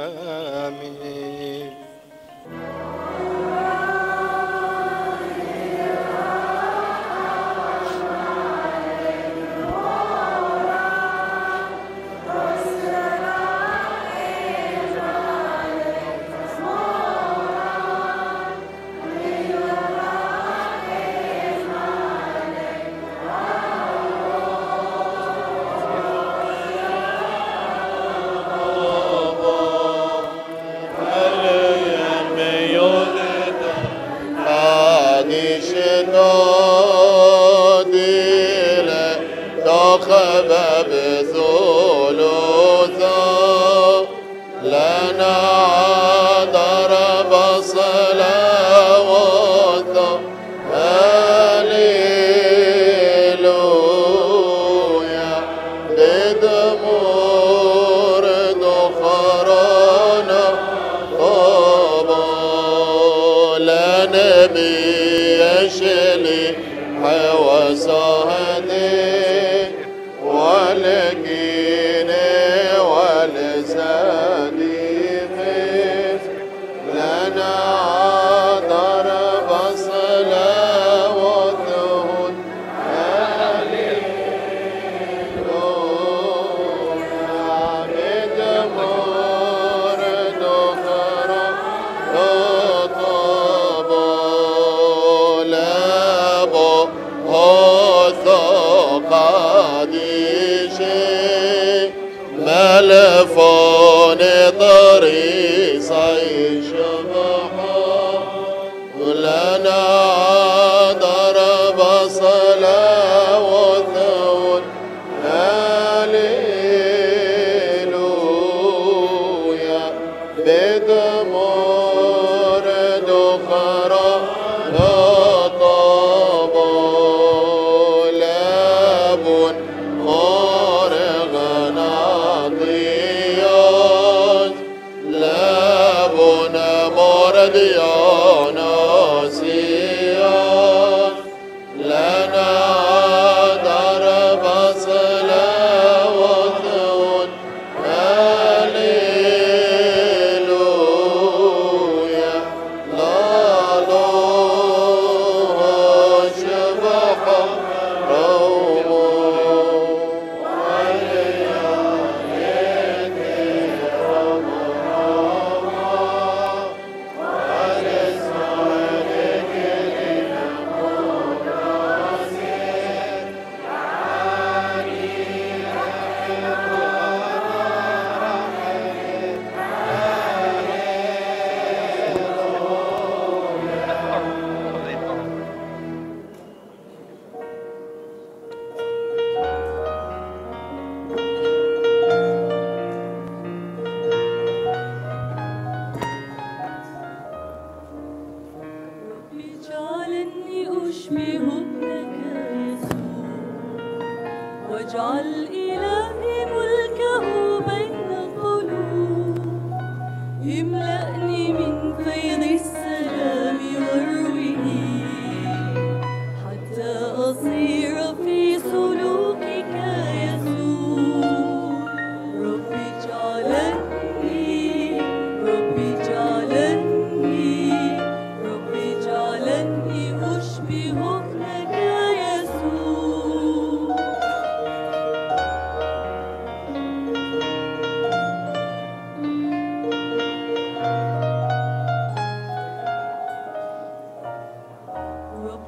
آمين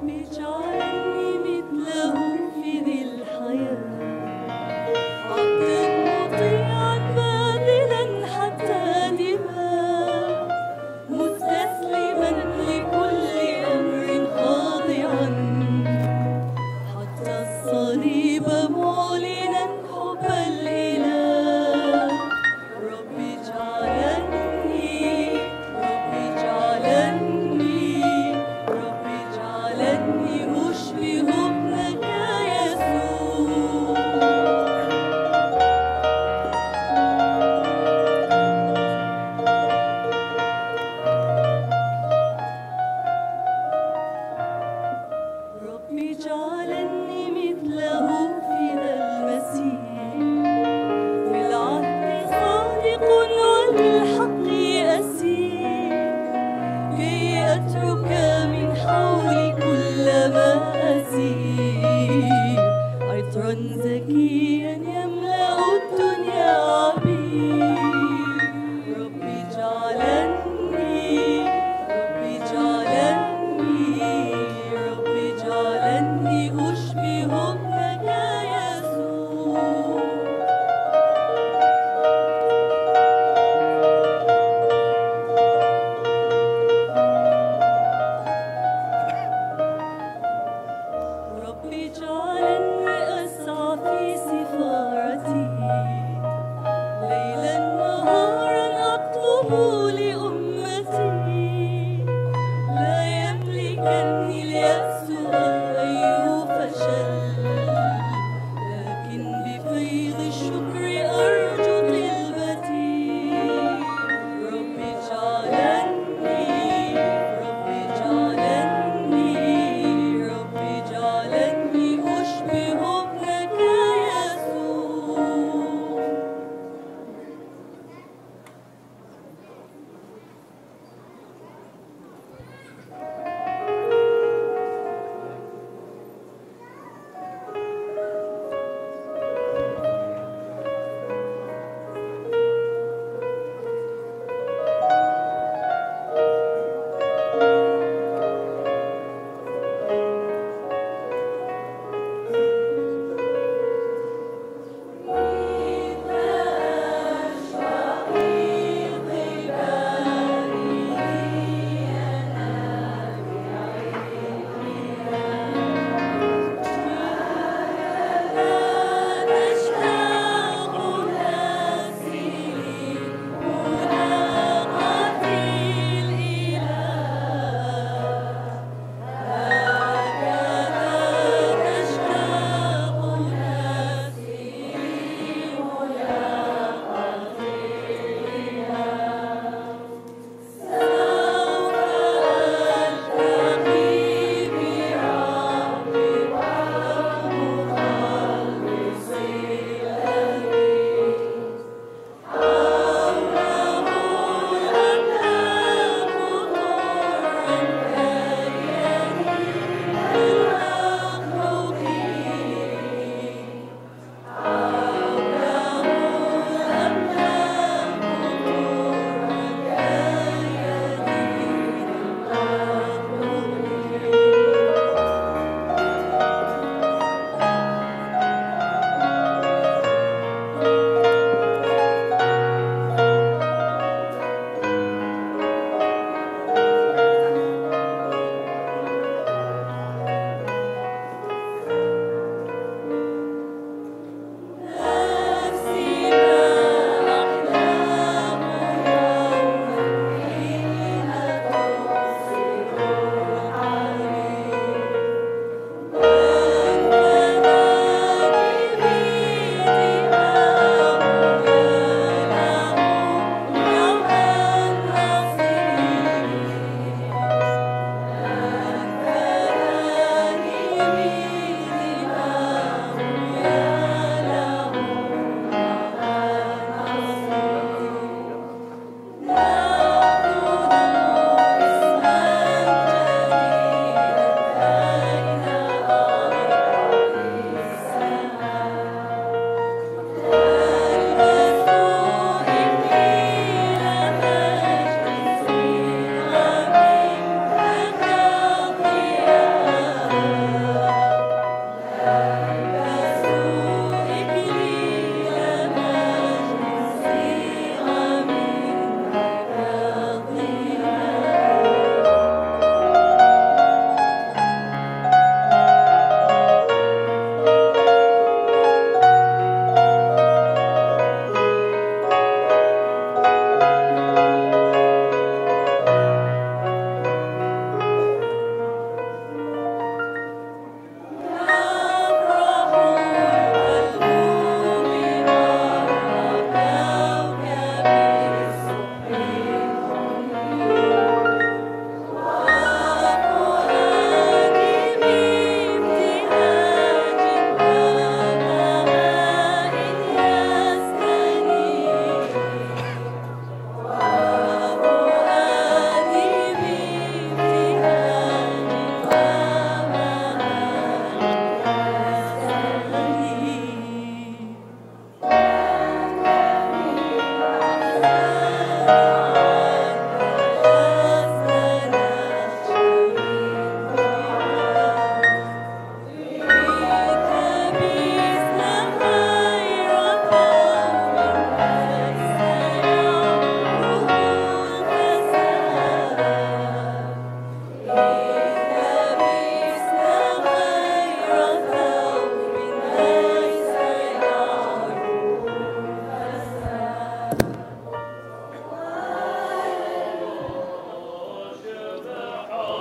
جعلني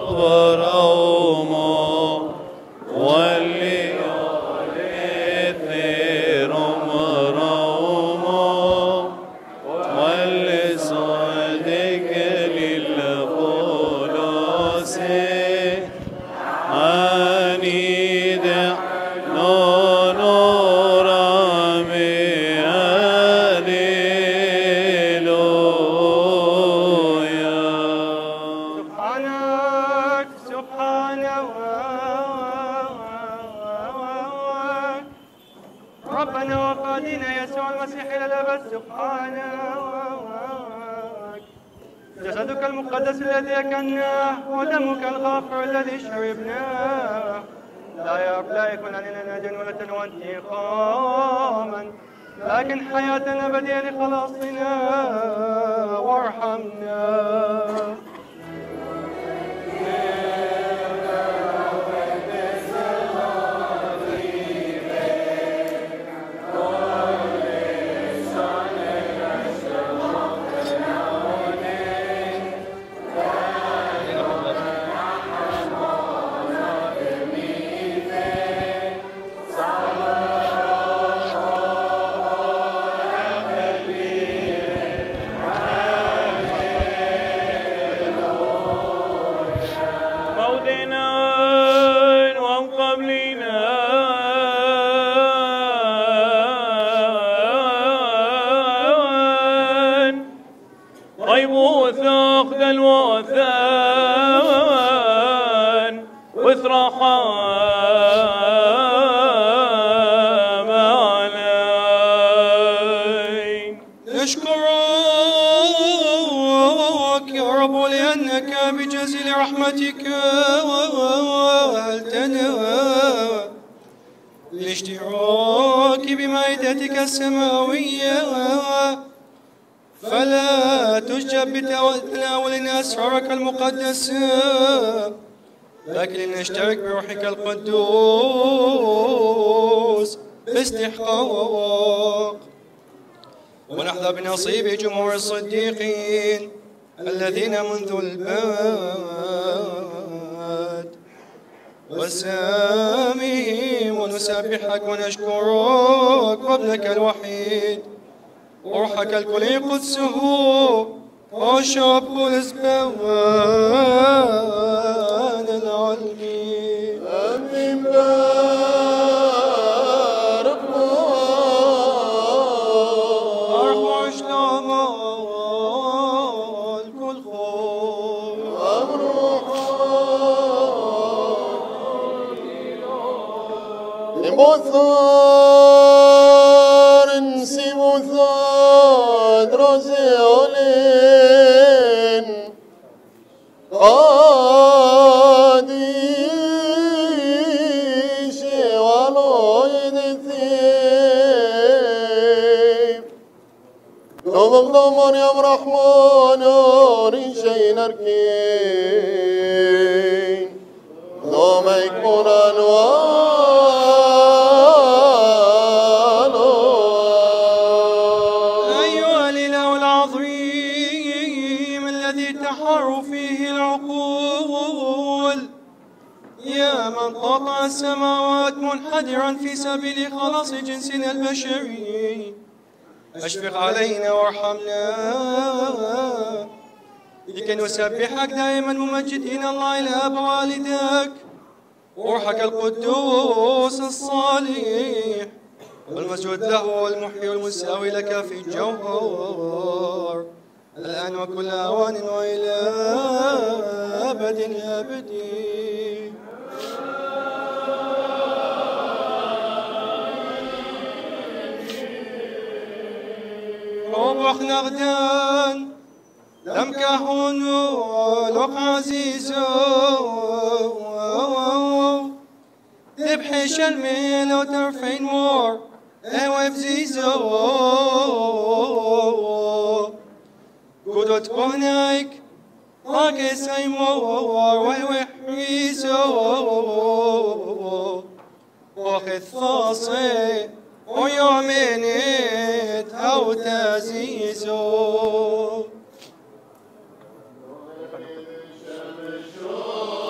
جسدك المقدس الذي أكلناه ودمك الغافر الذي شربناه لا يكون علينا جنونة وانتقاما لكن حياة أبدية لخلاصنا وارحمنا. الاشتراك بمائدتك السماوية فلا تشجب بتناول أسرارك المقدسة لكن نشترك بروحك القدوس باستحقاق ونحظى بنصيب جمهور الصديقين الذين منذ البدء وسامهم ونسبحك ونشكرك وابنك الوحيد وروحك الكلي قدسه وشرب الزبان العلمي آمين. بارك أرحم إسلام الكل خير بثار سبثار رزيولين قاديش ولويد ثيب دوم مريم رحمن ريشين أركين دوم يكون أنوار من قطع السماوات منحدرا في سبيل خلاص جنسنا البشري أشفق علينا وارحمنا لكي نسبحك دائما ممجدين الله الآب والدك وروحك القدوس الصالح والمسجود له والمحيي والمساوي لك في الجوهر الآن وكل أوان وإلى أبد الآبدين. روح نغدان لم كهونو لوق عزيزو تبحش الميل وترفين مور ايوه بزيزو قدوت قونايك طاقي سيمور ويوحيزو واخذ فاصي ويومينت أو تزيزو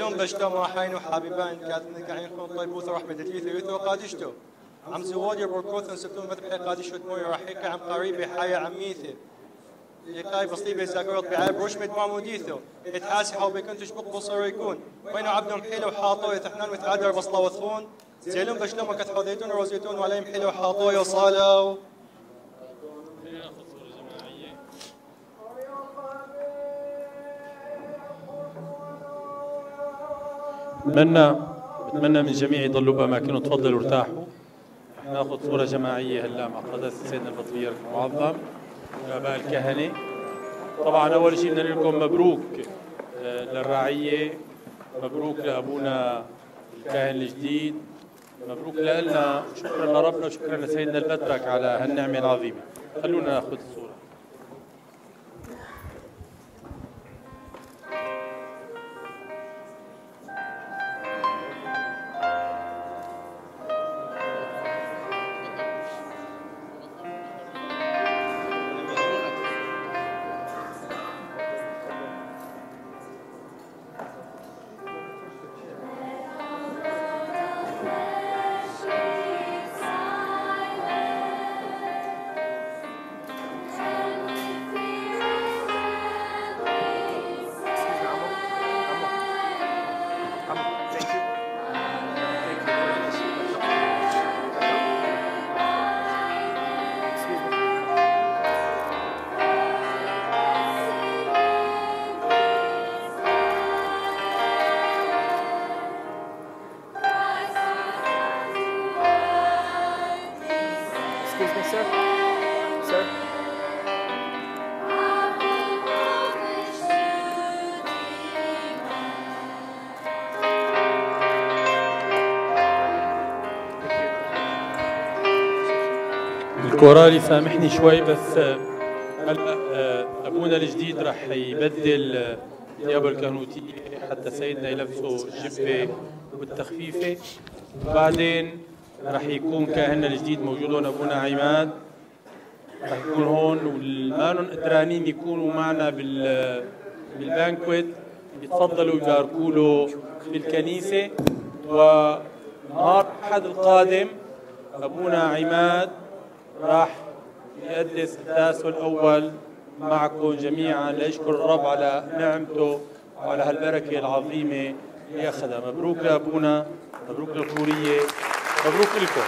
زيلون بشتا ما حين وحبيبان كاتنك عين خون طيبوث ورحمة تليث يوثو قادشتو عم زوادي بركوث سبتون مذبحي قادش وتموي رحيك عم قريبي حيا عميثي يقاي بصيبي زاكروت بعيب رشمة ماموديثو يتحاسي حو بكنتش بقبصر يكون وينو عبدهم حيلو حاطو يتحنان ويتعادر بصلا وثخون زيلون بشتا ما كتحوذيتون وروزيتون وعليهم حيلو حاطو يصالو بتمنى من جميع يضلوا بأماكنهم. تفضلوا ارتاحوا. ناخذ صورة جماعية هلا مع قداسة سيدنا البطريرك المعظم وآباء الكهنة. طبعا أول شيء بدنا نقول لكم مبروك للرعية، مبروك لأبونا الكاهن الجديد، مبروك لنا، شكرا لربنا وشكرا لسيدنا البطرك على هالنعمة العظيمة. خلونا ناخذ الصورة. الكورال يسامحني شوي بس هلا ابونا الجديد رح يبدل ثيابه الكهنوتيه حتى سيدنا يلبسوا الجبه والتخفيفه، وبعدين رح يكون كاهننا الجديد موجود هون ابونا عماد، رح يكون هون والمانن قدرانين يكونوا معنا بالبانكويت يتفضلوا يباركوا له بالكنيسه. ونهار الاحد القادم ابونا عماد راح يقدس قداسه الأول معكم جميعا ليشكر الرب على نعمته وعلى هالبركة العظيمة اللي أخذها. مبروك لأبونا، مبروك للكورية، مبروك لكم.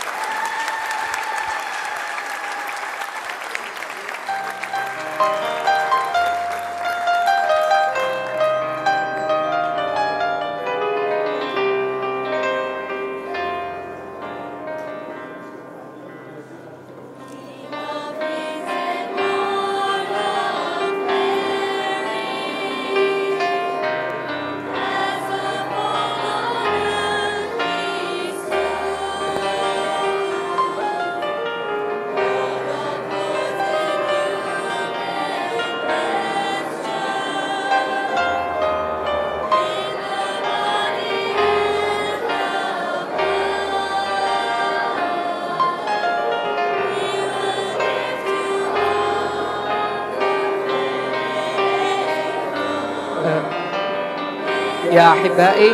يا أحبائي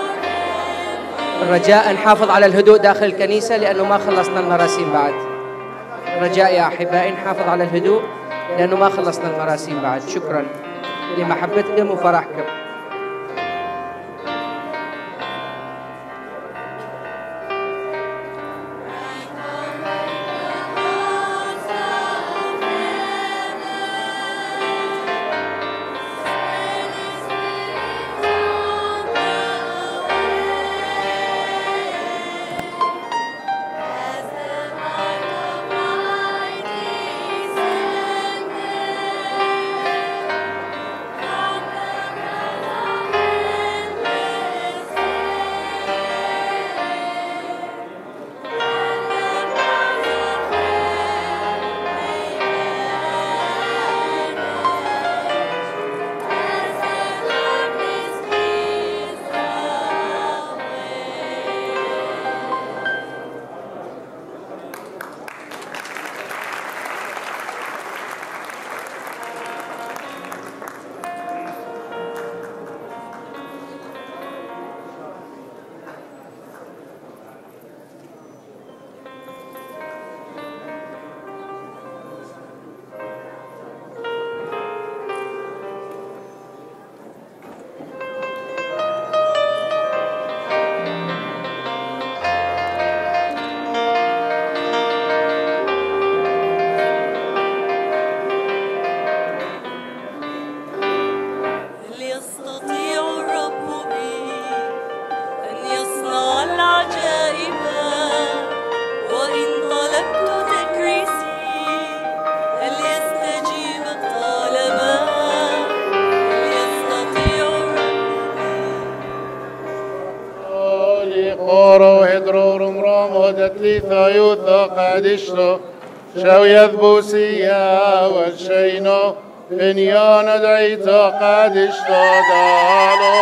رجاء نحافظ على الهدوء داخل الكنيسة لأنه ما خلصنا المراسيم بعد. رجاء يا أحبائي نحافظ على الهدوء لأنه ما خلصنا المراسيم بعد. شكرا لمحبتكم وفرحكم. دتليثا يوثا قادشتو شو يذبوسيا والشينو بنيان دعيتا قادشتو دالو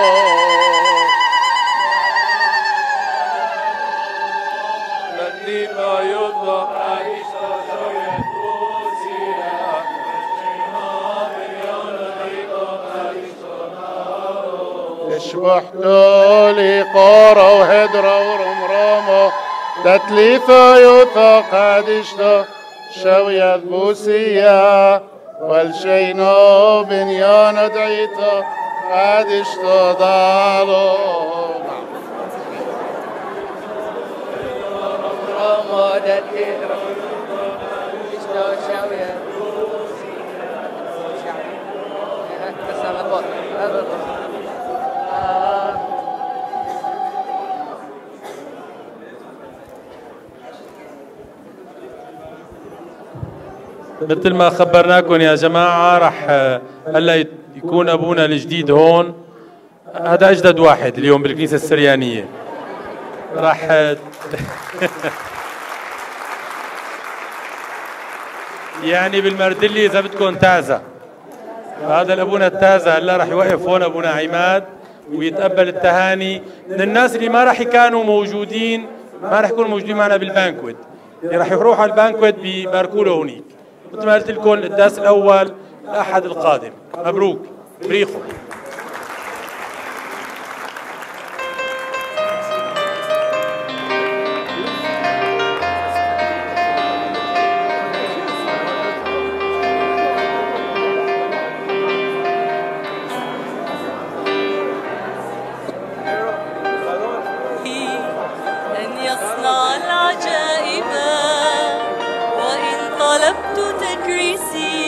دتليثا يوثا قادشتو شو يذبوسيا والشينو بنيان دعيتا قادشتو دالو اشبحتو لي قورا وهدرا ورمرامو تتليفا يوثا قادشتو شو يذبوسيا والشينو بنيان دعيتا قادشتو ضالو مثل ما خبرناكم يا جماعة رح هلا يكون أبونا الجديد هون. هذا أجدد واحد اليوم بالكنيسة السريانية. رح يعني بالمردلي إذا بدكم تازة. هذا الأبونا التازة هلا رح يوقف هون أبونا عماد ويتقبل التهاني من الناس اللي ما رح يكونوا موجودين، ما رح يكونوا موجودين معنا بالبانكويت، اللي رح يروحوا على البانكويت بيباركوا له هونيك. مثل ما قلت لكم القداس الأول الأحد القادم. مبروك بريخو. أن يصنع العجائب وإن طلبت تكريسي